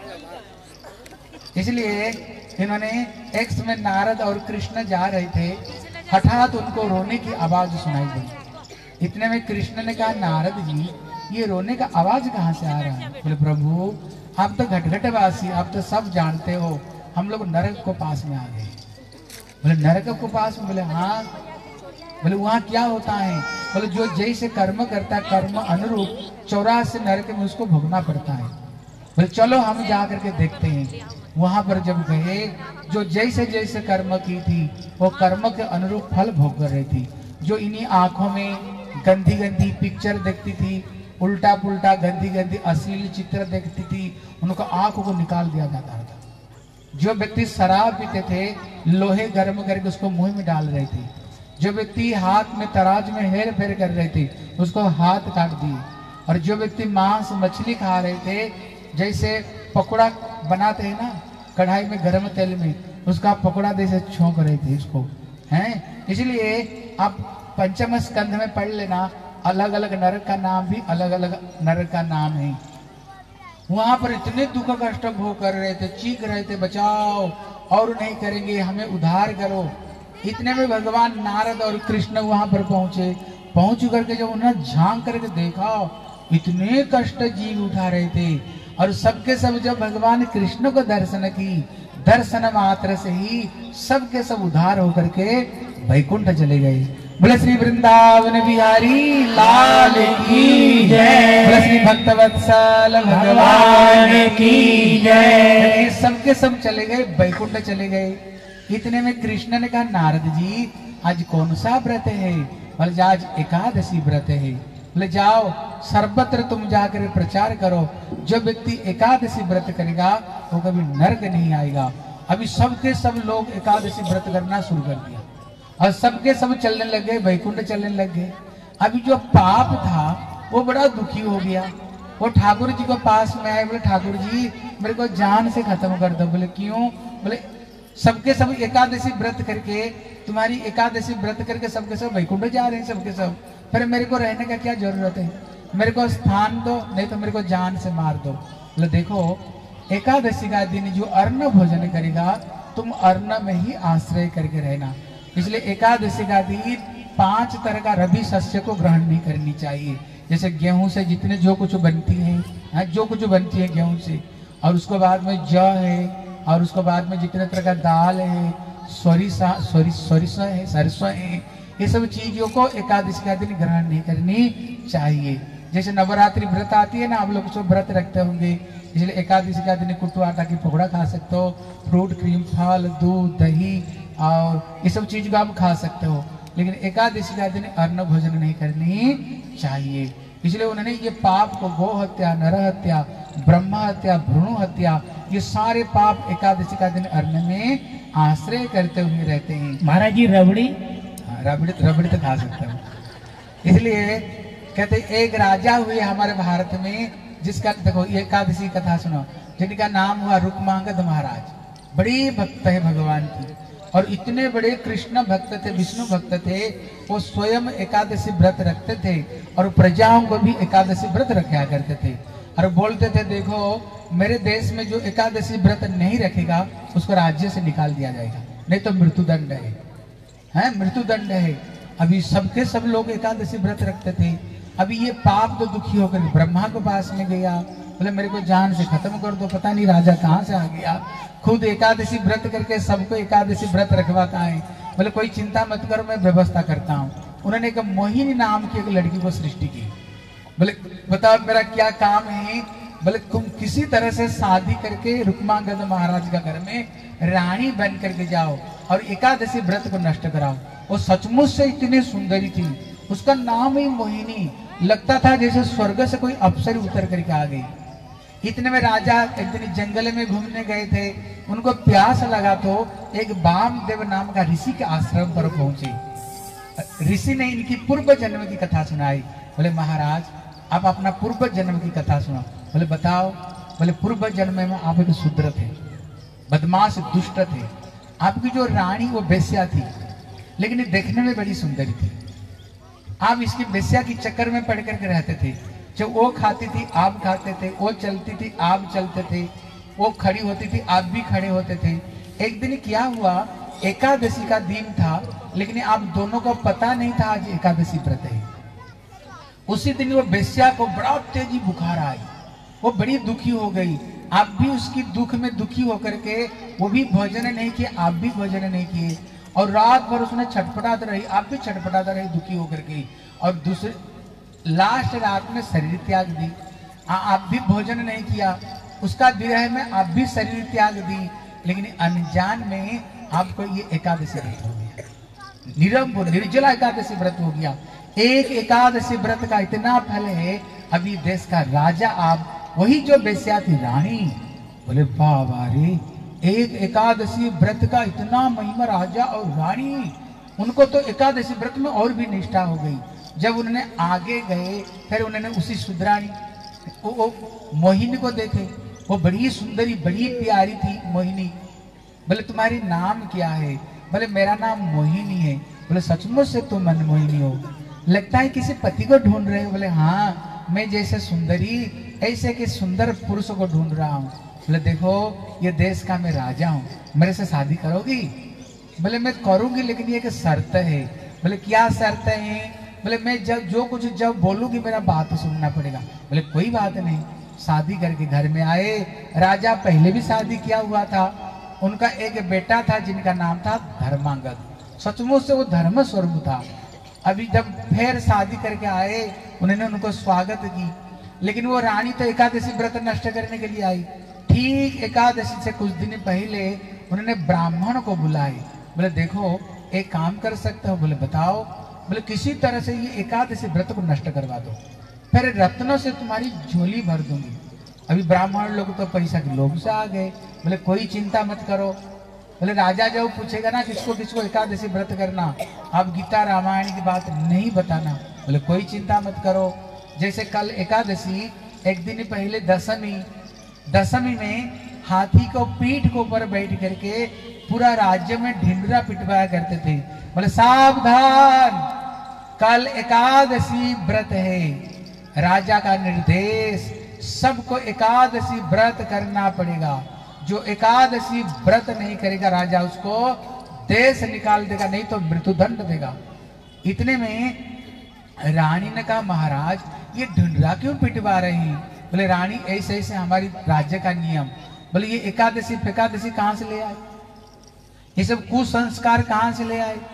Speaker 1: इसलिए इन्होंने एक समय नारद और कृष्ण जा रहे थे, हठात उनको रोने की आवाज सुनाई दी। इतने में कृष्ण ने कहा नारद जी ये रोने का आवाज कहाँ से आ रहा है? बोले प्रभु आप तो घटघटवासी, आप तो सब जानते हो, हम लोग नरक को पास में आ गए। बोले नरक को पास में? बोले हाँ। बोले वहाँ क्या होता है? बोले जो जैसे कर्म करता है कर्म अनुरूप चौरासी नरक में उसको भोगना पड़ता है। बोले चलो हम जा करके देखते हैं। वहां पर जब गए, जो जैसे जैसे कर्म की थी वो कर्म के अनुरूप फल भोग कर रही थी। जो इन्हीं आंखों में गंदी गंदी पिक्चर देखती थी, उल्टा पुल्टा गंदी गंदी अश्लील चित्र देखती थी, उनको आंखों को निकाल दिया जाता था। जो व्यक्ति शराब पीते थे, लोहे गर्म करके उसको मुंह में डाल रहे थे। जो व्यक्ति हाथ में तराज में हेर फेर कर रहे थे, उसको हाथ काट दिए। और जो व्यक्ति मांस मछली खा रहे थे, जैसे पकौड़ा बनाते हैं ना कढ़ाई में गर्म तेल में, उसका पकौड़ा जैसे छोंक रहे थे इसको, हैं। इसलिए आप पंचम स्कंध में पढ़ लेना, अलग अलग नरक का नाम भी अलग अलग नरक का नाम है। वहां पर इतने दुख कष्ट भोग कर रहे थे, चीख रहे थे बचाओ, और नहीं करेंगे, हमें उद्धार करो। इतने में भगवान नारद और कृष्ण वहां पर पहुंचे। पहुंच करके जब उन्होंने झांक करके देखा, इतने कष्ट जीव उठा रहे थे। और सबके सब जब भगवान कृष्ण को दर्शन की, दर्शन मात्र से ही सबके सब उद्धार होकर के वैकुंठ चले गए। बोले श्री वृंदावन बिहारी लाल की जय, बोले श्री भक्तवत्सल भगवान की जय। सबके सब चले गए, वैकुंठ चले गए। इतने में कृष्ण ने कहा नारद जी आज कौन सा व्रत है? बोले आज एकादशी व्रत है। बोले जाओ सर्वत्र तुम जाकर प्रचार करो, जो व्यक्ति एकादशी व्रत करेगा वो कभी नरक नहीं आएगा। अभी सबके सब लोग एकादशी व्रत करना शुरू कर दिया और सबके सब चलने लग गए, वैकुंठ चलने लग गए। अभी जो पाप था वो बड़ा दुखी हो गया, वो ठाकुर जी को पास में आए। बोले ठाकुर जी मेरे को जान से खत्म कर दो। बोले क्यों? बोले सबके सब एकादशी व्रत करके, तुम्हारी एकादशी व्रत करके सबके सब वैकुंठ जा रहे हैं सबके सब, फिर मेरे को रहने का क्या जरूरत है? मेरे को स्थान दो, नहीं तो मेरे को जान से मार दो। बोले देखो एकादशी का दिन जो अन्न भोजन करेगा, तुम अन्न में ही आश्रय करके रहना। इसलिए एकादशी का दिन पांच तरह का रवि शस्य को ग्रहण नहीं करनी चाहिए। जैसे गेहूं से जितने जो कुछ बनती है, जो कुछ बनती है गेहूं से, और उसके बाद में जौ है, और उसके बाद में जितने तरह का दाल है, सोरिसा सोरिसा है, सरसों है, ये सब चीजों को एकादशी का दिन ग्रहण नहीं करनी चाहिए। जैसे नवरात्रि व्रत आती है ना, आप लोग सब व्रत रखते होंगे, इसलिए एकादशी का दिन कुट्टू आटा की पकौड़ा खा सकते हो, फ्रूट क्रीम फल दूध दही और ये सब चीज को आप खा सकते हो। लेकिन एकादशी का दिन अन्न भोजन नहीं करनी चाहिए। इसलिए उन्होंने ये पाप को, गो हत्या, नर हत्या, ब्रह्म हत्या, भ्रूण हत्या, ये सारे पाप एकादशी का दिन अन्न में आश्रय करते हुए रहते हैं।
Speaker 2: महाराज जी रबड़ी,
Speaker 1: हाँ, रबड़ी रबड़ी तो खा सकते हैं। इसलिए कहते एक राजा हुए हमारे भारत में, जिसका देखो ये एकादशी कथा सुनो, जिनका नाम हुआ रुक्मांगद महाराज। बड़ी भक्त है भगवान की, और इतने बड़े कृष्ण भक्त थे, विष्णु भक्त थे। वो स्वयं एकादशी व्रत रखते थे और प्रजाओं को भी एकादशी व्रत रखा करते थे, और बोलते थे देखो मेरे देश में जो एकादशी व्रत नहीं रखेगा उसको राज्य से निकाल दिया जाएगा, नहीं तो मृत्युदंड है, है मृत्युदंड है। अभी सबके सब लोग एकादशी व्रत रखते थे। अभी ये पाप तो दुखी होकर ब्रह्मा के पास में गया, बोले मेरे को जान से खत्म कर दो। पता नहीं राजा कहाँ से आ गया, खुद एकादशी व्रत करके सबको एकादशी व्रत रखवाता है। बोले कोई चिंता मत करो, मैं व्यवस्था करता हूँ। उन्होंने एक मोहिनी नाम की एक लड़की को सृष्टि की। बोले बताओ मेरा क्या काम है। बोले तुम किसी तरह से शादी करके रुक्मांगद महाराज का घर में रानी बन करके जाओ और एकादशी व्रत को नष्ट कराओ। वो सचमुच से इतनी सुंदरी थी, उसका नाम ही मोहिनी, लगता था जैसे स्वर्ग से कोई अप्सरी उतर करके आ गई। इतने में राजा एक दिन जंगल में घूमने गए थे, उनको प्यास लगा तो एक वामदेव नाम का ऋषि के आश्रम पर पहुंचे। ऋषि ने इनकी पूर्व जन्म की कथा सुनाई। बोले महाराज आप अपना पूर्व जन्म की कथा सुनाओ। बोले बताओ। बोले पूर्व जन्म में आप एक शूद्र थे, बदमाश दुष्ट थे। आपकी जो रानी वो बेस्या थी, लेकिन देखने में बड़ी सुंदरी थी। आप इसकी बेस्या की चक्कर में पड़ करके रहते थे। जब वो खाती थी आप खाते थे, वो चलती थी आप चलते थे, वो खड़ी होती थी आप भी खड़े होते थे। एक दिन क्या हुआ, एकादशी का दिन था, लेकिन आप दोनों को पता नहीं था आज एकादशी व्रत है। उसी दिन वो बेस्या को बड़ा तेजी बुखार आई, वो बड़ी दुखी हो गई। आप भी उसकी दुख में दुखी होकर के वो भी भोजन नहीं किए, आप भी भोजन नहीं किए, और रात भर उसने छटपटाते रही, आप भी छटपटाते रही दुखी होकर के। और दूसरे लास्ट रात में शरीर त्याग दी। आ, आप भी भोजन नहीं किया, उसका विरह में आप भी शरीर त्याग दी, लेकिन अनजान में आपको ये एकादशी व्रत हो गया, निरंकुश निर्जला एकादशी व्रत हो गया। एक एकादशी व्रत का इतना फल है। अभी देश का राजा आप, वही जो बेस्या थी रानी। बोले बाबा रे, एक एकादशी व्रत का इतना महिमा, राजा और रानी, उनको तो एकादशी व्रत में और भी निष्ठा हो गई। जब उन्होंने आगे गए, फिर उन्होंने उसी सुधरानी वो, वो मोहिनी को देखे। वो बड़ी सुंदरी, बड़ी प्यारी थी मोहिनी। बोले तुम्हारी नाम क्या है? बोले मेरा नाम मोहिनी है। बोले सचमुच से तुम मनमोहिनी हो, लगता है किसी पति को ढूंढ रहे हो। बोले हाँ, मैं जैसे सुंदरी ऐसे के सुंदर पुरुष को ढूंढ रहा हूँ। बोले देखो ये देश का मैं राजा हूँ, मेरे से शादी करोगी? बोले मैं करूंगी, लेकिन ये एक शर्त है। बोले क्या शर्त है? बोले मैं जब जो कुछ जब बोलूंगी मेरा बात सुनना पड़ेगा। बोले कोई बात नहीं। शादी करके घर में आए। राजा पहले भी शादी किया हुआ था, उनका एक बेटा था जिनका नाम था धर्मांगद। सचमुच से वो धर्म स्वरूप था। अभी जब फिर शादी करके आए, उन्होंने उनको स्वागत की, लेकिन वो रानी तो एकादशी व्रत नष्ट करने के लिए आई। ठीक एकादशी से कुछ दिन पहले उन्होंने ब्राह्मण को बुलाए। बोले देखो एक काम कर सकते हो? बोले बताओ। बोले किसी तरह से ये एकादशी व्रत को नष्ट करवा दो, फिर रत्नों से तुम्हारी झोली भर दूंगी। अभी ब्राह्मण लोग तो पैसा के लोभ से आ गए। बोले कोई चिंता मत करो। बोले राजा जब पूछेगा ना किसको किसको एकादशी व्रत करना, आप गीता रामायण की बात नहीं बताना। बोले कोई चिंता मत करो। जैसे कल एकादशी, एक दिन पहले दशमी, दशमी में हाथी को पीठ के ऊपर बैठ करके पूरा राज्य में ढिंडरा पिटवाया करते थे। बोले सावधान, कल एकादशी व्रत है, राजा का निर्देश, सबको एकादशी व्रत करना पड़ेगा। जो एकादशी व्रत नहीं करेगा राजा उसको देश निकाल देगा, नहीं तो मृत्युदंड देगा। इतने में रानी ने कहा महाराज ये ढिंडरा क्यों पिटवा रहे हैं? बोले रानी ऐसे ऐसे हमारी राज्य का नियम। बोले ये एकादशी फेकादशी कहां से ले आए? ये सब कुसंस्कार कहां से ले आए?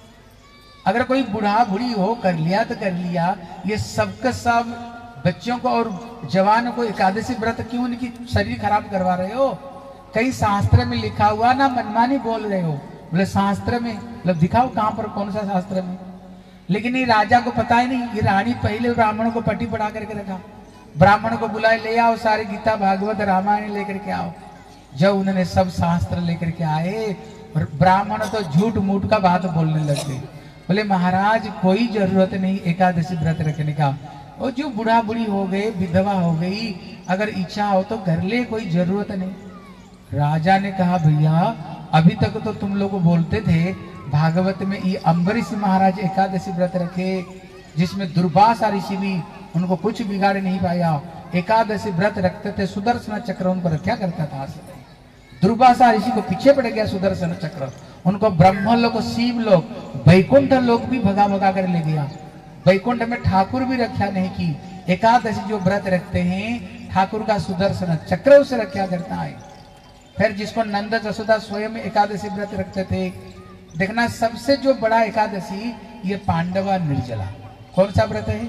Speaker 1: अगर कोई बूढ़ा बूढ़ी हो कर लिया तो कर लिया, ये सबका सब बच्चों को और जवानों को एकादशी व्रत क्यों उनकी शरीर खराब करवा रहे हो? कई शास्त्र में लिखा हुआ ना, मनमानी बोल रहे हो। बोले शास्त्र में? मतलब दिखाओ कहां पर, कौन सा शास्त्र में? लेकिन ये राजा को पता ही नहीं, ये रानी पहले ब्राह्मणों को पट्टी पढ़ा करके रखा, ब्राह्मण को बुलाए, ले आओ सारे गीता भागवत रामायण लेकर के आओ। जब उन्होंने सब शास्त्र लेकर के आए, ब्राह्मण तो झूठ मूठ का बात बोलने लगे। बोले महाराज कोई जरूरत नहीं एकादशी व्रत रखने का, और जो बूढ़ा बुढ़ी हो गए, विधवा हो गई, अगर इच्छा हो तो कर ले, कोई जरूरत नहीं। राजा ने कहा भैया अभी तक तो तुम लोग बोलते थे भागवत में ये अम्बरीश महाराज एकादशी व्रत रखे, जिसमें दुर्वासा ऋषि भी उनको कुछ बिगाड़ नहीं पाया, एकादशी व्रत रखते थे, सुदर्शन चक्र उनको रखा करता था। दुर्वासा ऋषि को पीछे पड़ गया सुदर्शन चक्र, उनको ब्रह्म लोग, शिव लोग, वैकुंठ लोग भी भगा भगा कर ले गया। वैकुंठ में ठाकुर भी रक्षा नहीं की। एकादशी जो व्रत रखते हैं ठाकुर का सुदर्शन चक्र उसे रक्षा करता है। फिर जिसको नंद जसोदा स्वयं एकादशी व्रत रखते थे, देखना सबसे जो बड़ा एकादशी ये पांडवा निर्जला। कौन सा व्रत है?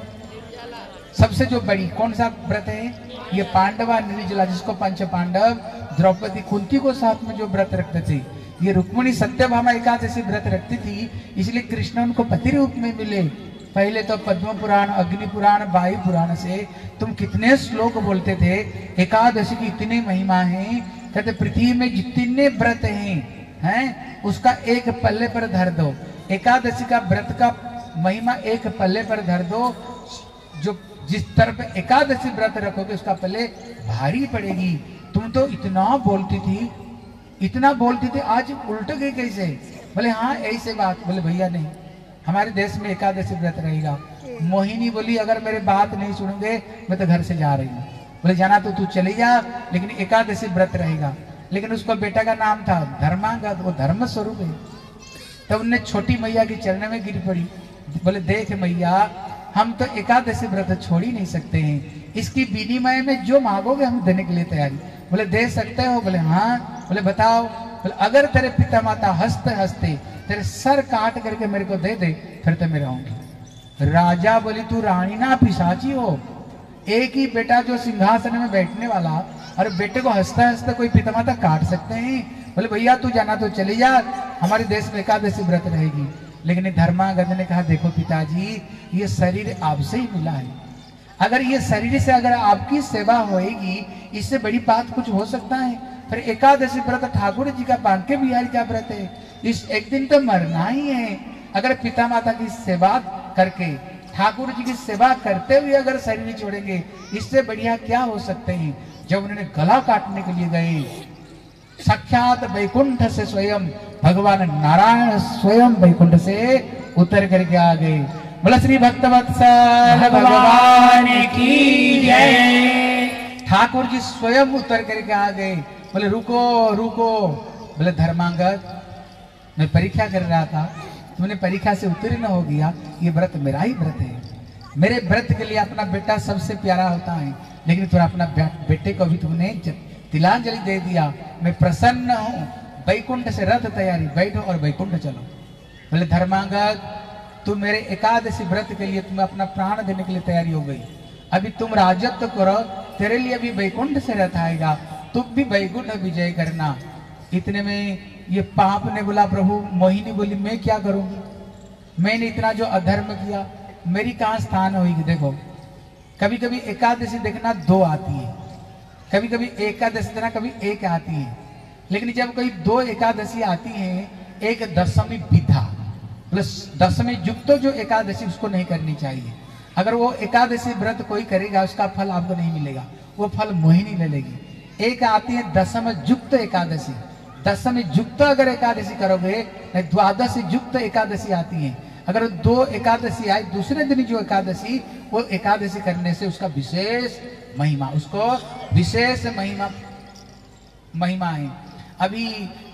Speaker 1: सबसे जो बड़ी कौन सा व्रत है? ये पांडवा निर्जला, जिसको पंच पांडव द्रौपदी कुंती को साथ में जो व्रत रखते थे। ये रुक्मिणी सत्यभामा एकादशी व्रत रखती थी, इसलिए कृष्ण उनको पति रूप में मिले। पहले तो पद्म पुराण, अग्नि पुराण, वायु पुराण से तुम कितने श्लोक बोलते थे, एकादशी की इतनी महिमा है। कहते पृथ्वी में जितने व्रत हैं हैं उसका एक पल्ले पर धर दो, एकादशी का व्रत का महिमा एक पल्ले पर धर दो। जो जिस तरफ एकादशी व्रत रखोगे उसका पल्ले भारी पड़ेगी। तुम तो इतना बोलती थी, इतना बोलती थी, आज उल्ट गई कैसे? बोले हाँ ऐसे बात। बोले भैया नहीं, हमारे देश में एकादशी व्रत रहेगा। मोहिनी बोली अगर मेरे बात नहीं सुनोगे मैं तो घर से जा रही हूँ। बोले जाना तो तू चली जा, लेकिन एकादशी व्रत रहेगा। लेकिन उसका बेटा का नाम था धर्मांगद, वो धर्म स्वरूप है। तब उन्हें छोटी मैया के चरण में गिर पड़ी। बोले देख मैया, हम तो एकादशी व्रत छोड़ ही नहीं सकते हैं, इसकी विनिमय में जो मांगोगे हम देने के लिए तैयारी। बोले दे सकते हो? बोले हाँ। बोले बताओ? बोले अगर तेरे पिता माता हंसते हंसते तेरे सर काट करके मेरे को दे दे फिर तो मैं रहूंगी। राजा बोली तू रानी ना पिशाची हो? एक ही बेटा जो सिंहासन में बैठने वाला, और बेटे को हंसते हंसते कोई पिता माता काट सकते हैं? बोले भैया तू जाना तो चली जा, हमारे देश में एकादशी व्रत रहेगी। लेकिन धर्मागध ने कहा देखो पिताजी, ये शरीर आपसे ही मिला है, अगर ये शरीर से अगर आपकी सेवा होएगी, इससे बड़ी बात कुछ हो सकता है? फिर एकादशी व्रत ठाकुर जी का बांके बिहारी का व्रत है, इस एक दिन तो मरना ही है। अगर पिता माता की सेवा करके, ठाकुर जी की सेवा करते हुए अगर शरीर छोड़ेंगे, इससे बढ़िया क्या हो सकते हैं? जब उन्होंने गला काटने के लिए गए, साक्षात वैकुंठ से स्वयं भगवान नारायण स्वयं वैकुंठ से उतर करके आ गए। बोला श्री भक्तवत्सल भगवान की जय। ठाकुर जी स्वयं उतर करके आ गए। बोले रुको रुको। बोले धर्मांगद, मैं परीक्षा कर रहा था, तुमने परीक्षा से उत्तीर्ण हो गया, ये व्रत मेरा ही व्रत है। मेरे व्रत के लिए अपना बेटा सबसे प्यारा होता है, लेकिन थोड़ा अपना बेटे को भी तुमने तिलांजलि दे दिया। मैं प्रसन्न हूँ। वैकुंठ से रथ तैयारी, बैठो और वैकुंठ चलो। बोले धर्मांगद, तुम मेरे एकादशी व्रत के लिए तुम अपना प्राण देने के लिए तैयारी हो गई, अभी तुम राजत्व करो, तेरे लिए भी वैकुंठ से रथ आएगा, तुम भी वैकुंठ विजय करना। इतने में ये पाप ने बोला प्रभु, मोहिनी बोली मैं क्या करूंगी, मैंने इतना जो अधर्म किया, मेरी कहाँ स्थान होगी? देखो कभी कभी एकादशी देखना दो आती है, कभी कभी एकादशी देखना कभी एक आती है, लेकिन जब कोई दो एकादशी आती है, एक दशमी विधा प्लस दशमी युक्त जो एकादशी उसको नहीं करनी चाहिए। अगर वो एकादशी व्रत कोई करेगा उसका फल आपको नहीं मिलेगा, वो फल मोहिनी ले लेगी। एक आती है दशम युक्त एकादशी, दशमी युक्त अगर एकादशी करोगे, द्वादशी युक्त एकादशी आती है। अगर दो एकादशी आए दूसरे दिन जो एकादशी, वो एकादशी करने से उसका विशेष महिमा, उसको विशेष महिमा महिमा है। अभी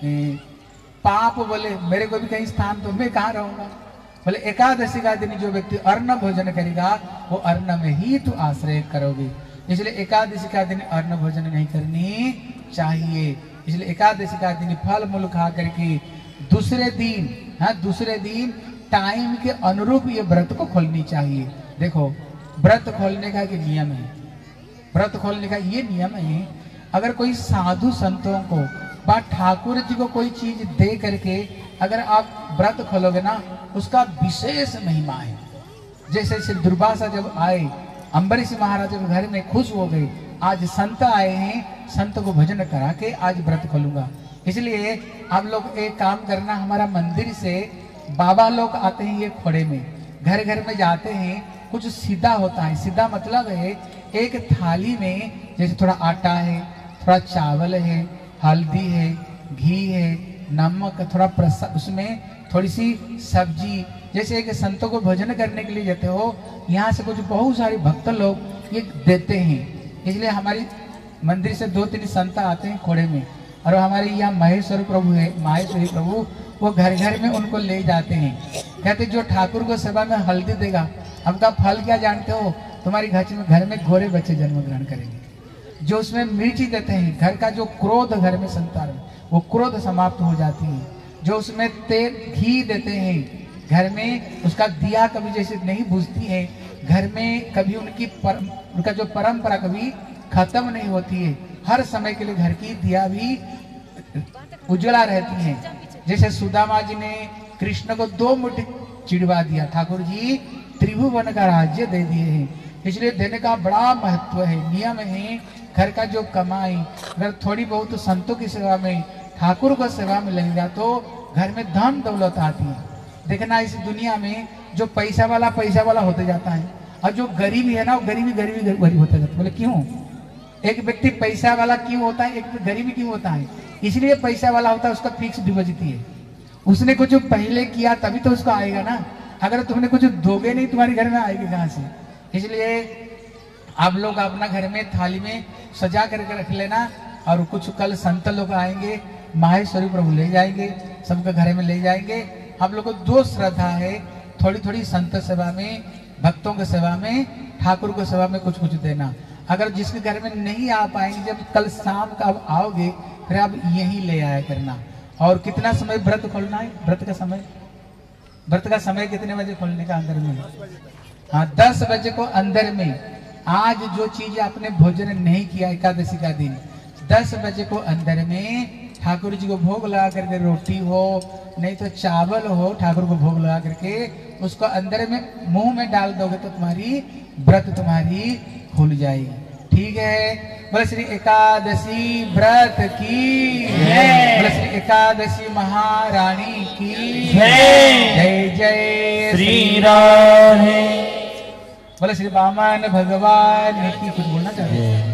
Speaker 1: पाप बोले मेरे को भी कहीं स्थान, तो मैं कहाँ रहूंगा? बोले एकादशी का दिन जो व्यक्ति अन्न भोजन करेगा, वो अन्न में ही तू आश्रय करोगे। इसलिए एकादशी का दिन अन्न भोजन नहीं करनी चाहिए। इसलिए एकादशी का दिन फल मूल खा करके दूसरे दिन, हाँ दूसरे दिन टाइम के अनुरूप ये व्रत को खोलनी चाहिए। देखो व्रत खोलने का एक नियम है, व्रत खोलने का ये नियम है, अगर कोई साधु संतों को बा ठाकुर जी को कोई चीज दे करके अगर आप व्रत खोलोगे ना, उसका विशेष महिमा है। जैसे श्री दुर्वासा जब आए, अम्बरीश महाराज के घर में खुश हो गए, आज संत आए हैं, संत को भजन करा के आज व्रत खोलूंगा। इसलिए आप लोग एक काम करना, हमारा मंदिर से बाबा लोग आते हैं ये खोड़े में, घर घर में जाते हैं, कुछ सीधा होता है। सीधा मतलब है एक थाली में जैसे थोड़ा आटा है, थोड़ा चावल है, हल्दी है, घी है, नमक, थोड़ा प्रसाद, उसमें थोड़ी सी सब्जी, जैसे एक संतों को भजन करने के लिए जाते हो, यहाँ से कुछ बहुत सारे भक्त लोग ये देते हैं। इसलिए हमारी मंदिर से दो तीन संत आते हैं खोड़े में, और हमारे यहाँ महेश्वर प्रभु है, माहेश्वरी प्रभु, वो घर घर में उनको ले जाते हैं। कहते जो ठाकुर को सेवा में हल्दी देगा, आपका फल क्या जानते हो? तुम्हारी घर में घर में घोड़े बच्चे जन्म ग्रहण करेंगे। जो उसमें मिर्ची देते हैं, घर का जो क्रोध घर में संतान वो क्रोध समाप्त हो जाती है। जो उसमें तेल घी देते हैं, घर में उसका दिया कभी जैसे नहीं बुझती है, घर में कभी उनकी पर, उनका जो परंपरा कभी खत्म नहीं होती है, हर समय के लिए घर की दिया भी उज्ज्वला रहती है। जैसे सुदामा जी ने कृष्ण को दो मुट्ठी चिड़वा दिया, ठाकुर जी त्रिभुवन का राज्य दे दिए हैं, इसलिए देने का बड़ा महत्व है, नियम है। घर का जो कमाई अगर थोड़ी बहुत संतों की सेवा में, ठाकुर को सेवा में लगेगा तो घर में धन दौलत आती है। देखना इस दुनिया में जो पैसा वाला पैसा वाला होते जाता है, और जो गरीबी है ना वो गरीबी गरीबी गरीब होता जाता है। बोले क्यों? एक व्यक्ति पैसा वाला क्यों होता है, एक गरीबी क्यों होता है? इसलिए पैसा वाला होता है, उसका फिक्स डिपॉजिट है, उसने कुछ पहले किया तभी तो उसको आएगा ना। अगर तुमने कुछ दोगे नहीं, तुम्हारे घर में आएगी कहाँ से? इसलिए आप लोग अपना घर में थाली में सजा करके रख लेना, और कुछ कल संत लोग आएंगे, माहेश्वरी प्रभु ले जाएंगे, सबके घर में ले जाएंगे। आप लोग को दो श्रद्धा है, थोड़ी थोड़ी संत सेवा में, भक्तों की सेवा में, ठाकुर को सेवा में कुछ कुछ देना। अगर जिसके घर में नहीं आ पाएंगे, जब कल शाम का आप आओगे फिर आप यहीं ले आया करना। और कितना समय व्रत खोलना है? व्रत का समय, व्रत का समय कितने बजे खोलने का? अंदर में, हाँ दस बजे को अंदर में। आज जो चीज आपने भोजन नहीं किया एकादशी का दिन, दस बजे को अंदर में ठाकुर जी को भोग लगा करके, रोटी हो नहीं तो चावल हो, ठाकुर को भोग लगा करके उसको अंदर में मुंह में डाल दोगे तो तुम्हारी व्रत तुम्हारी खुल जाएगी। ठीक है? बोले श्री एकादशी व्रत की जय, बोले श्री एकादशी महारानी की जय, जय जय श्री राम। बोले श्री वामन भगवान की। कुछ बोलना चाहते हैं?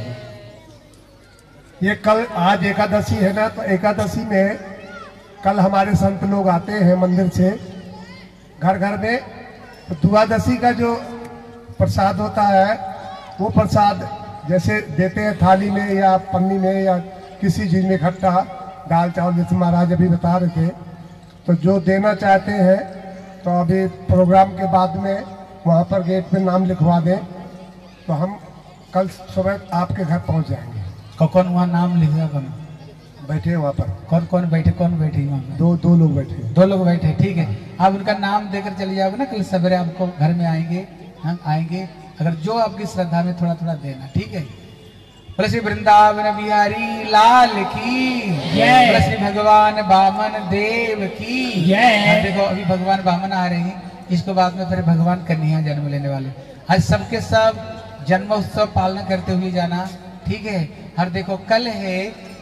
Speaker 3: ये कल आज एकादशी है ना, तो एकादशी में कल हमारे संत लोग आते हैं मंदिर से घर घर में, तो द्वादशी का जो प्रसाद होता है वो प्रसाद जैसे देते हैं थाली में या पन्नी में या किसी चीज में इकट्ठा, दाल चावल जैसे महाराज अभी बता रहे थे। तो जो देना चाहते हैं तो अभी प्रोग्राम के बाद में वहाँ पर गेट पे नाम लिखवा दें, तो हम कल सुबह आपके घर पहुँच जाएंगे।
Speaker 1: कौन वहाँ नाम लिखेगा? कौन
Speaker 3: बैठे वहाँ पर?
Speaker 1: कौन कौन बैठे? कौन बैठे वहाँ?
Speaker 3: दो दो लोग बैठे। दो
Speaker 1: लोग बैठे, ठीक है। आप उनका नाम देकर चले जाओगे ना, कल सवेरे आपको घर में आएंगे, हम आएंगे। अगर जो आपकी श्रद्धा में थोड़ा थोड़ा देना, ठीक है? बोले श्री वृंदावन बिहारी लाल की जय, बोले श्री भगवान वामन देव की जय। देखो अभी भगवान वामन आ रहे हैं, इसके बाद में फिर भगवान कन्हैया जन्म लेने वाले। आज सबके सब जन्मोत्सव पालन करते हुए जाना, ठीक है? और देखो कल है,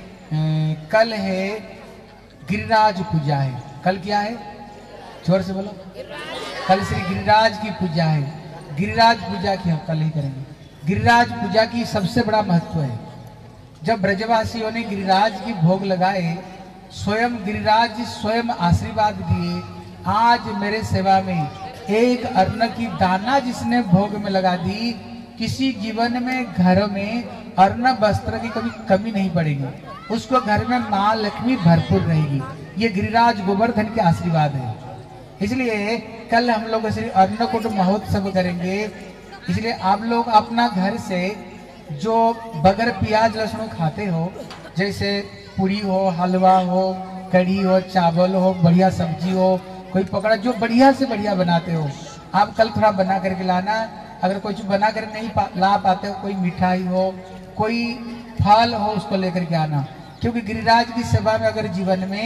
Speaker 1: कल है गिरिराज पूजा है। कल क्या है? जोर से बोलो। कल श्री गिरिराज की पूजा है। गिरिराज पूजा की हम कल ही करेंगे। गिरिराज पूजा की सबसे बड़ा महत्व है। जब ब्रजवासियों ने गिरिराज की भोग लगाए, स्वयं गिरिराज स्वयं आशीर्वाद दिए, आज मेरे सेवा में एक अन्न की दाना जिसने भोग में लगा दी, किसी जीवन में घर में अन्न वस्त्र की कभी कमी नहीं पड़ेगी, उसको घर में माँ लक्ष्मी भरपूर रहेगी। ये गिरिराज गोवर्धन के आशीर्वाद है। इसलिए कल हम लोग श्री अन्नकूट महोत्सव करेंगे। इसलिए आप लोग अपना घर से जो बगैर प्याज लहसुन खाते हो, जैसे पूरी हो, हलवा हो, कढ़ी हो, चावल हो, बढ़िया सब्जी हो, कोई पकौड़ा जो बढ़िया से बढ़िया बनाते हो, आप कल थोड़ा बना करके लाना। अगर कोई चीज बना कर नहीं पा, ला पाते हो, कोई मिठाई हो, कोई फल हो, उसको लेकर के आना। क्योंकि गिरिराज की सेवा में अगर जीवन में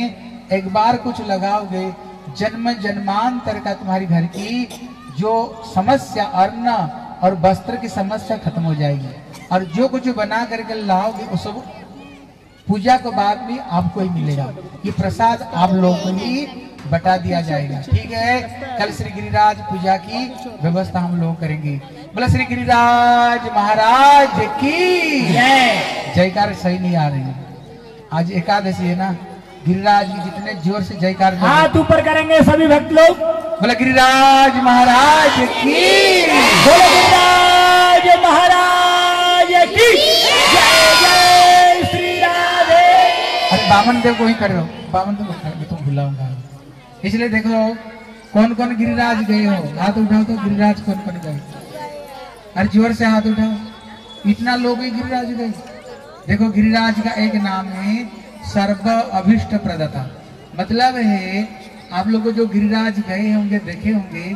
Speaker 1: एक बार कुछ लगाओगे, जन्म जन्मांतर का तुम्हारी घर की जो समस्या अन्न और वस्त्र की समस्या खत्म हो जाएगी। और जो कुछ बना करके लाओगे वो सब पूजा के बाद भी आपको ही मिलेगा। ये प्रसाद आप लोगों को ही बटा दिया जाएगा। ठीक है, कल श्री गिरिराज पूजा की व्यवस्था हम लोग करेंगे। बोला श्री गिरिराज महाराज की जय। जयकार सही नहीं आ रही है, आज एकादशी है ना। गिरिराज की जितने जोर से जयकार
Speaker 2: हाथ ऊपर करेंगे सभी भक्त लोग।
Speaker 1: बोला गिरिराज महाराज की,
Speaker 2: बोलो गिरिराज महाराज की जय। जय श्री राधे।
Speaker 1: अरे बामन देव को ही कर रहे हो, बामन देव को कर, तुम भुलाऊंगा। इसलिए देखो कौन कौन गिरिराज गए हो, हाथ उठाओ तो गिरिराज कौन कौन गए। अरे जोर से हाथ उठाओ, इतना लोग ही गिरिराज गए। देखो गिरिराज का एक नाम है सर्व अभिष्ट प्रदाता, मतलब है आप लोग जो गिरिराज गए होंगे देखे होंगे।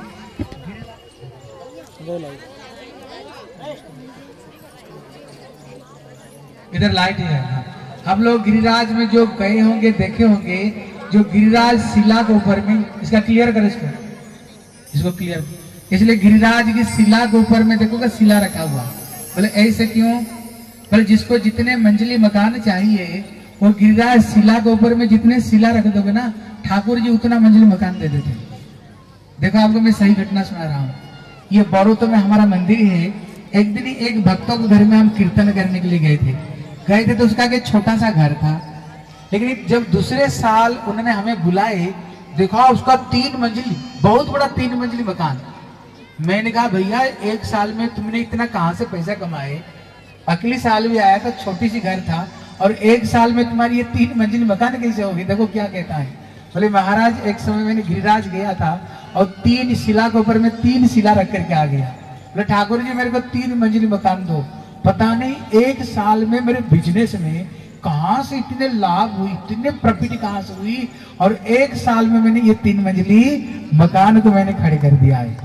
Speaker 1: इधर लाइट है। आप लोग गिरिराज में जो गए होंगे देखे होंगे, जो गिरिराज शिला के ऊपर में, इसका क्लियर कर, इसको इसको क्लियर। इसलिए गिरिराज की शिला के ऊपर में देखोगे शिला रखा हुआ। बोले ऐसे क्यों? बोले जिसको जितने मंजिली मकान चाहिए वो गिरिराज शिला के ऊपर में जितने शिला रख दोगे ना, ठाकुर जी उतना मंजिली मकान दे देते। देखो आपको मैं सही घटना सुना रहा हूँ। ये बड़ौत में हमारा मंदिर है। एक दिन एक भक्तों के घर में हम कीर्तन करने के लिए गए थे गए थे तो उसका एक छोटा सा घर था, लेकिन जब दूसरे साल उन्होंने हमें बुलाए, देखा उसका तीन मंजिली, बहुत बड़ा तीन मंजिली मकान। मैंने कहा भैया एक साल में तुमने इतना कहाँ से पैसा कमाए? अगली साल भी आया था, छोटी सी घर था, और एक साल में तुम्हारी ये तीन मंजिली मकान कैसे होगी? देखो क्या कहता है। बोले महाराज एक समय मैंने गिरिराज गया था और तीन शिला के ऊपर में तीन शिला रख करके आ गया। बोले ठाकुर जी मेरे को तीन मंजिली मकान दो। पता नहीं एक साल में मेरे बिजनेस में कहां से इतने लाभ हुई, इतने प्रॉफिट कहां से हुई, और एक साल में मैंने ये तीन मंजिली मकान को मैंने खड़े कर दिया है।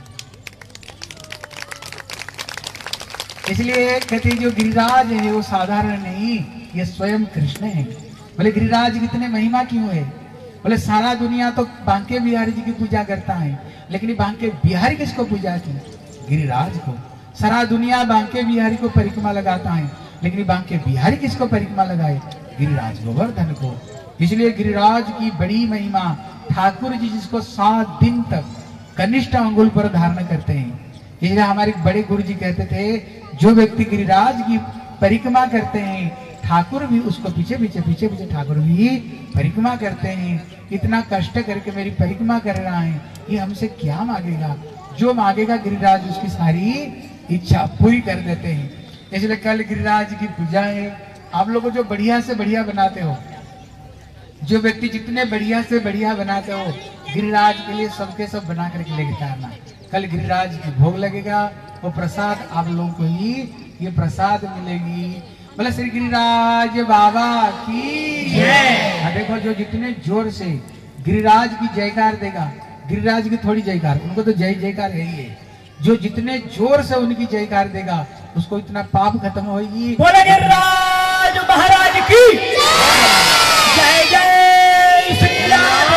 Speaker 1: इसलिए कहते हैं जो गिरिराज है वो साधारण नहीं, ये स्वयं कृष्ण है। बोले गिरिराज की इतने महिमा क्यों है? बोले सारा दुनिया तो बांके बिहारी जी की पूजा करता है, लेकिन बांके बिहारी किसको पूजा की? गिरिराज को। सारा दुनिया बांके बिहारी को परिक्रमा लगाता है, लेकिन बांके बिहारी किसको परिक्रमा लगाए? गिरिराज गोवर्धन को। इसलिए गिरिराज की बड़ी महिमा, ठाकुर जी जिसको सात दिन तक कनिष्ठ अंगुल पर धारण करते हैं। इसलिए हमारे बड़े गुरु जी कहते थे जो व्यक्ति गिरिराज की परिक्रमा करते हैं, ठाकुर भी उसको पीछे पीछे पीछे पीछे ठाकुर भी परिक्रमा करते हैं। इतना कष्ट करके मेरी परिक्रमा कर रहा है, ये हमसे क्या मांगेगा? जो मांगेगा गिरिराज उसकी सारी इच्छा पूरी कर देते हैं। इसलिए कल गिरिराज की पूजा है। आप लोगों जो बढ़िया से बढ़िया बनाते हो, जो व्यक्ति जितने बढ़िया से बढ़िया बनाते हो, गिरिराज के लिए सबके सब बना करके लेके आना। कल गिरिराज की भोग लगेगा, वो प्रसाद आप लोगों को ही ये प्रसाद मिलेगी। बोले श्री गिरिराज बाबा की जय। देखो जो जितने जोर से गिरिराज की जयकार देगा, गिरिराज की थोड़ी जयकार, उनको तो जय जयकार है ही है। जो जितने जोर से उनकी जयकार देगा उसको इतना पाप खत्म होगी।
Speaker 2: बोले गिरिराज महाराज की जय। जय श्री राधे।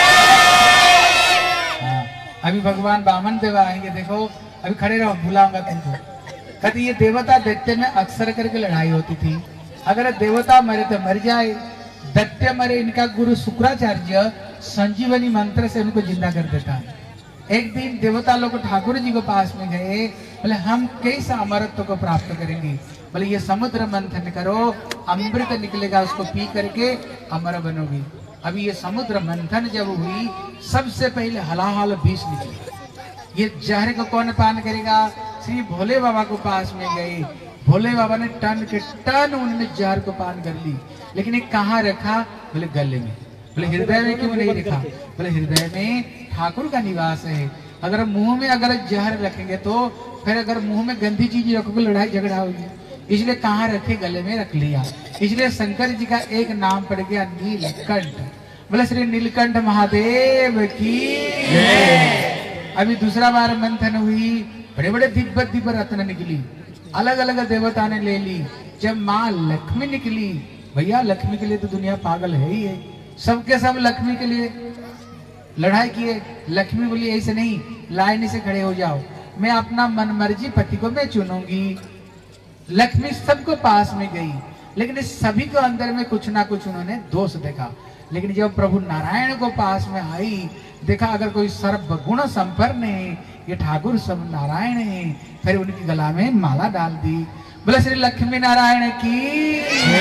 Speaker 1: अभी भगवान बामन देव आएंगे, देखो अभी खड़े रहो, बुलाऊंगा तुमको। कहते ये देवता दैत्य में अक्सर करके लड़ाई होती थी। अगर देवता मरे तो मर जाए, दैत्य मरे इनका गुरु शुक्राचार्य संजीवनी मंत्र से उनको जिंदा कर देता है। एक दिन देवता लोग ठाकुर जी के पास में गए, बोले हम कैसा अमरत्व को प्राप्त करेंगे? बोले ये समुद्र मंथन करो, अमृत निकलेगा, उसको पी करके अमर बनोगे। अभी ये समुद्र मंथन जब हुई, सबसे पहले हलाहल विष निकले। ये जहर को कौन पान करेगा? श्री भोले बाबा को पास में गए, भोले बाबा ने टन के टन उन्होंने जहर को पान कर ली, लेकिन एक कहाँ रखा? बोले गले में। बोले हृदय में क्यों नहीं रखा? बोले हृदय में ठाकुर का निवास है। अगर मुंह में अगर जहर रखेंगे तो फिर अगर मुंह में गंदी चीज रखोगे लड़ाई झगड़ा होगी, इसलिए कहाँ रखे? गले में रख लिया। इसलिए शंकर जी का एक नाम पड़ गया नीलकंठ। बोले श्री नीलकंठ महादेव की जय। अभी दूसरा बार मंथन हुई, बड़े बड़े दिव्य दिव्य रत्न निकली, अलग अलग देवता ने ले ली। जब माँ लक्ष्मी निकली, भैया लक्ष्मी के लिए तो दुनिया पागल है ही है, सबके सब लक्ष्मी के लिए लड़ाई किए। लक्ष्मी बोली ऐसे नहीं, लाइन से खड़े हो जाओ, मैं अपना मनमर्जी पति को मैं चुनूंगी। लक्ष्मी सबको पास में गई, लेकिन इस सभी को अंदर में कुछ ना कुछ उन्होंने दोष देखा। लेकिन जब प्रभु नारायण को पास में आई, देखा अगर कोई सर्व गुण संपन्न है, ये ठाकुर सब नारायण है, फिर उनकी गला में माला डाल दी। बोले श्री लक्ष्मी नारायण की।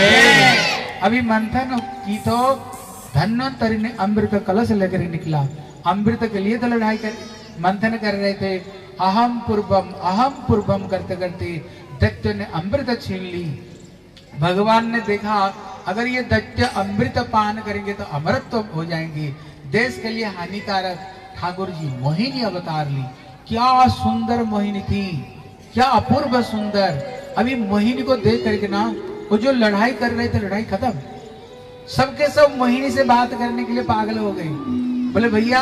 Speaker 1: अभी मंथन की तो धन्वंतरि ने अमृत कलश लेकर निकला, अमृत के लिए तो लड़ाई कर मंथन कर रहे थे। अहम पूर्वम अहम पूर्वम करते करते दैत्य ने अमृत छीन ली। भगवान ने देखा अगर ये दैत्य अमृत पान करेंगे तो अमृत तो हो जाएंगे, देश के लिए हानिकारक। ठाकुर जी मोहिनी अवतार ली। क्या सुंदर मोहिनी थी, क्या अपूर्व सुंदर। अभी मोहिनी को देख करके ना वो जो लड़ाई कर रहे थे, लड़ाई खत्म। सबके सब मोहिनी से बात करने के लिए पागल हो गए। बोले भैया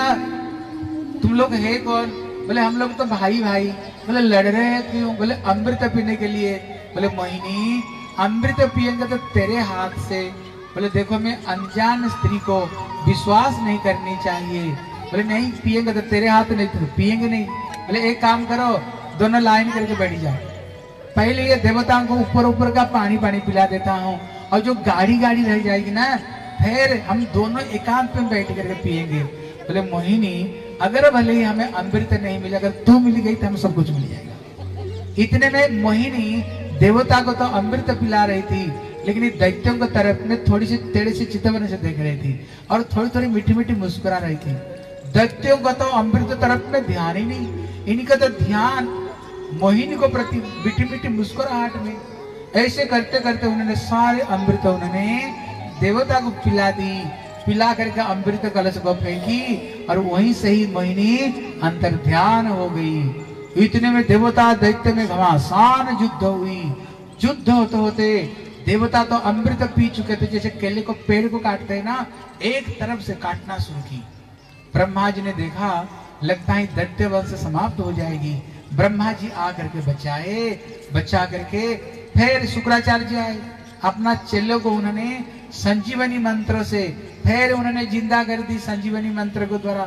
Speaker 1: तुम लोग है कौन? बोले हम लोग तो भाई भाई। बोले लड़ रहे हैं क्यों? बोले अमृत पीने के लिए। बोले मोहिनी अमृत पिएंगे तो तेरे हाथ से। बोले देखो मैं अनजान स्त्री को विश्वास नहीं करनी चाहिए। बोले नहीं पिएंगे तो तेरे हाथ नहीं, तो पिएंगे नहीं। बोले एक काम करो, दोनों लाइन करके बैठ जाओ, पहले ये देवताओं को ऊपर ऊपर का पानी पानी पिला देता हूँ, और जो गाड़ी गाड़ी रह जाएगी ना, फिर हम दोनों एकांत में बैठ करके पिएंगे। बोले मोहिनी अगर भले ही हमें अमृत नहीं मिला, अगर तू मिल गई तो हम सब कुछ मिल जाएगा। इतने में मोहिनी देवता को तो अमृत पिला रही थी, लेकिन दैत्यों को तरफ में थोड़ी सी टेढ़े से चितवन से देख रही थी, और थोड़ी थोड़ी मीठी मीठी मुस्कुरा रही थी। दैत्यों का तो अमृत तरफ में ध्यान ही नहीं, इनका तो ध्यान मोहिनी को प्रति मीठी मीठी मुस्कुराहट में। ऐसे करते करते उन्होंने सारे अमृत उन्होंने देवता को पिला दी। पिला करके अमृत कलश को फेंकी, और वहीं से ही मोहिनी अंतर ध्यान हो गई। इतने में देवता दैत्य में घमासान युद्ध हुई। युद्ध होते होते देवता तो अमृत पी चुके थे, जैसे केले को पेड़ को काटते हैं ना, एक तरफ से काटना शुरू की। ब्रह्मा जी ने देखा लगता है दैत्य वंश समाप्त हो जाएगी। ब्रह्मा जी आकर के बचाए, बचा करके फिर शुक्राचार्य जी आए, अपना चेलों को उन्होंने संजीवनी मंत्र से फिर उन्होंने जिंदा कर दी, संजीवनी मंत्र को द्वारा।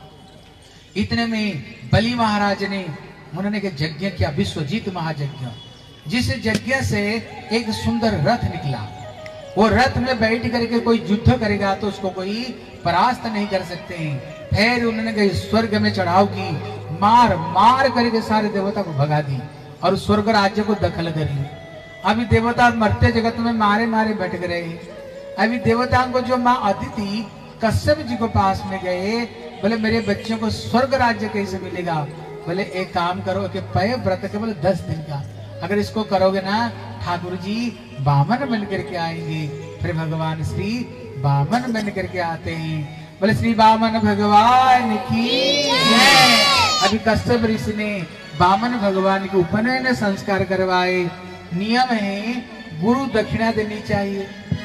Speaker 1: इतने में बलि महाराज ने उन्होंने यज्ञ किया, विश्वजीत महायज्ञ, जिस यज्ञ से एक सुंदर रथ निकला। वो रथ में बैठ करके कोई युद्ध करेगा तो उसको कोई परास्त नहीं कर सकते हैं। फिर उन्होंने कहीं स्वर्ग में चढ़ाव की, मार मार करके सारे देवता को भगा दी और स्वर्ग राज्य को दखल कर ली। अभी देवता मरते जगत में मारे मारे भटक रहे। अभी देवताओं को जो माँ अदिति कश्यप जी को पास में गए, बोले मेरे बच्चों को स्वर्ग राज्य कैसे मिलेगा? बोले एक काम करो कि पय व्रत के बोले दस दिन का, अगर इसको करोगे ना ठाकुर जी बामन बन करके आएंगे। फिर भगवान श्री बामन बन करके आते हैं। बोले श्री बामन भगवान की जय। अभी कश्यप ऋषि ने बामन भगवान के उपनयन संस्कार करवाए। नियम है गुरु दक्षिणा देनी चाहिए।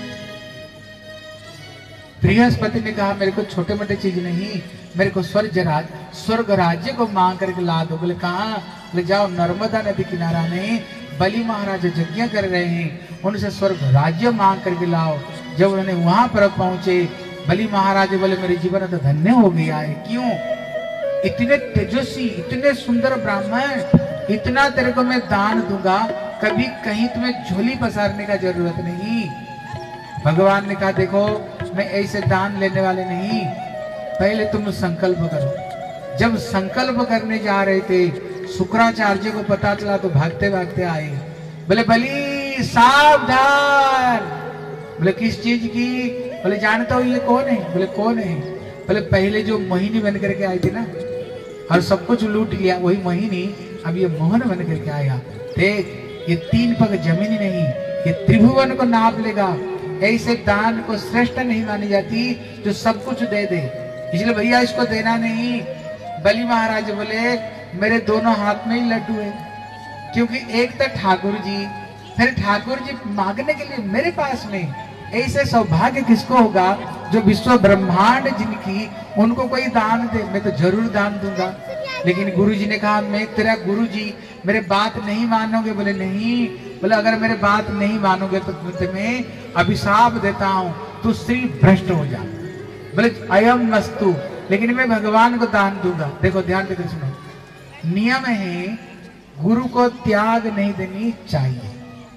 Speaker 1: बृहस्पति ने कहा मेरे को छोटे मोटे चीज नहीं, मेरे को स्वर्ग राज स्वर्ग राज्य को मांग करके ला दो। बोले कहाँ? ले जाओ नर्मदा नदी किनारा में बलि महाराज यज्ञ कर रहे हैं, उनसे स्वर्ग राज्य मांग करके लाओ। जब उन्होंने वहां पर पहुंचे, बलि महाराज बोले मेरे जीवन तो धन्य हो गया है। क्यों? इतने तेजस्वी, इतने सुंदर ब्राह्मण, इतना तेरे को मैं दान दूंगा, कभी कहीं तुम्हें झोली पसारने का जरूरत नहीं। भगवान ने कहा देखो मैं ऐसे दान लेने वाले नहीं, पहले तुम संकल्प करो। जब संकल्प करने जा रहे थे शुक्राचार्य को पता चला तो भागते भागते आए। बोले बलि सावधान। बोले किस चीज की? बोले जानता हो ये कौन है? बोले कौन है? बोले पहले जो मोहिनी बन करके आई थी ना और सब कुछ लूट लिया, वही मोहिनी अब ये मोहन बन करके आया। देख ये तीन पग जमीन नहीं, ये त्रिभुवन को नाप लेगा। ऐसे दान को श्रेष्ठ नहीं मानी जाती जो सब कुछ दे दे, इसलिए भैया इसको देना नहीं। बलि महाराज बोले मेरे दोनों हाथ में ही लड्डू है, क्योंकि एक तो ठाकुर जी, फिर ठाकुर जी मांगने के लिए मेरे पास में। ऐसे सौभाग्य किसको होगा जो विश्व ब्रह्मांड जिनकी, उनको कोई दान दे, मैं तो जरूर दान दूंगा। लेकिन गुरु जी ने कहा मैं तेरा गुरु जी, मेरे बात नहीं मानोगे? बोले नहीं। बोले अगर मेरे बात नहीं मानोगे तो तुम्हें अभिशाप देता हूं, तू श्री भ्रष्ट हो जा। बोले अयम वस्तु, लेकिन मैं भगवान को दान दूंगा। देखो ध्यान देकर सुनो, नियम है गुरु को त्याग नहीं देनी चाहिए।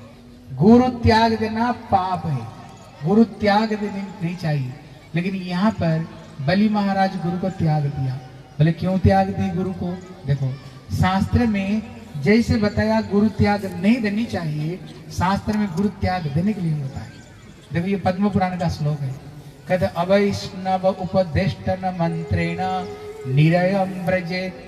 Speaker 1: गुरु त्याग देना पाप है, गुरु त्याग देनी नहीं चाहिए। लेकिन यहाँ पर बलि महाराज गुरु को त्याग दिया। बोले क्यों त्याग दी गुरु को? देखो शास्त्र में जैसे बताया गुरु त्याग नहीं देनी चाहिए, शास्त्र में गुरु त्याग देने के लिए होता है। देखो ये पद्म पुराण का श्लोक है, कहते अवैष्णव उपदेष्टन मंत्रेण निरयम व्रजेत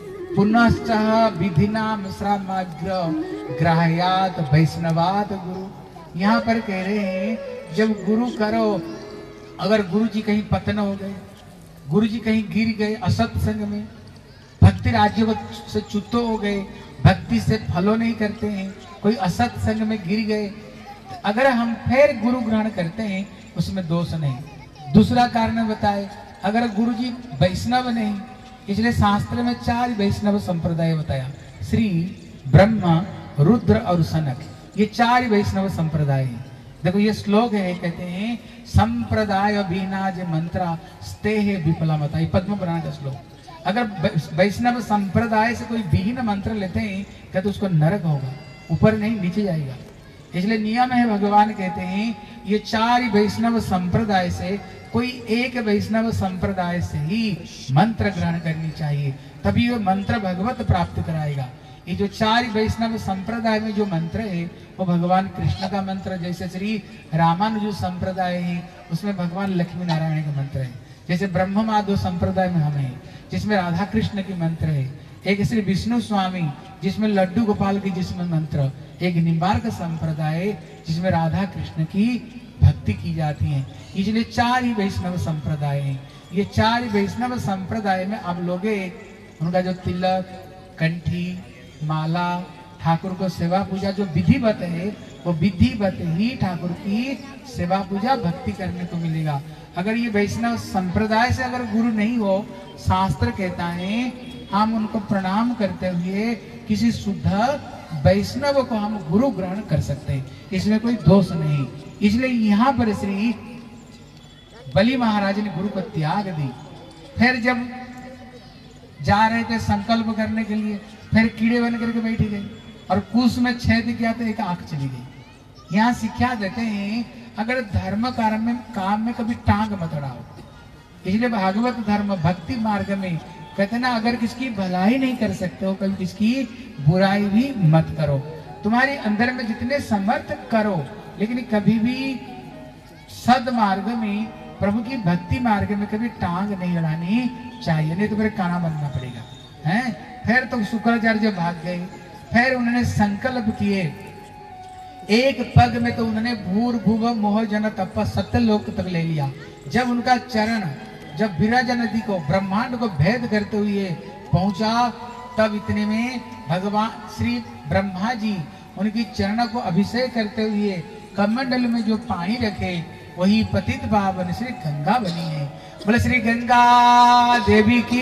Speaker 1: पुनश्च विधिना श्रामाग्र ग्राह्यात वैष्णवात गुरु। यहाँ पर कह रहे हैं जब गुरु करो, अगर गुरु जी कहीं पतन हो गए, गुरु जी कहीं गिर गए असत संग में, भक्ति राज्य से च्युत हो गए, भक्ति से फॉलो नहीं करते हैं, कोई असत संग में गिर गए, तो अगर हम फिर गुरु ग्रहण करते हैं उसमें दोष नहीं। दूसरा कारण बताए, अगर गुरु जी वैष्णव नहीं, इसलिए शास्त्र में चार वैष्णव संप्रदाय बताया, श्री ब्रह्मा रुद्र और सनक, ये चार वैष्णव संप्रदाय है। देखो ये श्लोक है, कहते हैं संप्रदाय बीनाज मंत्रा स्तेह विफलमता, ये पद्म पुराण का श्लोक। अगर वैष्णव संप्रदाय से कोई विहीन मंत्र लेते हैं कहते उसको नरक होगा, ऊपर नहीं नीचे जाएगा। इसलिए नियम है, भगवान कहते हैं ये चार वैष्णव संप्रदाय से कोई एक वैष्णव संप्रदाय से ही मंत्र ग्रहण करनी चाहिए, तभी वो मंत्र भगवत प्राप्त कराएगा। ये जो चार वैष्णव संप्रदाय में जो मंत्र है वो भगवान कृष्ण का मंत्र, जैसे श्री रामानुज संप्रदाय है उसमें भगवान लक्ष्मी नारायण का मंत्र है, जैसे ब्रह्म माधव संप्रदाय में हम हैं जिसमें राधा कृष्ण की मंत्र है, एक श्री विष्णु स्वामी जिसमें लड्डू गोपाल की जिसमें मंत्र, एक निम्बार्क संप्रदाय जिसमें राधा कृष्ण की भक्ति की जाती है। इसलिए चार ही वैष्णव संप्रदाय हैं। ये चार वैष्णव संप्रदाय में आप लोग उनका जो तिलक, कंठी, माला, ठाकुर को सेवा पूजा जो विधिवत है वो विधिवत ही ठाकुर की सेवा पूजा भक्ति करने को मिलेगा। अगर ये वैष्णव संप्रदाय से अगर गुरु नहीं हो, शास्त्र कहता है हम उनको प्रणाम करते हुए किसी शुद्ध वैष्णव को हम गुरु ग्रहण कर सकते हैं, इसमें कोई दोष नहीं। इसलिए यहाँ पर श्री बलि महाराज ने गुरु को त्याग दी। फिर जब जा रहे थे संकल्प करने के लिए, फिर कीड़े बन करके बैठ गए और कुश में छेद किया तो एक आंख चली गई। यहाँ शिक्षा देते हैं अगर धर्म कार्य में काम में कभी टांग मत अड़ाओ। इसलिए भागवत धर्म भक्ति मार्ग में कहते ना अगर किसकी भलाई नहीं कर सकते हो कभी किसकी बुराई भी मत करो। तुम्हारे अंदर में जितने समर्थ करो, लेकिन कभी भी सद मार्ग में प्रभु की भक्ति मार्ग में कभी टांग नहीं अड़ानी चाहिए, नहीं तो फिर काना बनना पड़ेगा। हैं फिर तो शुक्राचार्य भाग गए, फिर उन्होंने संकल्प किए, एक पग में तो उन्होंने भूर भुव मोह जन तप सत्य लोक तक ले लिया। जब उनका चरण जब विराजा नदी को ब्रह्मांड को भेद करते हुए पहुंचा, तब इतने में भगवान श्री ब्रह्मा जी उनकी चरण को अभिषेक करते हुए कमंडल में जो पानी रखे वही पतित पावन श्री गंगा बनी है। बोले श्री गंगा देवी की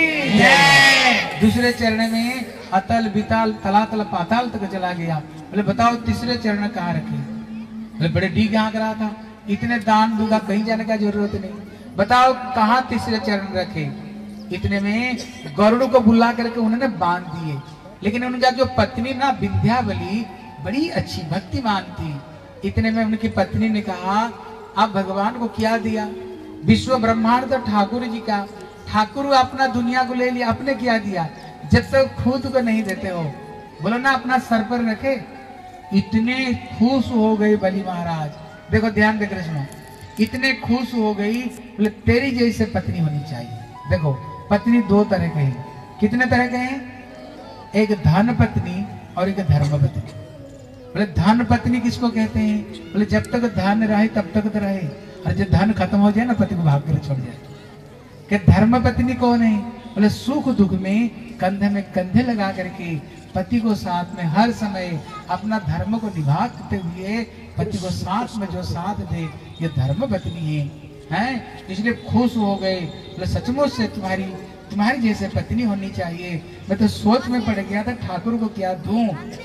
Speaker 1: जय। दूसरे चरण में अतल बिताल तलातल पाताल तक चला गया। बोले बताओ तीसरे चरण कहाँ रखे? बोले बड़े डी कहाँ करा था, इतने दान दूंगा कहीं जाने का जरूरत नहीं, बताओ कहाँ तीसरे चरण रखे? इतने में गरुड़ को बुला करके उन्होंने बांध दिए। लेकिन उनका जो पत्नी ना विंध्यावली बड़ी अच्छी भक्तिमान थी। इतने में उनकी पत्नी ने कहा आप भगवान को क्या दिया? विश्व ब्रह्मांड तो ठाकुर जी का, ठाकुर अपना दुनिया को ले लिया, आपने क्या दिया? जब तक खुद को नहीं देते हो, बोलो ना अपना सर पर रखे। इतने खुश हो गए बलि महाराज, देखो ध्यान दे कृष्ण, इतने खुश हो गई, बोले तेरी जैसे पत्नी होनी चाहिए। देखो पत्नी दो तरह के हैं, कितने तरह के हैं? एक धन पत्नी और एक धर्म पत्नी। बोले धन पत्नी किसको कहते हैं? बोले जब तक धन रहे तब तक तो रहे, और जब धन खत्म हो जाए ना पति को भाग कर छोड़ जाए। कि धर्म पत्नी कौन है? बोले सुख दुख में कंधे में कंधे लगा करके पति को साथ में हर समय अपना धर्म को निभाते हुए पति को साथ में जो साथ दे, ये धर्म पत्नी है, हैं? इसलिए खुश हो गए, बोले सचमुच से तुम्हारी तुम्हारी जैसे पत्नी होनी चाहिए। मैं तो सोच में पड़ गया था ठाकुर को क्या दूं,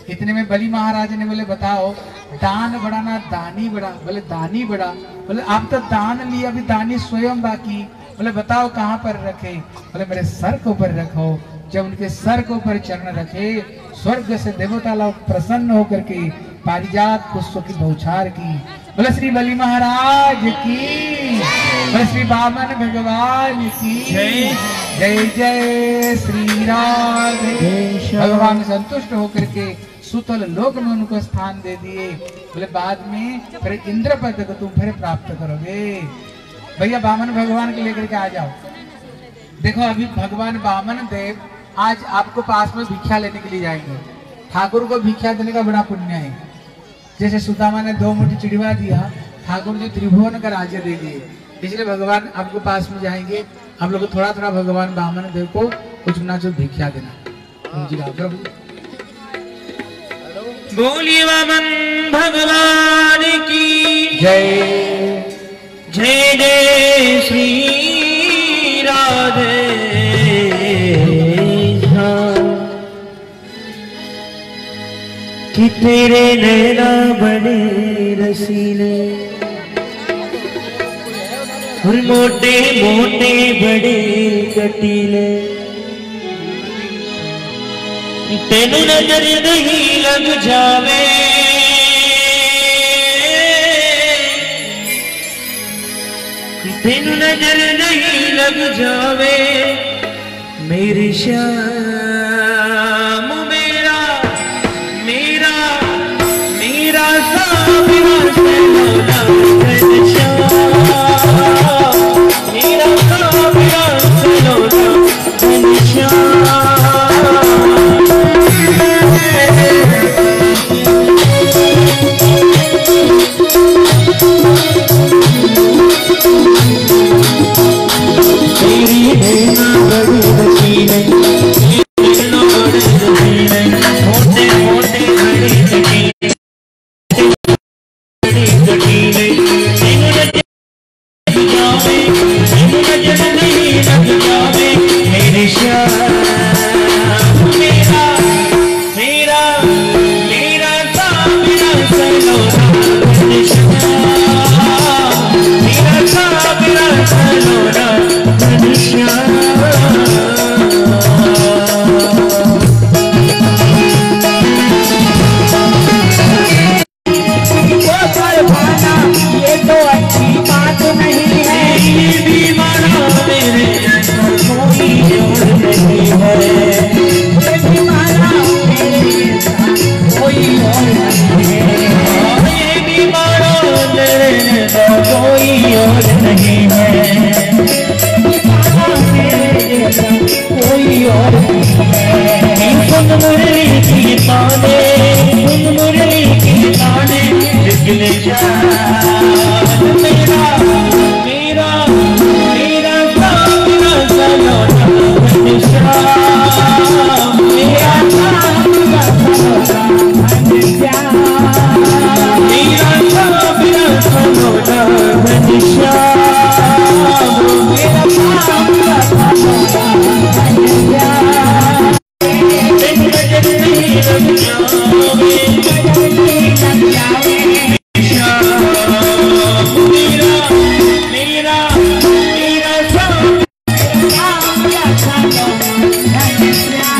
Speaker 1: इतने में बलि महाराज ने बोले बताओ दान बड़ा ना दानी बड़ा? बोले दानी बड़ा। बोले आप तो दान लिया, अभी दानी स्वयं बाकी। बोले बताओ कहाँ पर रखे? बोले मेरे सर के ऊपर रखो। जब उनके सर के ऊपर चरण रखे, स्वर्ग से देवता लोग प्रसन्न होकर के पारिजात पुष्प की बौछार की। बोले श्री बलि महाराज की, बोले श्री वामन भगवान की जय जय श्री राम। भगवान संतुष्ट होकर के सुतल लोक में उनको स्थान दे दिए। बोले बाद में फिर इंद्र पद को तुम फिर प्राप्त करोगे। भैया वामन भगवान के लेकर के आ जाओ। देखो अभी भगवान वामन देव आज आपको पास में भिक्षा लेने के लिए जाएंगे। ठाकुर को भिक्षा देने का बड़ा पुण्य है। जैसे सुदामा ने दो मुट्ठी चिड़वा दिया, ठाकुर जी त्रिभुवन का राज्य दे दिए, इसलिए भगवान आपको पास में जाएंगे। आप लोग थोड़ा थोड़ा भगवान वामन देव को कुछ ना कुछ भिक्षा देना। प्रभु
Speaker 4: बोलिए वामन भगवान की
Speaker 1: जय
Speaker 4: जय जय श्री राधे। कि तेरे नैना बड़े रसीले और मोटे मोटे बड़े कटीले, तेनू नजर नहीं लग जावे तेनू नजर नहीं लग जावे मेरी श्याम। मेरा मेरा मेरा साबिरा सलोना घनश्याम, मेरा साबिरा सलोना घनश्याम। तेरी नैना बड़ी रसीले, नैना बड़ी रसीले, मोटे मोटे बड़ी कटीले, बड़ी कटीले, तेनू नजर नहीं जावे, तेनू नजर नहीं लग जावे मेरी श्याम। मेरा मेरा मेरा साबिरा सलोना घनश्याम, मेरा साबिरा सलोना घनश्याम।
Speaker 2: ये तो अच्छी बात नहीं है,
Speaker 4: ये दीवाना मेरे जैसा कोई और नहीं है,
Speaker 2: ये दीवाना मेरे जैसा कोई और नहीं है,
Speaker 4: ये दीवाना मेरे जैसा कोई और नहीं है,
Speaker 2: दीवाना मेरे जैसा कोई और नहीं है।
Speaker 4: सुन मुरली की ताने, सुन मुरली की ताने, निकले जान मेरा मेरा मेरा साबिरा सलोना घनश्याम, मेरा
Speaker 2: साबिरा सलोना घनश्याम,
Speaker 4: मेरा साबिरा सलोना घनश्याम,
Speaker 2: मेरा साबिरा सलोना घनश्याम।
Speaker 4: तेनू नजर नहीं लग जावे,
Speaker 2: नजर नहीं लग जावे
Speaker 4: श्याम। मेरा मेरा मेरा साबिरा
Speaker 2: साबिरा सलोना घनश्याम।